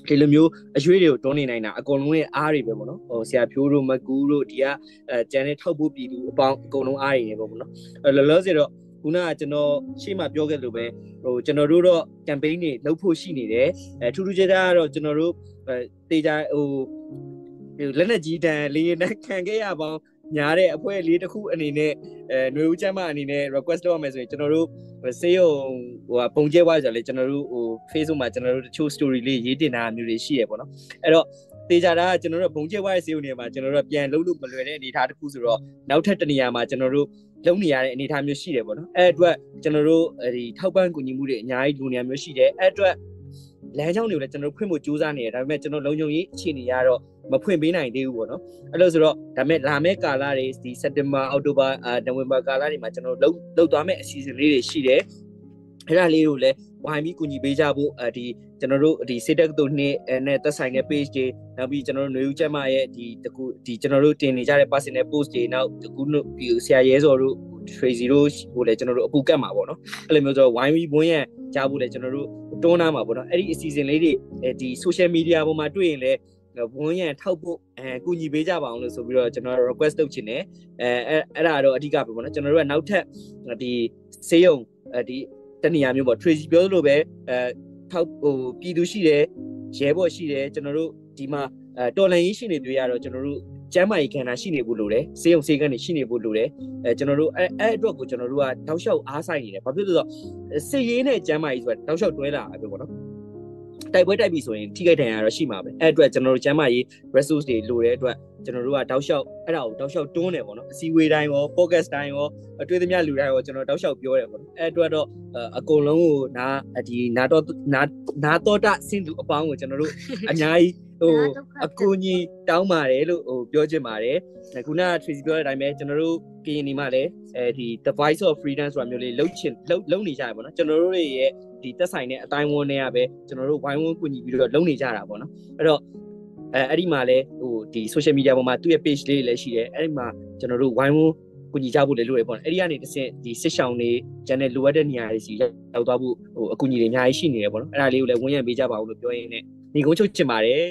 Speaker 4: ဒီလိုမျိုးအရွေးတွေကိုတွန်းနေနိုင်တာအကုန်လုံးရဲ့အားတွေပဲပေါ့နော်ဟိုဆရာဖြိုးတို့မကူတို့ဒီကကျန်တဲ့ထောက်ဖို့ပြည်သူအပေါင်းအကုန်လုံးအားတွေနေပေါ့နော်လောလောဆယ်တော့ခုနကကျွန်တော်ရှေ့မှာပြောခဲ့လို့ပဲဟိုကျွန်တော်တို့တော့ campaign တွေလုပ်ဖို့ရှိနေတယ်ထူးထူးခြားခြားကတော့ကျွန်တော်တို့တေချာဟိုလက်နဲ့ကြီးတန်လေးနဲ့ခံခဲ့ရပေါင်းညားတဲ့အဖွဲ့လေးတစ်ခုအနေနဲ့ຫນွေဦးချမ်းမအနေနဲ့ request လုပ်ရမယ်ဆိုရင်ကျွန်တော်တို့စေးရုံဟိုပုံကျဲွားကြလေကျွန်တော်တို့ဟို Facebook မှာကျွန်တော်တို့တချို့ story လေးရေးတင်တာမျိုးတွေရှိရပေါ့နော်အဲ့တော့တေချာတာကျွန်တော်တို့ပုံကျဲွားရဲ့စေးရုံတွေမှာကျွန်တော်တို့ပြန်လုပ်လို့မလွယ်တဲ့အနေအထားတစ်ခုဆိုတော့နောက်ထပ်တနေရာမှာကျွန်တော်တို့လုံနေရတဲ့အနေအထားမျိုးရှိတယ်ပေါ့နော်အဲ့အတွက်ကျွန်တော်တို့ဒီထောက်ပံ့ကူညီမှုတွေအများကြီးလူနေရာမျိုးရှိတယ်အဲ့အတွက်လမ်းကြောင်းတွေကိုလည်းကျွန်တော်ဖွင့်ဖို့ကြိုးစားနေတယ်ဒါပေမဲ့ကျွန်တော်လုံခြုံရေးအခြေအနေရတော့မဖွင့်ပေးနိုင်သေးဘူးပေါ့နော်အဲ့လိုဆိုတော့ဒါပေမဲ့လာမယ့်ကာလတွေဒီစက်တင်ဘာအောက်တိုဘာနိုဝင်ဘာကာလတွေမှာကျွန်တော်လုပ်သွားမယ့်အစီအစဉ်လေးတွေရှိတယ်အဲ့ဒါလေးကိုလည်းဝိုင်းပြီးကူညီပေးကြဖို့ဒီကျွန်တော်တို့ဒီစေတက်တို့နဲ့သက်ဆိုင်တဲ့ page တွေနောက်ပြီးကျွန်တော်တို့ຫນွေဦးကျမ်းမရဲ့ဒီတကူဒီကျွန်တော်တို့တင်နေကြတဲ့ personal post တွေနောက်တကူဒီဆရာရဲစော်တို့ Tracy တို့ဟိုလည်းကျွန်တော်တို့အပူကတ်မှာပေါ့နော်အဲ့လိုမျိုးဆိုတော့ဝိုင်းပြီးဘွန်းရံကြားဖို့လည်းကျွန်တော်တို့တွန်းနာမှာပေါ့နော်အဲ့ဒီအစီအစဉ်လေးတွေဒီ social media ပေါ်မှာတွေ့ရင်လည်းဘွန်းရံထောက်ဖို့ကူညီပေးကြပါအောင်လို့ဆိုပြီးတော့ကျွန်တော် request လုပ်ချင်တယ်အဲ့ဒါတော့အဓိကပဲပေါ့နော်ကျွန်တော်တို့ကနောက်ထပ်ဒီစေးရုံဒီတနေရာမျိုးပေါ့ Tracy ပြောလို့ပဲထောက်ဟိုပြည်သူရှိတယ်ရဲဘော်ရှိတယ်ကျွန်တော်တို့ဒီမှာတော်လန်ရေးရှိနေတွေ့ရတော့ကျွန်တော်တို့ကျမ်းမာရေးခန္ဓာရှိနေဖို့လိုတယ်စေးရုံစေးကန်းတွေရှိနေဖို့လိုတယ်ကျွန်တော်တို့အဲ့အတွက်ကိုကျွန်တော်တို့ကတောက်လျှောက်အားဆိုင်နေတယ်ဘာဖြစ်လို့လဲဆိုတော့စေရေးနဲ့ကျမ်းမာရေးဆိုတာတောက်လျှောက်တွဲလာပဲပေါ့နော်တိုက်ပွဲတိုက်ပြီဆိုရင်ထိခိုက်ဒဏ်ရာတော့ရှိမှာပဲအဲ့အတွက်ကျွန်တော်တို့ကျမ်းမာရေး resource တွေလိုတဲ့အတွက်ကျွန်တော်တို့ကတောက်လျှောက်အဲ့ဒါကိုတောက်လျှောက်တွန်းတယ်ပေါ့နော်အစည်းအဝေးတိုင်းရော podcast တိုင်းရောအတွေ့အကြုံလူတိုင်းရောကျွန်တော်တောက်လျှောက်ပြောတယ်ပေါ့နော်အဲ့အတွက်တော့အကုန်လုံးကိုဒီနာတော့တာစင်သူအပေါင်းကိုကျွန်တော်တို့အများကြီးဟိုအကူညီတောင်းပါတယ်လို့ဟိုပြောချင်ပါတယ်ခုနက Tracy ပြောတဲ့အတိုင်းပဲကျွန်တော်တို့ကရင်နေမှာလည်းဒီ the voice of freedom ဆိုတာမျိုးလေးလုံနေကြရပါတော့ကျွန်တော်တို့ရဲ့ဒီတက်ဆိုင်တဲ့အတိုင်းဝန်းတွေကပဲကျွန်တော်တို့ဝိုင်းဝန်းကူညီပြီးတော့လုံနေကြတာပေါ့နော်အဲ့တော့အဲ့ဒီမှာလည်းဟိုဒီ social media ပေါ်မှာသူ့ရဲ့ page လေးလည်းရှိတယ်အဲ့ဒီမှာကျွန်တော်တို့ဝိုင်းဝန်းကူညီကြဖို့လည်းလိုရပေါ့နော်အဲ့ဒီကနေတစ်ဆင့်ဒီစစ်ဆောင်တွေကျန်တဲ့လိုအပ်တဲ့နေရာတွေစီရောက်သွားဖို့ဟိုအကူအညီတွေအများကြီးရှိနေတယ်ပေါ့နော်အဲ့ဒါလေးကိုလည်းဝန်းရံပေးကြပါဦးလို့ပြောရင်းနဲ့ညီကုန်းချုပ်ချင်ပါတယ်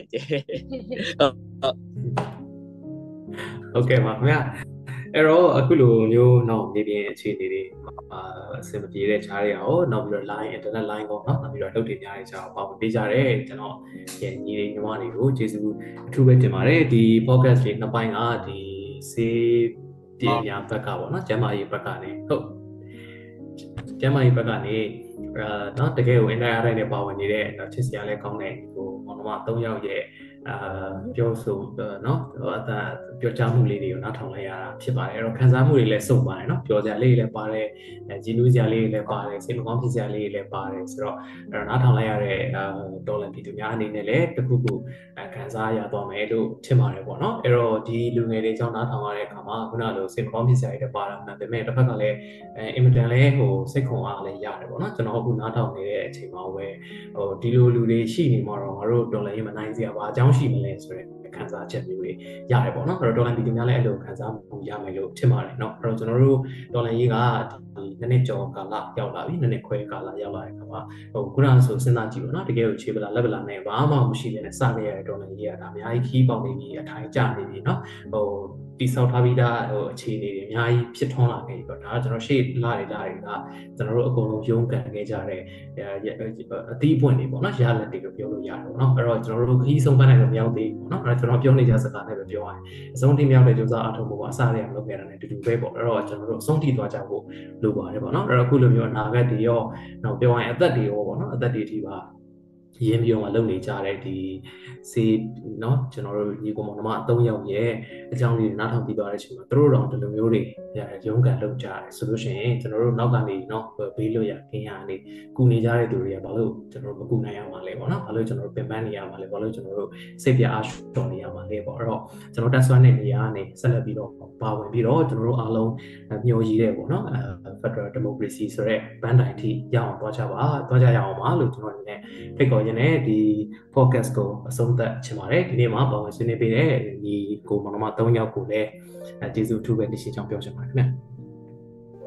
Speaker 1: ဟုတ်ကဲ့ပါခင်ဗျာအဲ့တော့အခုလိုမျိုးတော့နေပြင်အခြေအနေတွေအဆင်မပြေတဲ့ခြားတွေရောနောက်ပြီးတော့ line internet line ကောနောက်ပြီးတော့လုပ်တွေများတဲ့ခြားကိုပါပေးကြတယ်ကျွန်တော်ညီလေးညီမတွေကိုကျေးဇူးအထူးပဲတင်ပါတယ်ဒီ podcast လေးနှစ်ပိုင်းကဒီစေးပညာဘက်ကပေါ့နော်ကျမ်းမာရေးဘက်ကနေဟုတ်ကျမ်းမာရေးဘက်ကနေနော်တကယ်ကို entire နဲ့ပါဝင်နေတဲ့ချစ်စရာလည်းကောင်းတဲ့ဟိုမောင်နှမ3ယောက်ရဲ့ပြောဆိုနော်ပြောကြားမှုလေးတွေကိုနားထောင်လိုက်ရတာဖြစ်ပါတယ်အဲ့တော့ခံစားမှုတွေလည်းစုံပါတယ်နော်ပြောစရာလေးတွေလည်းပါတယ်ကြည်နူးစရာလေးတွေလည်းပါတယ်စိတ်မကောင်းဖြစ်စရာလေးတွေလည်းပါတယ်ဆိုတော့အဲ့တော့နားထောင်လိုက်ရတဲ့ဒေါ်လာပြည်သူများအနေနဲ့လည်းတစ်ခုခုခံစားရသွားမယ်လို့ထင်ပါတယ်ပေါ့နော်အဲ့တော့ဒီလူငယ်တွေကြောင့်နားထောင်ရတဲ့အခါမှာခုနလိုစိတ်မကောင်းဖြစ်စရာတွေလည်းပါတာမှန်ပေမဲ့တစ်ဖက်ကလည်းအင်မတန်လည်းဟိုစိတ်ခွန်အားလည်းရတယ်ပေါ့နော်ကျွန်တော်အခုနားထောင်နေတဲ့အချိန်မှာပဲဟိုဒီလိုလူတွေရှိနေမှာတော့ငါတို့ဒေါ်လာရေးမနိုင်စရာပါအကြောင်းရှိမလဲဆိုတဲ့ခံစားချက်မျိုးတွေရတယ်ပေါ့နော်အဲ့တော့ဒေါ်လာပြည်သူများလည်းအဲ့လိုခံစားမှုရမယ်လို့ထင်ပါတယ်เนาะအဲ့တော့ကျွန်တော်တို့ဒေါ်လာရေးကဒီနှစ်ကျော်ကာလရောက်လာပြီနှစ်ခွဲကာလရောက်လာတဲ့အခါမှာဟိုခုနကဆိုစဉ်းစားကြည့်ပေါ့နော်တကယ်ကိုခြေပလာလက်ပလာနဲ့ဘာမှမရှိတဲ့စခဲ့ရတဲ့ဒေါ်လာရေးကဒါအများကြီးခီးပေါက်နေပြီအထိုင်ကျနေပြီเนาะဟိုတိဆောက်ထားပြီးသားဟိုအခြေအနေတွေအများကြီးဖြစ်ထွန်းလာခဲ့ပြီပေါ့ဒါကကျွန်တော်ရှေ့လာတွေကကျွန်တော်တို့အကုန်လုံးရုန်းကန်ခဲ့ကြတဲ့အသီးပွင့်တွေပေါ့နော်ရလက်တွေလို့ပြောလို့ရတယ်ပေါ့နော်အဲ့တော့ကျွန်တော်တို့ခီးဆုံးပန်းနိုင်လို့မရောက်သေးဘူးပေါ့နော်အဲ့တော့ကျွန်တော်ပြောနေကြစကားနဲ့ပဲပြောရရင်အဆုံးထိမြောက်တဲ့ကြိုးစားအထောက်မှုကအစရအောင်လုပ်ခဲ့တာနဲ့တူတူပဲပေါ့အဲ့တော့ကျွန်တော်တို့အဆုံးထိသွားကြဖို့လိုပါတယ်ပေါ့နော်အဲ့တော့အခုလိုမျိုးအနာဂတ်တွေရောနောက်ပြောရရင်အသက်တွေရောပေါ့နော်အသက်တွေထိပါရင်းပြီးတော့လုပ်နေကြတဲ့ဒီစေเนาะကျွန်တော်တို့ညီကောင်မောင်နှမ3ယောက်ရဲ့အကြောင်းလေးနားထောင်ပြီးသွားတဲ့အချိန်မှာတို့တော့ဒီလိုမျိုးတွေရုန်းကန်လုပ်ကြတယ်ဆိုလို့ရှိရင်ကျွန်တော်တို့နောက်ကနေเนาะဘေးလွတ်ရခင်းရနေကူနေကြတဲ့သူတွေကဘာလို့ကျွန်တော်တို့မကူနိုင်ရမှာလဲပေါ့နော်ဘာလို့ကျွန်တော်တို့ပင်ပန်းနေရမှာလဲဘာလို့ကျွန်တော်တို့စိတ်ပြအားတော်နေရမှာလဲပေါ့အဲ့တော့ကျွန်တော်တက်ဆွမ်းတဲ့နေရာကနေဆက်လက်ပြီးတော့ပါဝင်ပြီးတော့ကျွန်တော်တို့အားလုံးမျှော်ရည်တဲ့ပေါ့နော်Federal Democracy ဆိုတဲ့ဘန်းတိုင်ထိရအောင်သွားကြရအောင်ပါလို့ကျွန်တော်အနေနဲ့ဖိတ်ခေါ်ရင်းနဲ့ဒီ podcast ကိုအဆုံးသတ်ချင်ပါတယ်ဒီနေ့မှာပါဝင်ဆွေးနွေးပေးတဲ့ညီကိုမောင်နှမ3ယောက်ကိုလည်းကျေးဇူးအထူးပဲတင်ရှိကြောင်းပြောချင်ပါတယ်ခင်ဗျ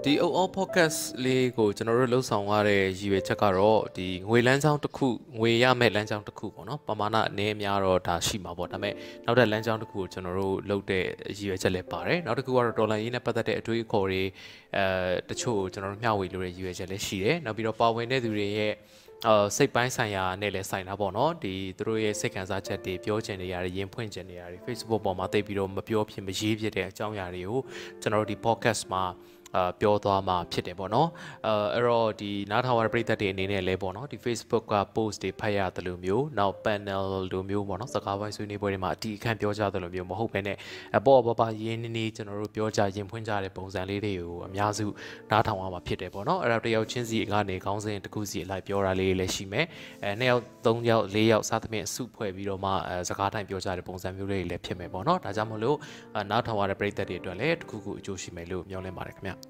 Speaker 5: ဒီ OO podcast လေးကိုကျွန်တော်တို့လှုပ်ဆောင်ရတဲ့ရည်ရွယ်ချက်ကတော့ဒီငွေလမ်းကြောင်းတစ်ခုငွေရမဲ့လမ်းကြောင်းတစ်ခုပေါ့နော်ပမာဏအနည်းများတော့ဒါရှိမှာပေါ့ဒါပေမဲ့နောက်တဲ့လမ်းကြောင်းတစ်ခုကိုကျွန်တော်တို့လုပ်တဲ့ရည်ရွယ်ချက်လည်းပါတယ်နောက်တစ်ခုကတော့ဒေါ်လာရေးနဲ့ပတ်သက်တဲ့အတွေးအခေါ်တွေတချို့ကျွန်တော်တို့မျှဝေလို့ရည်ရွယ်ချက်လည်းရှိတယ်နောက်ပြီးတော့ပါဝင်တဲ့သူတွေရဲ့စိတ်ပိုင်းဆိုင်ရာနဲ့လည်းဆိုင်တာပေါ့နော်ဒီသူတို့ရဲ့စိတ်ခံစားချက်တွေပြောချင်နေရတယ်ရင်ဖွင့်ချင်နေရတယ် Facebook ပေါ်မှာတိတ်ပြီးတော့မပြောဖြစ်မရေးဖြစ်တဲ့အကြောင်းအရာတွေကိုကျွန်တော်တို့ဒီ podcast မှာပြောသွားမှာဖြစ်တယ်ပေါ့နော်အဲ့တော့ဒီနားထောင်ရတဲ့ပရိသတ်တွေအနေနဲ့လည်းပေါ့နော်ဒီ Facebook က post တွေဖတ်ရတယ်လို့မျိုးနောက် panel လိုမျိုးပေါ့နော်စကားပိုင်းဆွေးနွေးပွဲတွေမှာအတီးအခန့်ပြောကြတယ်လို့မျိုးမဟုတ်ဘဲနဲ့အပေါ်ပပရင်းနေကျွန်တော်တို့ပြောကြရင်ဖွင့်ကြတဲ့ပုံစံလေးတွေကိုအများစုနားထောင်ရမှာဖြစ်တယ်ပေါ့နော်အဲ့တော့တယောက်ချင်းစီကနေခေါင်းစဉ်တစ်ခုစီအလိုက်ပြောတာလေးလည်းရှိမယ်2ယောက်3ယောက်4ယောက်စသဖြင့်စုဖွဲ့ပြီးတော့မှစကားတိုင်းပြောကြတဲ့ပုံစံမျိုးလေးတွေလည်းဖြစ်မယ်ပေါ့နော်ဒါကြောင့်မို့လို့နားထောင်ရတဲ့ပရိသတ်တွေအတွက်လည်းတစ်ခုခုအကျိုးရှိမယ်လို့မျှော်လင့်ပါတယ်ခင်ဗျ